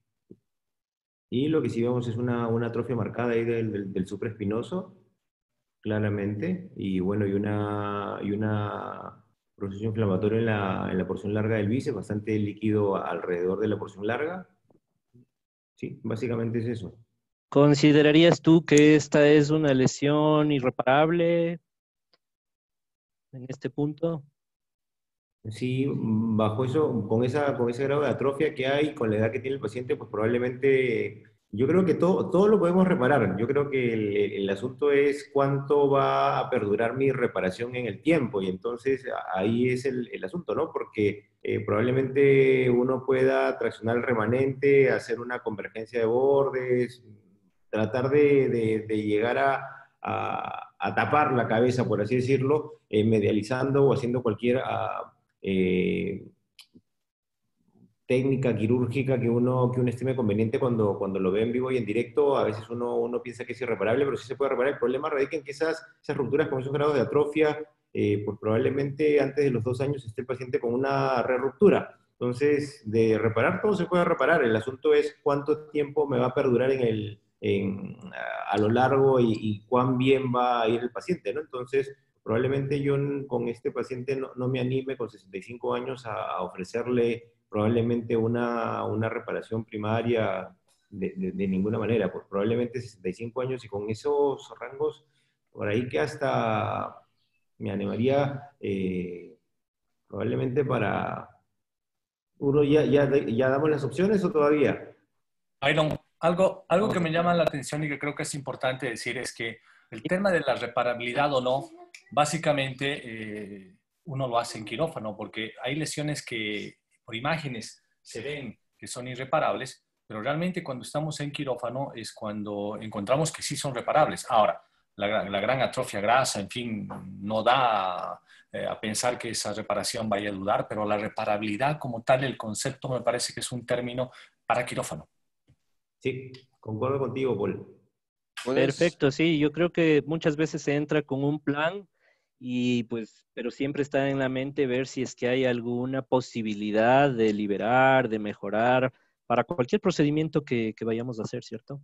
Y lo que sí vemos es una atrofia marcada ahí del supraespinoso, claramente, y bueno, y una proceso inflamatorio en la porción larga del bíceps, bastante líquido alrededor de la porción larga. Sí, básicamente es eso. ¿Considerarías tú que esta es una lesión irreparable en este punto? Sí, bajo eso, con ese grado de atrofia que hay, con la edad que tiene el paciente, pues probablemente, yo creo que todo lo podemos reparar. Yo creo que el asunto es cuánto va a perdurar mi reparación en el tiempo, y entonces ahí es el asunto, ¿no? Porque probablemente uno pueda traccionar el remanente, hacer una convergencia de bordes, tratar de llegar a tapar la cabeza, por así decirlo, medializando o haciendo cualquier eh, técnica quirúrgica que uno estime conveniente cuando lo ve en vivo y en directo. A veces uno piensa que es irreparable, pero sí se puede reparar. El problema radica en que esas rupturas con esos grados de atrofia, pues probablemente antes de los 2 años esté el paciente con una re-ruptura. Entonces, de reparar todo se puede reparar. El asunto es cuánto tiempo me va a perdurar a lo largo y cuán bien va a ir el paciente, ¿no? Entonces, probablemente yo con este paciente no me anime con 65 años a ofrecerle probablemente una reparación primaria de ninguna manera. Pues probablemente 65 años y con esos rangos, por ahí que hasta me animaría probablemente para... Uno ya damos las opciones o todavía. Iron, algo que me llama la atención y que creo que es importante decir es que el tema de la reparabilidad o no, básicamente uno lo hace en quirófano, porque hay lesiones que por imágenes se ven que son irreparables, pero realmente cuando estamos en quirófano es cuando encontramos que sí son reparables. Ahora, la gran atrofia grasa, en fin, no da a pensar que esa reparación vaya a dudar, pero la reparabilidad como tal, el concepto me parece que es un término para quirófano. Sí, concuerdo contigo, Paul. ¿Puedes? Perfecto, sí, yo creo que muchas veces se entra con un plan y pues, pero siempre está en la mente ver si es que hay alguna posibilidad de liberar, de mejorar para cualquier procedimiento que vayamos a hacer, ¿cierto?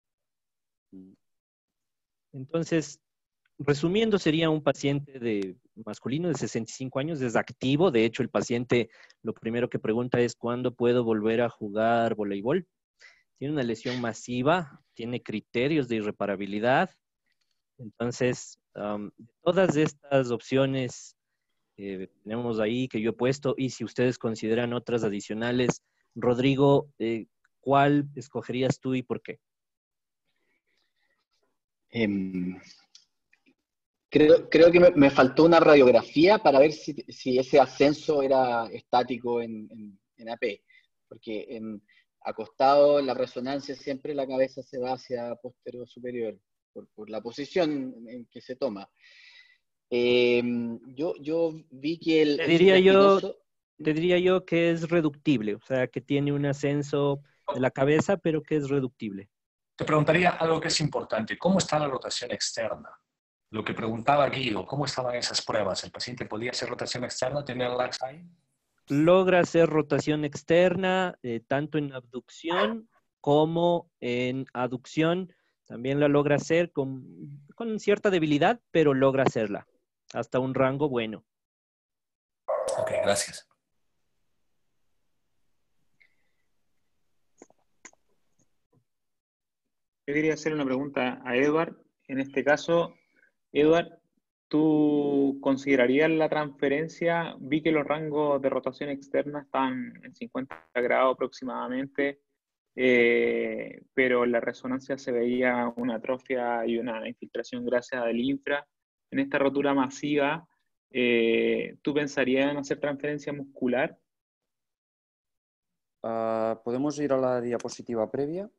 Entonces, resumiendo, sería un paciente masculino de 65 años, es activo. De hecho, el paciente lo primero que pregunta es ¿cuándo puedo volver a jugar voleibol? Tiene una lesión masiva, tiene criterios de irreparabilidad. Entonces, todas estas opciones tenemos ahí que yo he puesto y si ustedes consideran otras adicionales, Rodrigo, ¿cuál escogerías tú y por qué? Creo que me faltó una radiografía para ver si ese ascenso era estático en AP, porque acostado la resonancia siempre la cabeza se va hacia posterior superior, por la posición en que se toma. Yo vi que el supraespinoso... Te diría yo que es reductible, o sea, que tiene un ascenso de la cabeza, pero que es reductible. Te preguntaría algo que es importante. ¿Cómo está la rotación externa? Lo que preguntaba Guido, ¿cómo estaban esas pruebas? ¿El paciente podía hacer rotación externa, tener lax ahí? Logra hacer rotación externa, tanto en abducción como en aducción. También la logra hacer con cierta debilidad, pero logra hacerla hasta un rango bueno. Ok, gracias. Yo quería hacer una pregunta a Edward. En este caso, Edward, ¿tú considerarías la transferencia? Vi que los rangos de rotación externa están en 50 grados aproximadamente, pero en la resonancia se veía una atrofia y una infiltración gracias del infra. En esta rotura masiva, ¿tú pensarías en hacer transferencia muscular? ¿Podemos ir a la diapositiva previa?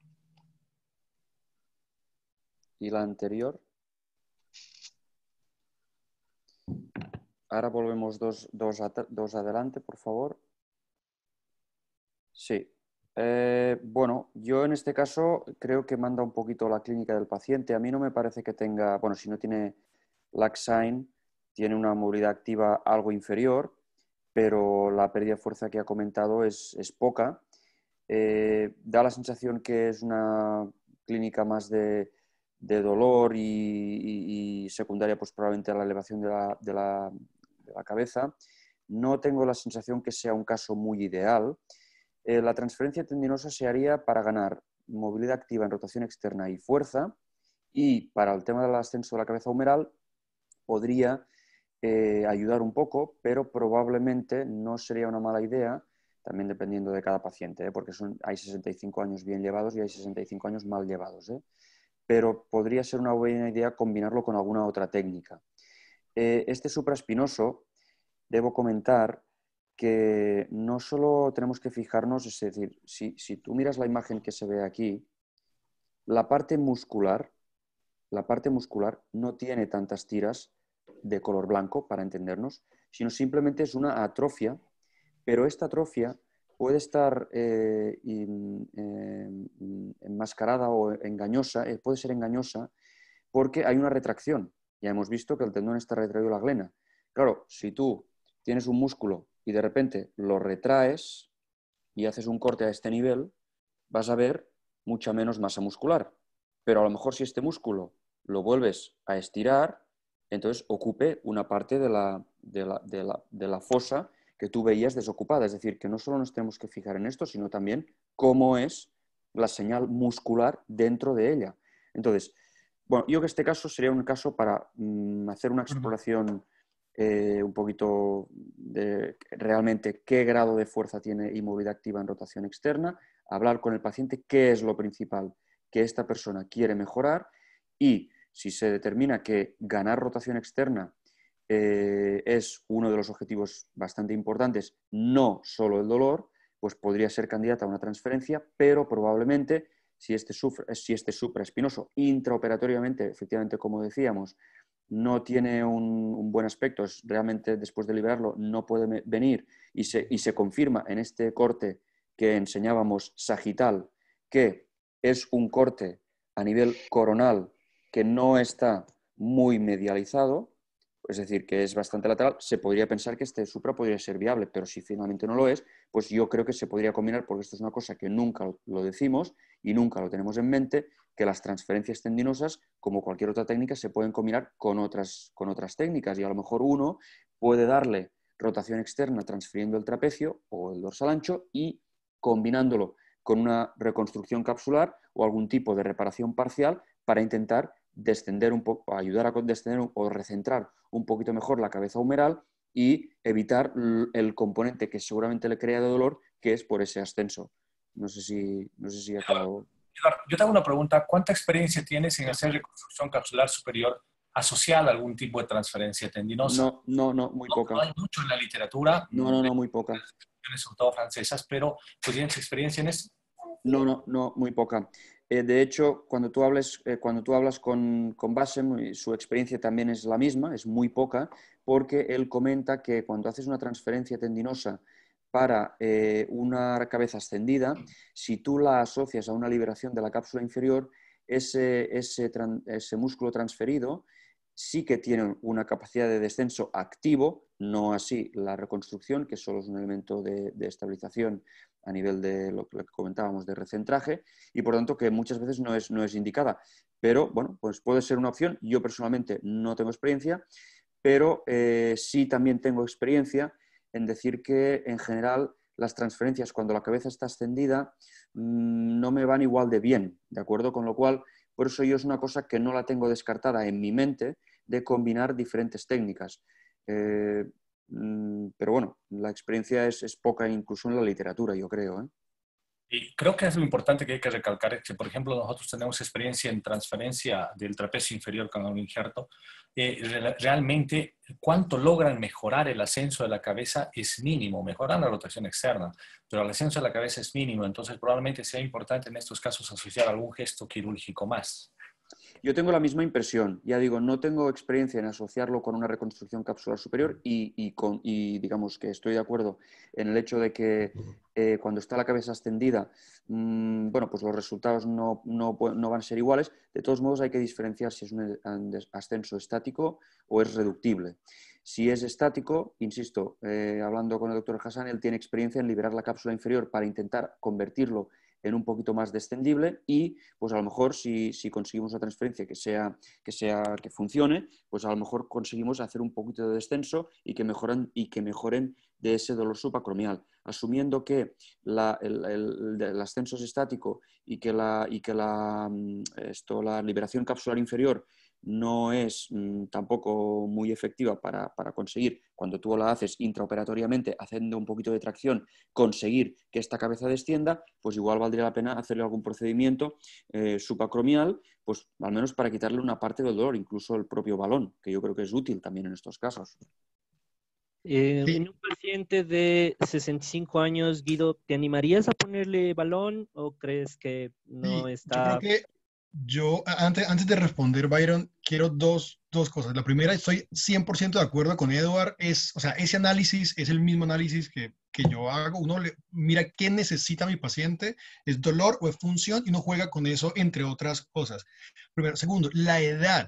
Y la anterior. Ahora volvemos dos adelante, por favor. Sí. Bueno, yo en este caso creo que manda un poquito la clínica del paciente. A mí no me parece que tenga, bueno, si no tiene lax sign, tiene una movilidad activa algo inferior, pero la pérdida de fuerza que ha comentado es poca. Da la sensación que es una clínica más de dolor y secundaria, pues probablemente a la elevación de la cabeza. No tengo la sensación que sea un caso muy ideal. La transferencia tendinosa se haría para ganar movilidad activa en rotación externa y fuerza, y para el tema del ascenso de la cabeza humeral podría ayudar un poco, pero probablemente no sería una mala idea, también dependiendo de cada paciente, porque hay 65 años bien llevados y hay 65 años mal llevados, pero podría ser una buena idea combinarlo con alguna otra técnica. Este supraespinoso, debo comentar que no solo tenemos que fijarnos, es decir, si tú miras la imagen que se ve aquí, la parte muscular no tiene tantas tiras de color blanco, para entendernos, sino simplemente es una atrofia, pero esta atrofia puede estar enmascarada o engañosa, puede ser engañosa porque hay una retracción. Ya hemos visto que el tendón está retraído a la glena. Claro, si tú tienes un músculo y de repente lo retraes y haces un corte a este nivel, vas a ver mucha menos masa muscular. Pero a lo mejor si este músculo lo vuelves a estirar, entonces ocupe una parte de la fosa que tú veías desocupada. Es decir, que no solo nos tenemos que fijar en esto, sino también cómo es la señal muscular dentro de ella. Entonces, bueno, yo que este caso sería un caso para hacer una exploración un poquito de realmente qué grado de fuerza tiene y movilidad activa en rotación externa, hablar con el paciente qué es lo principal que esta persona quiere mejorar, y si se determina que ganar rotación externa es uno de los objetivos bastante importantes, no solo el dolor, pues podría ser candidata a una transferencia, pero probablemente si este supraespinoso intraoperatoriamente, efectivamente, como decíamos, no tiene un buen aspecto, es realmente después de liberarlo no puede venir y se confirma en este corte que enseñábamos sagital, que es un corte a nivel coronal que no está muy medializado, es decir, que es bastante lateral, se podría pensar que este supra podría ser viable, pero si finalmente no lo es, pues yo creo que se podría combinar, porque esto es una cosa que nunca lo decimos y nunca lo tenemos en mente, que las transferencias tendinosas, como cualquier otra técnica, se pueden combinar con otras técnicas, y a lo mejor uno puede darle rotación externa transfiriendo el trapecio o el dorsal ancho y combinándolo con una reconstrucción capsular o algún tipo de reparación parcial para intentar descender un poco, ayudar a descender o recentrar un poquito mejor la cabeza humeral y evitar el componente que seguramente le crea de dolor, que es por ese ascenso. No sé si ha quedado... Eduardo, yo te hago una pregunta. ¿Cuánta experiencia tienes en hacer reconstrucción capsular superior asociada a algún tipo de transferencia tendinosa? No, muy poca. No hay mucho en la literatura, No, muy poca. sobre todo francesas, pero ¿tú tienes experiencia en eso? No, muy poca. De hecho, cuando tú hablas con Bassem, su experiencia también es la misma, es muy poca, porque él comenta que cuando haces una transferencia tendinosa para una cabeza ascendida, si tú la asocias a una liberación de la cápsula inferior, ese músculo transferido sí que tiene una capacidad de descenso activo, no así la reconstrucción, que solo es un elemento de estabilización a nivel de lo que comentábamos de recentraje, y por tanto que muchas veces no es indicada. Pero bueno, pues puede ser una opción. Yo personalmente no tengo experiencia, pero sí también tengo experiencia en decir que en general las transferencias cuando la cabeza está extendida no me van igual de bien, ¿de acuerdo? Con lo cual, por eso yo es una cosa que no la tengo descartada en mi mente de combinar diferentes técnicas. Pero bueno, la experiencia es poca incluso en la literatura, yo creo, ¿eh? Y creo que es lo importante que hay que recalcar, es que, por ejemplo, nosotros tenemos experiencia en transferencia del trapecio inferior con un injerto. Realmente, cuánto logran mejorar el ascenso de la cabeza es mínimo. Mejoran la rotación externa, pero el ascenso de la cabeza es mínimo. Entonces, probablemente sea importante en estos casos asociar algún gesto quirúrgico más. Yo tengo la misma impresión, ya digo, no tengo experiencia en asociarlo con una reconstrucción capsular superior y digamos que estoy de acuerdo en el hecho de que cuando está la cabeza extendida, bueno, pues los resultados no van a ser iguales. De todos modos hay que diferenciar si es un ascenso estático o es reductible. Si es estático, insisto, hablando con el doctor Hassan, él tiene experiencia en liberar la cápsula inferior para intentar convertirlo en un poquito más descendible y pues a lo mejor si conseguimos una transferencia que funcione, pues a lo mejor conseguimos hacer un poquito de descenso y que mejoren de ese dolor subacromial, asumiendo que el ascenso es estático y que la liberación capsular inferior no es tampoco muy efectiva para conseguir, cuando tú la haces intraoperatoriamente, haciendo un poquito de tracción, conseguir que esta cabeza descienda, pues igual valdría la pena hacerle algún procedimiento subacromial, pues al menos para quitarle una parte del dolor, incluso el propio balón, que yo creo que es útil también en estos casos. En un paciente de 65 años, Guido, ¿te animarías a ponerle balón o crees que no está? Yo creo que antes de responder, Byron, quiero dos cosas. La primera, estoy 100% de acuerdo con Edward. O sea, ese análisis es el mismo análisis que yo hago. Uno mira qué necesita mi paciente, es dolor o es función, y uno juega con eso, entre otras cosas. Primero. Segundo, la edad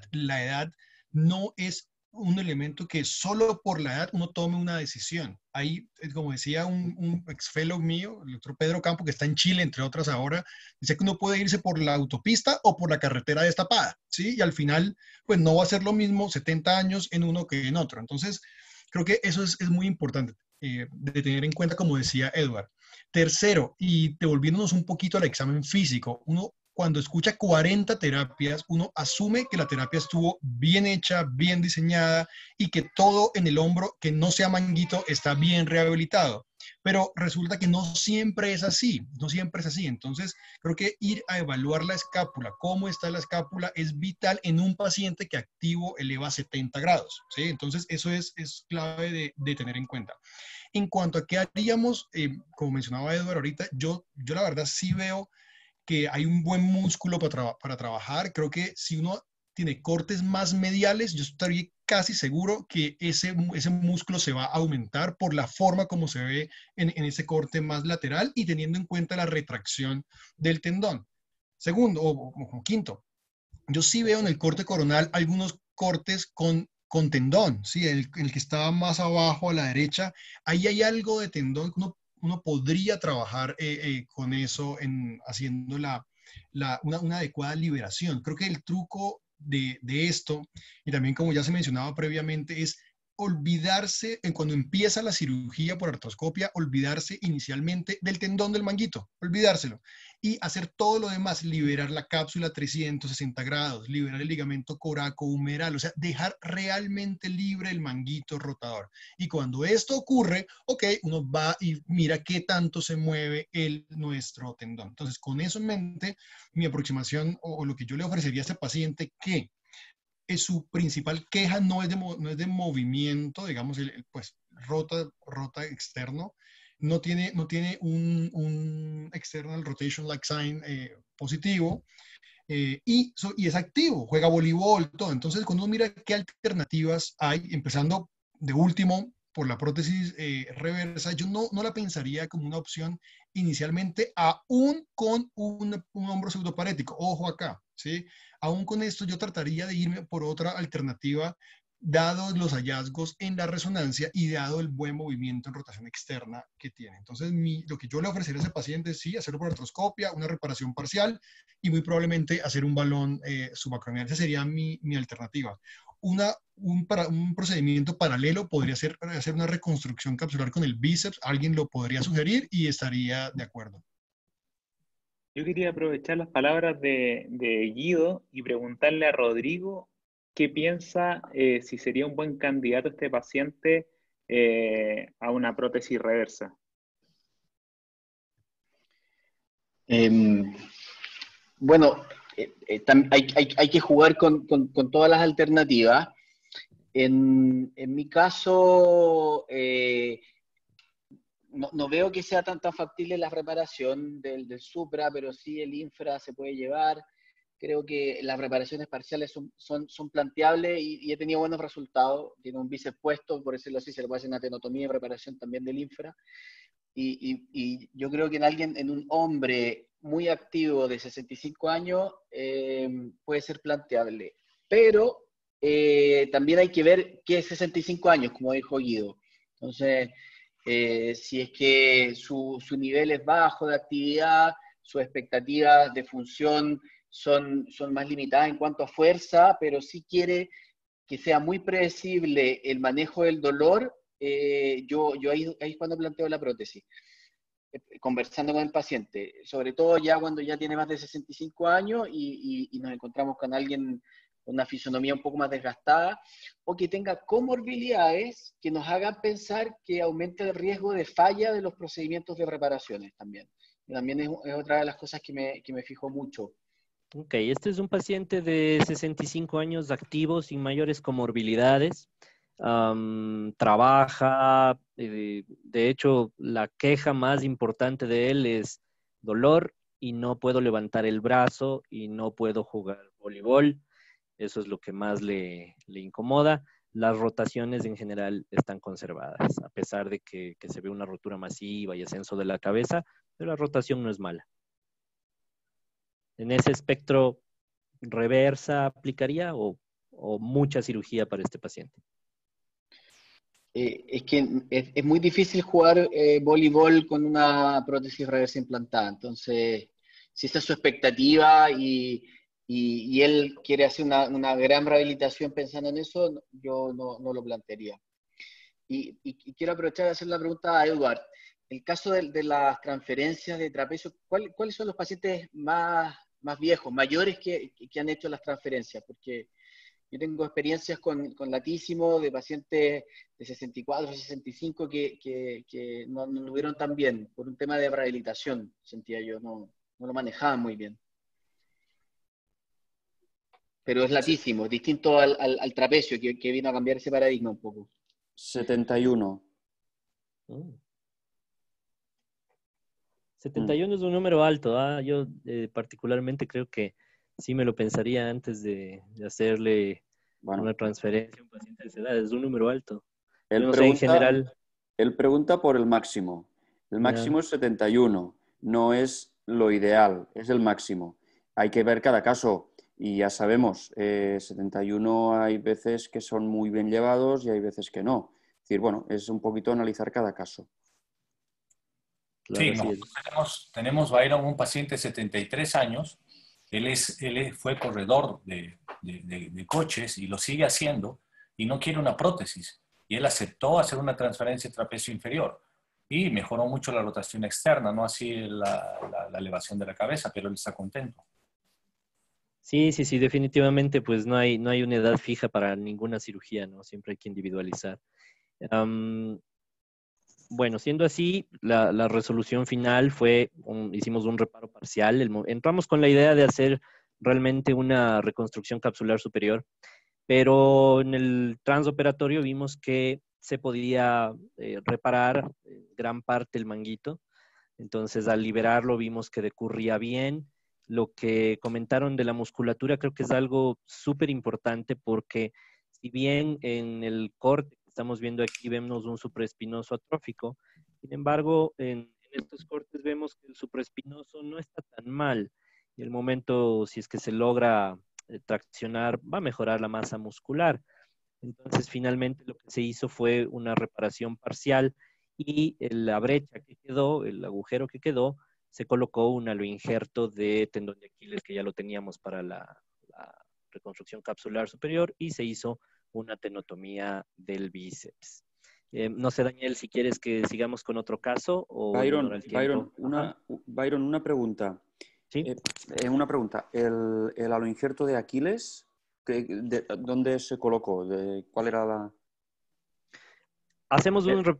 no es un elemento que solo por la edad uno tome una decisión. Ahí, como decía un ex fellow mío, el doctor Pedro Campo, que está en Chile, entre otras ahora, dice que uno puede irse por la autopista o por la carretera destapada, ¿sí? Y al final, pues no va a ser lo mismo 70 años en uno que en otro. Entonces, creo que eso es muy importante de tener en cuenta, como decía Edward. Tercero, y devolviéndonos un poquito al examen físico, uno cuando escucha 40 terapias, uno asume que la terapia estuvo bien hecha, bien diseñada y que todo en el hombro, que no sea manguito, está bien rehabilitado. Pero resulta que no siempre es así, no siempre es así. Entonces, creo que ir a evaluar la escápula, cómo está la escápula, es vital en un paciente que activo eleva 70 grados, ¿sí? Entonces, eso es clave de tener en cuenta. En cuanto a qué haríamos, como mencionaba Edward ahorita, yo la verdad sí veo que hay un buen músculo para trabajar. Creo que si uno tiene cortes más mediales, yo estaría casi seguro que ese músculo se va a aumentar por la forma como se ve en ese corte más lateral y teniendo en cuenta la retracción del tendón. Segundo, o quinto, yo sí veo en el corte coronal algunos cortes con tendón, ¿sí? El que estaba más abajo a la derecha, ahí hay algo de tendón que uno podría trabajar con eso, haciendo una adecuada liberación. Creo que el truco de esto, y también como ya se mencionaba previamente, es olvidarse, cuando empieza la cirugía por artroscopia, olvidarse inicialmente del tendón del manguito, olvidárselo, y hacer todo lo demás, liberar la cápsula 360 grados, liberar el ligamento coracohumeral, o sea, dejar realmente libre el manguito rotador. Y cuando esto ocurre, ok, uno va y mira qué tanto se mueve nuestro tendón. Entonces, con eso en mente, mi aproximación o lo que yo le ofrecería a este paciente que su principal queja no es de movimiento, digamos, pues rota externo, no tiene un external rotation like sign positivo, y es activo, juega voleibol, todo. Entonces, cuando uno mira qué alternativas hay, empezando de último por la prótesis reversa, yo no la pensaría como una opción inicialmente, aún con un hombro pseudoparético. Ojo acá, ¿sí? Aún con esto yo trataría de irme por otra alternativa, dado los hallazgos en la resonancia y dado el buen movimiento en rotación externa que tiene. Entonces, lo que yo le ofrecería a ese paciente es, sí, hacerlo por artroscopia, una reparación parcial y muy probablemente hacer un balón subacromial. Esa sería mi alternativa. Un procedimiento paralelo podría ser hacer una reconstrucción capsular con el bíceps. Alguien lo podría sugerir y estaría de acuerdo. Yo quería aprovechar las palabras de Guido y preguntarle a Rodrigo qué piensa si sería un buen candidato este paciente a una prótesis reversa. Bueno, hay que jugar con todas las alternativas. En mi caso, no veo que sea tan factible la reparación del supra, pero sí el infra se puede llevar. Creo que las reparaciones parciales son planteables y he tenido buenos resultados. Tiene un bíceps puesto, por decirlo así, se le puede hacer una tenotomía y preparación también del infra. Y yo creo que en un hombre muy activo de 65 años puede ser planteable. Pero también hay que ver qué es 65 años, como dijo Guido. Entonces, si es que su nivel es bajo de actividad, sus expectativas de función son más limitadas en cuanto a fuerza, pero sí quiere que sea muy predecible el manejo del dolor, yo ahí es cuando planteo la prótesis. Conversando con el paciente, sobre todo ya cuando ya tiene más de 65 años y nos encontramos con alguien con una fisonomía un poco más desgastada, o que tenga comorbilidades que nos hagan pensar que aumenta el riesgo de falla de los procedimientos de reparaciones también. Y también es otra de las cosas que me fijo mucho. Ok, este es un paciente de 65 años activo, sin mayores comorbilidades. Trabaja, de hecho, la queja más importante de él es dolor y no puedo levantar el brazo y no puedo jugar voleibol. Eso es lo que más le incomoda. Las rotaciones en general están conservadas, a pesar de que se ve una rotura masiva y ascenso de la cabeza, pero la rotación no es mala. En ese espectro, ¿reversa aplicaría o mucha cirugía para este paciente? Es que es muy difícil jugar voleibol con una prótesis reversa implantada. Entonces, si esa es su expectativa y él quiere hacer una gran rehabilitación pensando en eso, yo no lo plantearía. Y quiero aprovechar de hacer la pregunta a Edward. El caso de las transferencias de trapecio, ¿cuáles son los pacientes más viejos, mayores que han hecho las transferencias? Porque yo tengo experiencias con latísimo de pacientes de 64, 65 que no lo vieron tan bien por un tema de rehabilitación, sentía yo, no lo manejaban muy bien. Pero es latísimo, es distinto al trapecio que vino a cambiar ese paradigma un poco. 71. 71 es un número alto. Yo particularmente creo que sí me lo pensaría antes de hacerle una transferencia a un paciente de esa edad. Es un número alto. Yo no sé, en general. Él pregunta por el máximo. El máximo es 71. No es lo ideal, es el máximo. Hay que ver cada caso. Y ya sabemos, 71 hay veces que son muy bien llevados y hay veces que no. Es decir, bueno, es un poquito analizar cada caso. Sí, nosotros tenemos Byron, un paciente de 73 años. Él fue corredor de coches y lo sigue haciendo y no quiere una prótesis. y él aceptó hacer una transferencia trapecio inferior y mejoró mucho la rotación externa, no así la elevación de la cabeza, pero él está contento. Sí, sí, sí, definitivamente, pues no hay una edad fija para ninguna cirugía, ¿no? Siempre hay que individualizar. Bueno, siendo así, la resolución final fue, hicimos un reparo parcial. Entramos con la idea de hacer realmente una reconstrucción capsular superior, pero en el transoperatorio vimos que se podía reparar gran parte el manguito. Entonces, al liberarlo vimos que decurría bien. Lo que comentaron de la musculatura creo que es algo súper importante porque si bien en el corte que estamos viendo aquí vemos un supraespinoso atrófico, sin embargo, en estos cortes vemos que el supraespinoso no está tan mal. Y el momento, si es que se logra traccionar, va a mejorar la masa muscular. Entonces, finalmente lo que se hizo fue una reparación parcial y la brecha que quedó, el agujero que quedó, se colocó un aloinjerto de tendón de Aquiles que ya lo teníamos para la reconstrucción capsular superior y se hizo una tenotomía del bíceps. No sé, Daniel, si quieres que sigamos con otro caso o en honor al tiempo. Byron, una pregunta. ¿Sí? Una pregunta. ¿El aloinjerto de Aquiles, dónde se colocó? ¿Cuál era la...? Hacemos un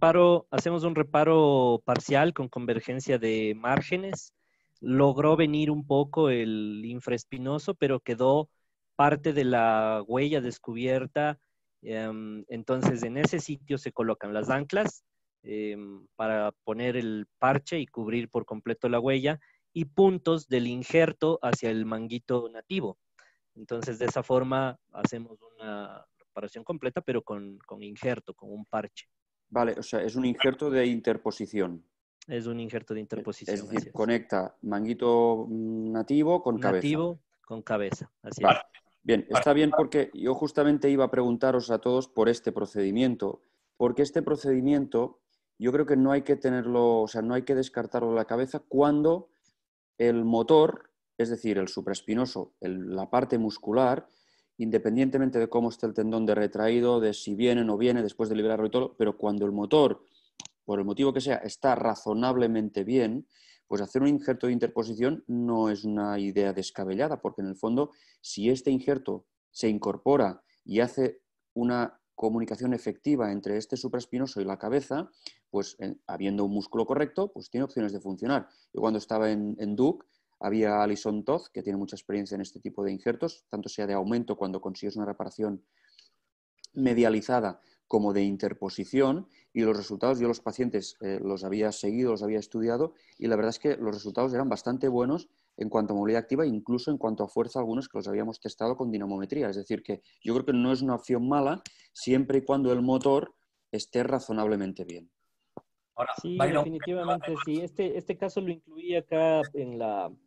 reparo parcial con convergencia de márgenes. Logró venir un poco el infraespinoso, pero quedó parte de la huella descubierta. Entonces, en ese sitio se colocan las anclas para poner el parche y cubrir por completo la huella y puntos del injerto hacia el manguito nativo. Entonces, de esa forma hacemos una reparación completa, pero con injerto, con un parche. Vale, o sea, es un injerto de interposición. Es un injerto de interposición. Es decir, conecta manguito nativo con cabeza. Nativo con cabeza, así vale. es. Bien, está bien porque yo justamente iba a preguntaros a todos por este procedimiento, porque este procedimiento yo creo que no hay que tenerlo, o sea, no hay que descartarlo de la cabeza cuando el motor, es decir, el supraespinoso, la parte muscular, independientemente de cómo esté el tendón de retraído, de si viene o no viene después de liberarlo y todo, pero cuando el motor, por el motivo que sea, está razonablemente bien, pues hacer un injerto de interposición no es una idea descabellada, porque en el fondo, si este injerto se incorpora y hace una comunicación efectiva entre este supraespinoso y la cabeza, pues habiendo un músculo correcto, pues tiene opciones de funcionar. Yo cuando estaba en Duke, había Alison Todd, que tiene mucha experiencia en este tipo de injertos, tanto sea de aumento cuando consigues una reparación medializada como de interposición, y los resultados, yo los pacientes los había seguido, los había estudiado, y la verdad es que los resultados eran bastante buenos en cuanto a movilidad activa, incluso en cuanto a fuerza, algunos que los habíamos testado con dinamometría. Es decir, que yo creo que no es una opción mala, siempre y cuando el motor esté razonablemente bien. Ahora, sí, Byron, definitivamente sí. Este caso lo incluí acá en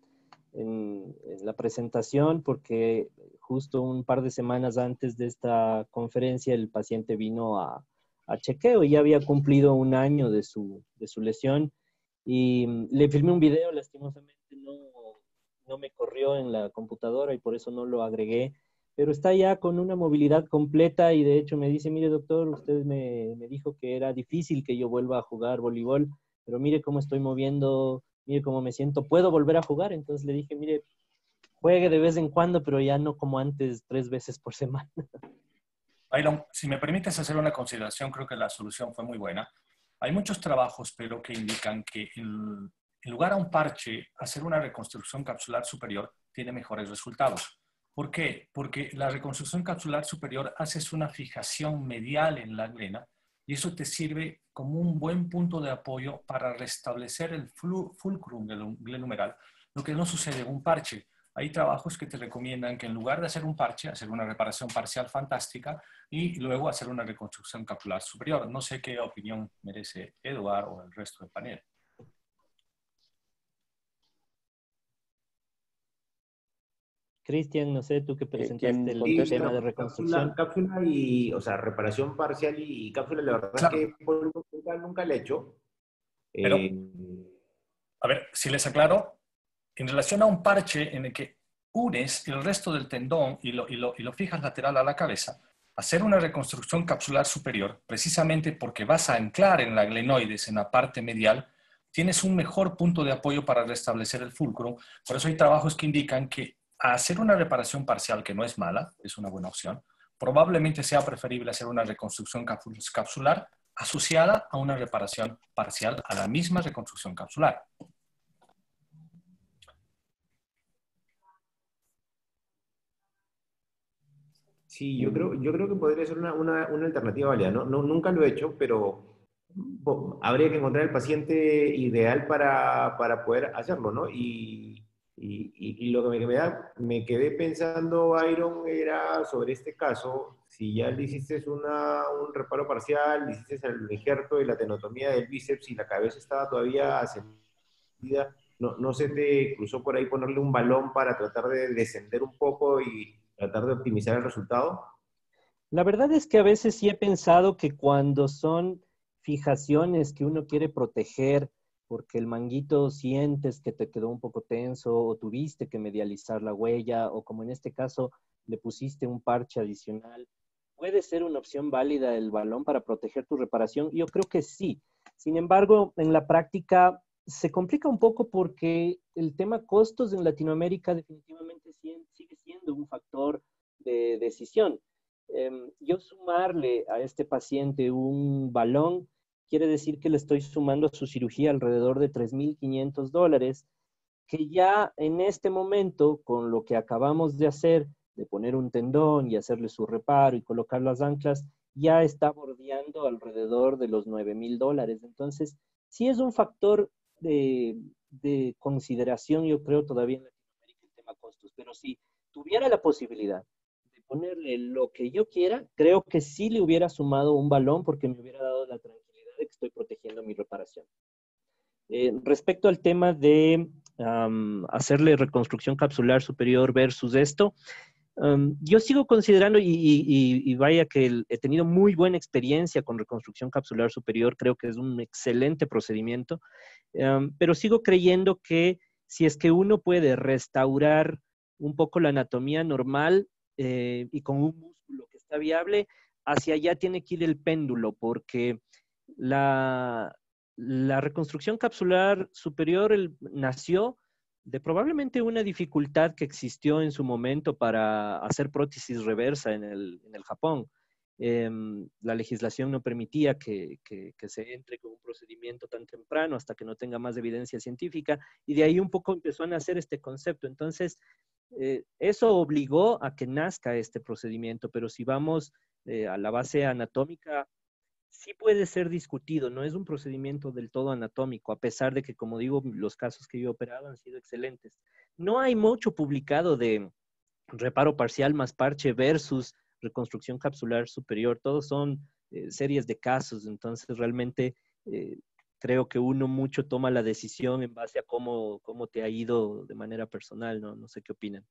la presentación porque justo un par de semanas antes de esta conferencia el paciente vino a chequeo y ya había cumplido un año de su lesión y le filmé un video, lastimosamente no me corrió en la computadora y por eso no lo agregué, pero está ya con una movilidad completa y de hecho me dice, mire doctor, usted me dijo que era difícil que yo vuelva a jugar voleibol, pero mire cómo estoy moviendo, mire cómo me siento, ¿puedo volver a jugar? Entonces le dije, mire, juegue de vez en cuando, pero ya no como antes, 3 veces por semana. Byron, si me permites hacer una consideración, creo que la solución fue muy buena. Hay muchos trabajos, pero que indican que en lugar a un parche, hacer una reconstrucción capsular superior tiene mejores resultados. ¿Por qué? Porque la reconstrucción capsular superior haces una fijación medial en la glena y eso te sirve como un buen punto de apoyo para restablecer el fulcrum glenumeral, lo que no sucede en un parche. Hay trabajos que te recomiendan que en lugar de hacer un parche, hacer una reparación parcial fantástica y luego hacer una reconstrucción capsular superior. No sé qué opinión merece Eduard o el resto del panel. Cristian, no sé, tú que presentaste el tema de reconstrucción. Cápsula y, o sea, reparación parcial y cápsula, la verdad claro. Es que nunca le he hecho. Pero, a ver, si les aclaro, en relación a un parche en el que unes el resto del tendón y lo fijas lateral a la cabeza, hacer una reconstrucción capsular superior, precisamente porque vas a anclar en la glenoides, en la parte medial, tienes un mejor punto de apoyo para restablecer el fulcro. Por eso hay trabajos que indican que hacer una reparación parcial, que no es mala, es una buena opción, probablemente sea preferible hacer una reconstrucción capsular asociada a una reparación parcial a la misma reconstrucción capsular. Sí, yo creo que podría ser una alternativa válida. Nunca lo he hecho, pero habría que encontrar el paciente ideal para poder hacerlo, ¿no? Y lo que me quedé pensando, Iron, era sobre este caso, si ya le hiciste un reparo parcial, le hiciste el injerto y la tenotomía del bíceps y la cabeza estaba todavía ascendida, no se te cruzó por ahí ponerle un balón para tratar de descender un poco y tratar de optimizar el resultado? La verdad es que a veces sí he pensado que cuando son fijaciones que uno quiere proteger, porque el manguito sientes que te quedó un poco tenso o tuviste que medializar la huella o como en este caso le pusiste un parche adicional, ¿puede ser una opción válida el balón para proteger tu reparación? Yo creo que sí. Sin embargo, en la práctica se complica un poco porque el tema costos en Latinoamérica definitivamente sigue siendo un factor de decisión. Yo sumarle a este paciente un balón quiere decir que le estoy sumando a su cirugía alrededor de $3,500, que ya en este momento, con lo que acabamos de hacer, de poner un tendón y hacerle su reparo y colocar las anclas, ya está bordeando alrededor de los $9,000. Entonces, sí es un factor de consideración, yo creo, todavía en Latinoamérica el tema costos, pero si tuviera la posibilidad de ponerle lo que yo quiera, creo que sí le hubiera sumado un balón porque me hubiera dado la tranquilidad de que estoy protegiendo mi reparación. Respecto al tema de hacerle reconstrucción capsular superior versus esto, yo sigo considerando, y vaya que he tenido muy buena experiencia con reconstrucción capsular superior, creo que es un excelente procedimiento, pero sigo creyendo que si es que uno puede restaurar un poco la anatomía normal y con un músculo que está viable, hacia allá tiene que ir el péndulo, porque la reconstrucción capsular superior nació de probablemente una dificultad que existió en su momento para hacer prótesis reversa en el Japón. La legislación no permitía que se entre con un procedimiento tan temprano hasta que no tenga más evidencia científica, y de ahí un poco empezó a nacer este concepto. Entonces, eso obligó a que nazca este procedimiento, pero si vamos a la base anatómica, sí puede ser discutido, no es un procedimiento del todo anatómico, a pesar de que, como digo, los casos que yo he operado han sido excelentes. No hay mucho publicado de reparo parcial más parche versus reconstrucción capsular superior, todos son series de casos, entonces realmente creo que uno mucho toma la decisión en base a cómo te ha ido de manera personal, ¿no? No sé qué opinan.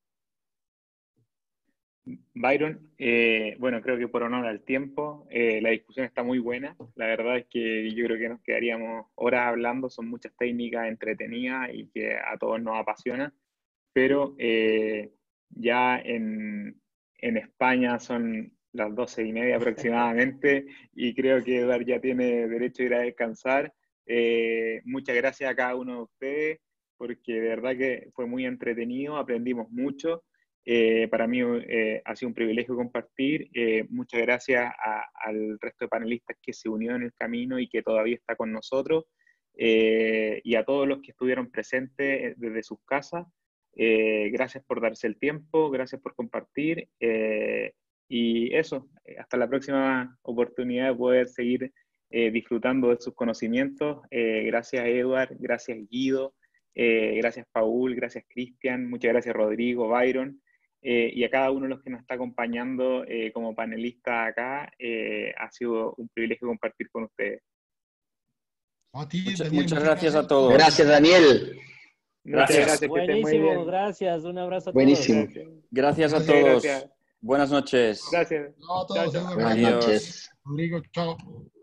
Byron, bueno, creo que por honor al tiempo, la discusión está muy buena. La verdad es que yo creo que nos quedaríamos horas hablando, son muchas técnicas entretenidas y que a todos nos apasionan, pero ya en España son las 12:30 aproximadamente y creo que Eduard ya tiene derecho a ir a descansar. Muchas gracias a cada uno de ustedes porque de verdad que fue muy entretenido, aprendimos mucho. Para mí ha sido un privilegio compartir. Muchas gracias al resto de panelistas que se unió en el camino y que todavía está con nosotros, y a todos los que estuvieron presentes desde sus casas. Gracias por darse el tiempo, gracias por compartir, y eso, hasta la próxima oportunidad de poder seguir disfrutando de sus conocimientos. Gracias Eduard, gracias Guido, gracias Paul, gracias Cristian, muchas gracias Rodrigo, Byron. Y a cada uno de los que nos está acompañando como panelista acá, ha sido un privilegio compartir con ustedes. A ti, Daniel, muchas gracias a todos. Gracias, Daniel. Muchas gracias, que estén muy Buenísimo, bien. gracias, un abrazo a Buenísimo. todos. Gracias a Muchas todos. gracias. Buenas noches. Gracias. Chao a todos. Chao, chao. Buenas Adiós. noches. Rodrigo, chao.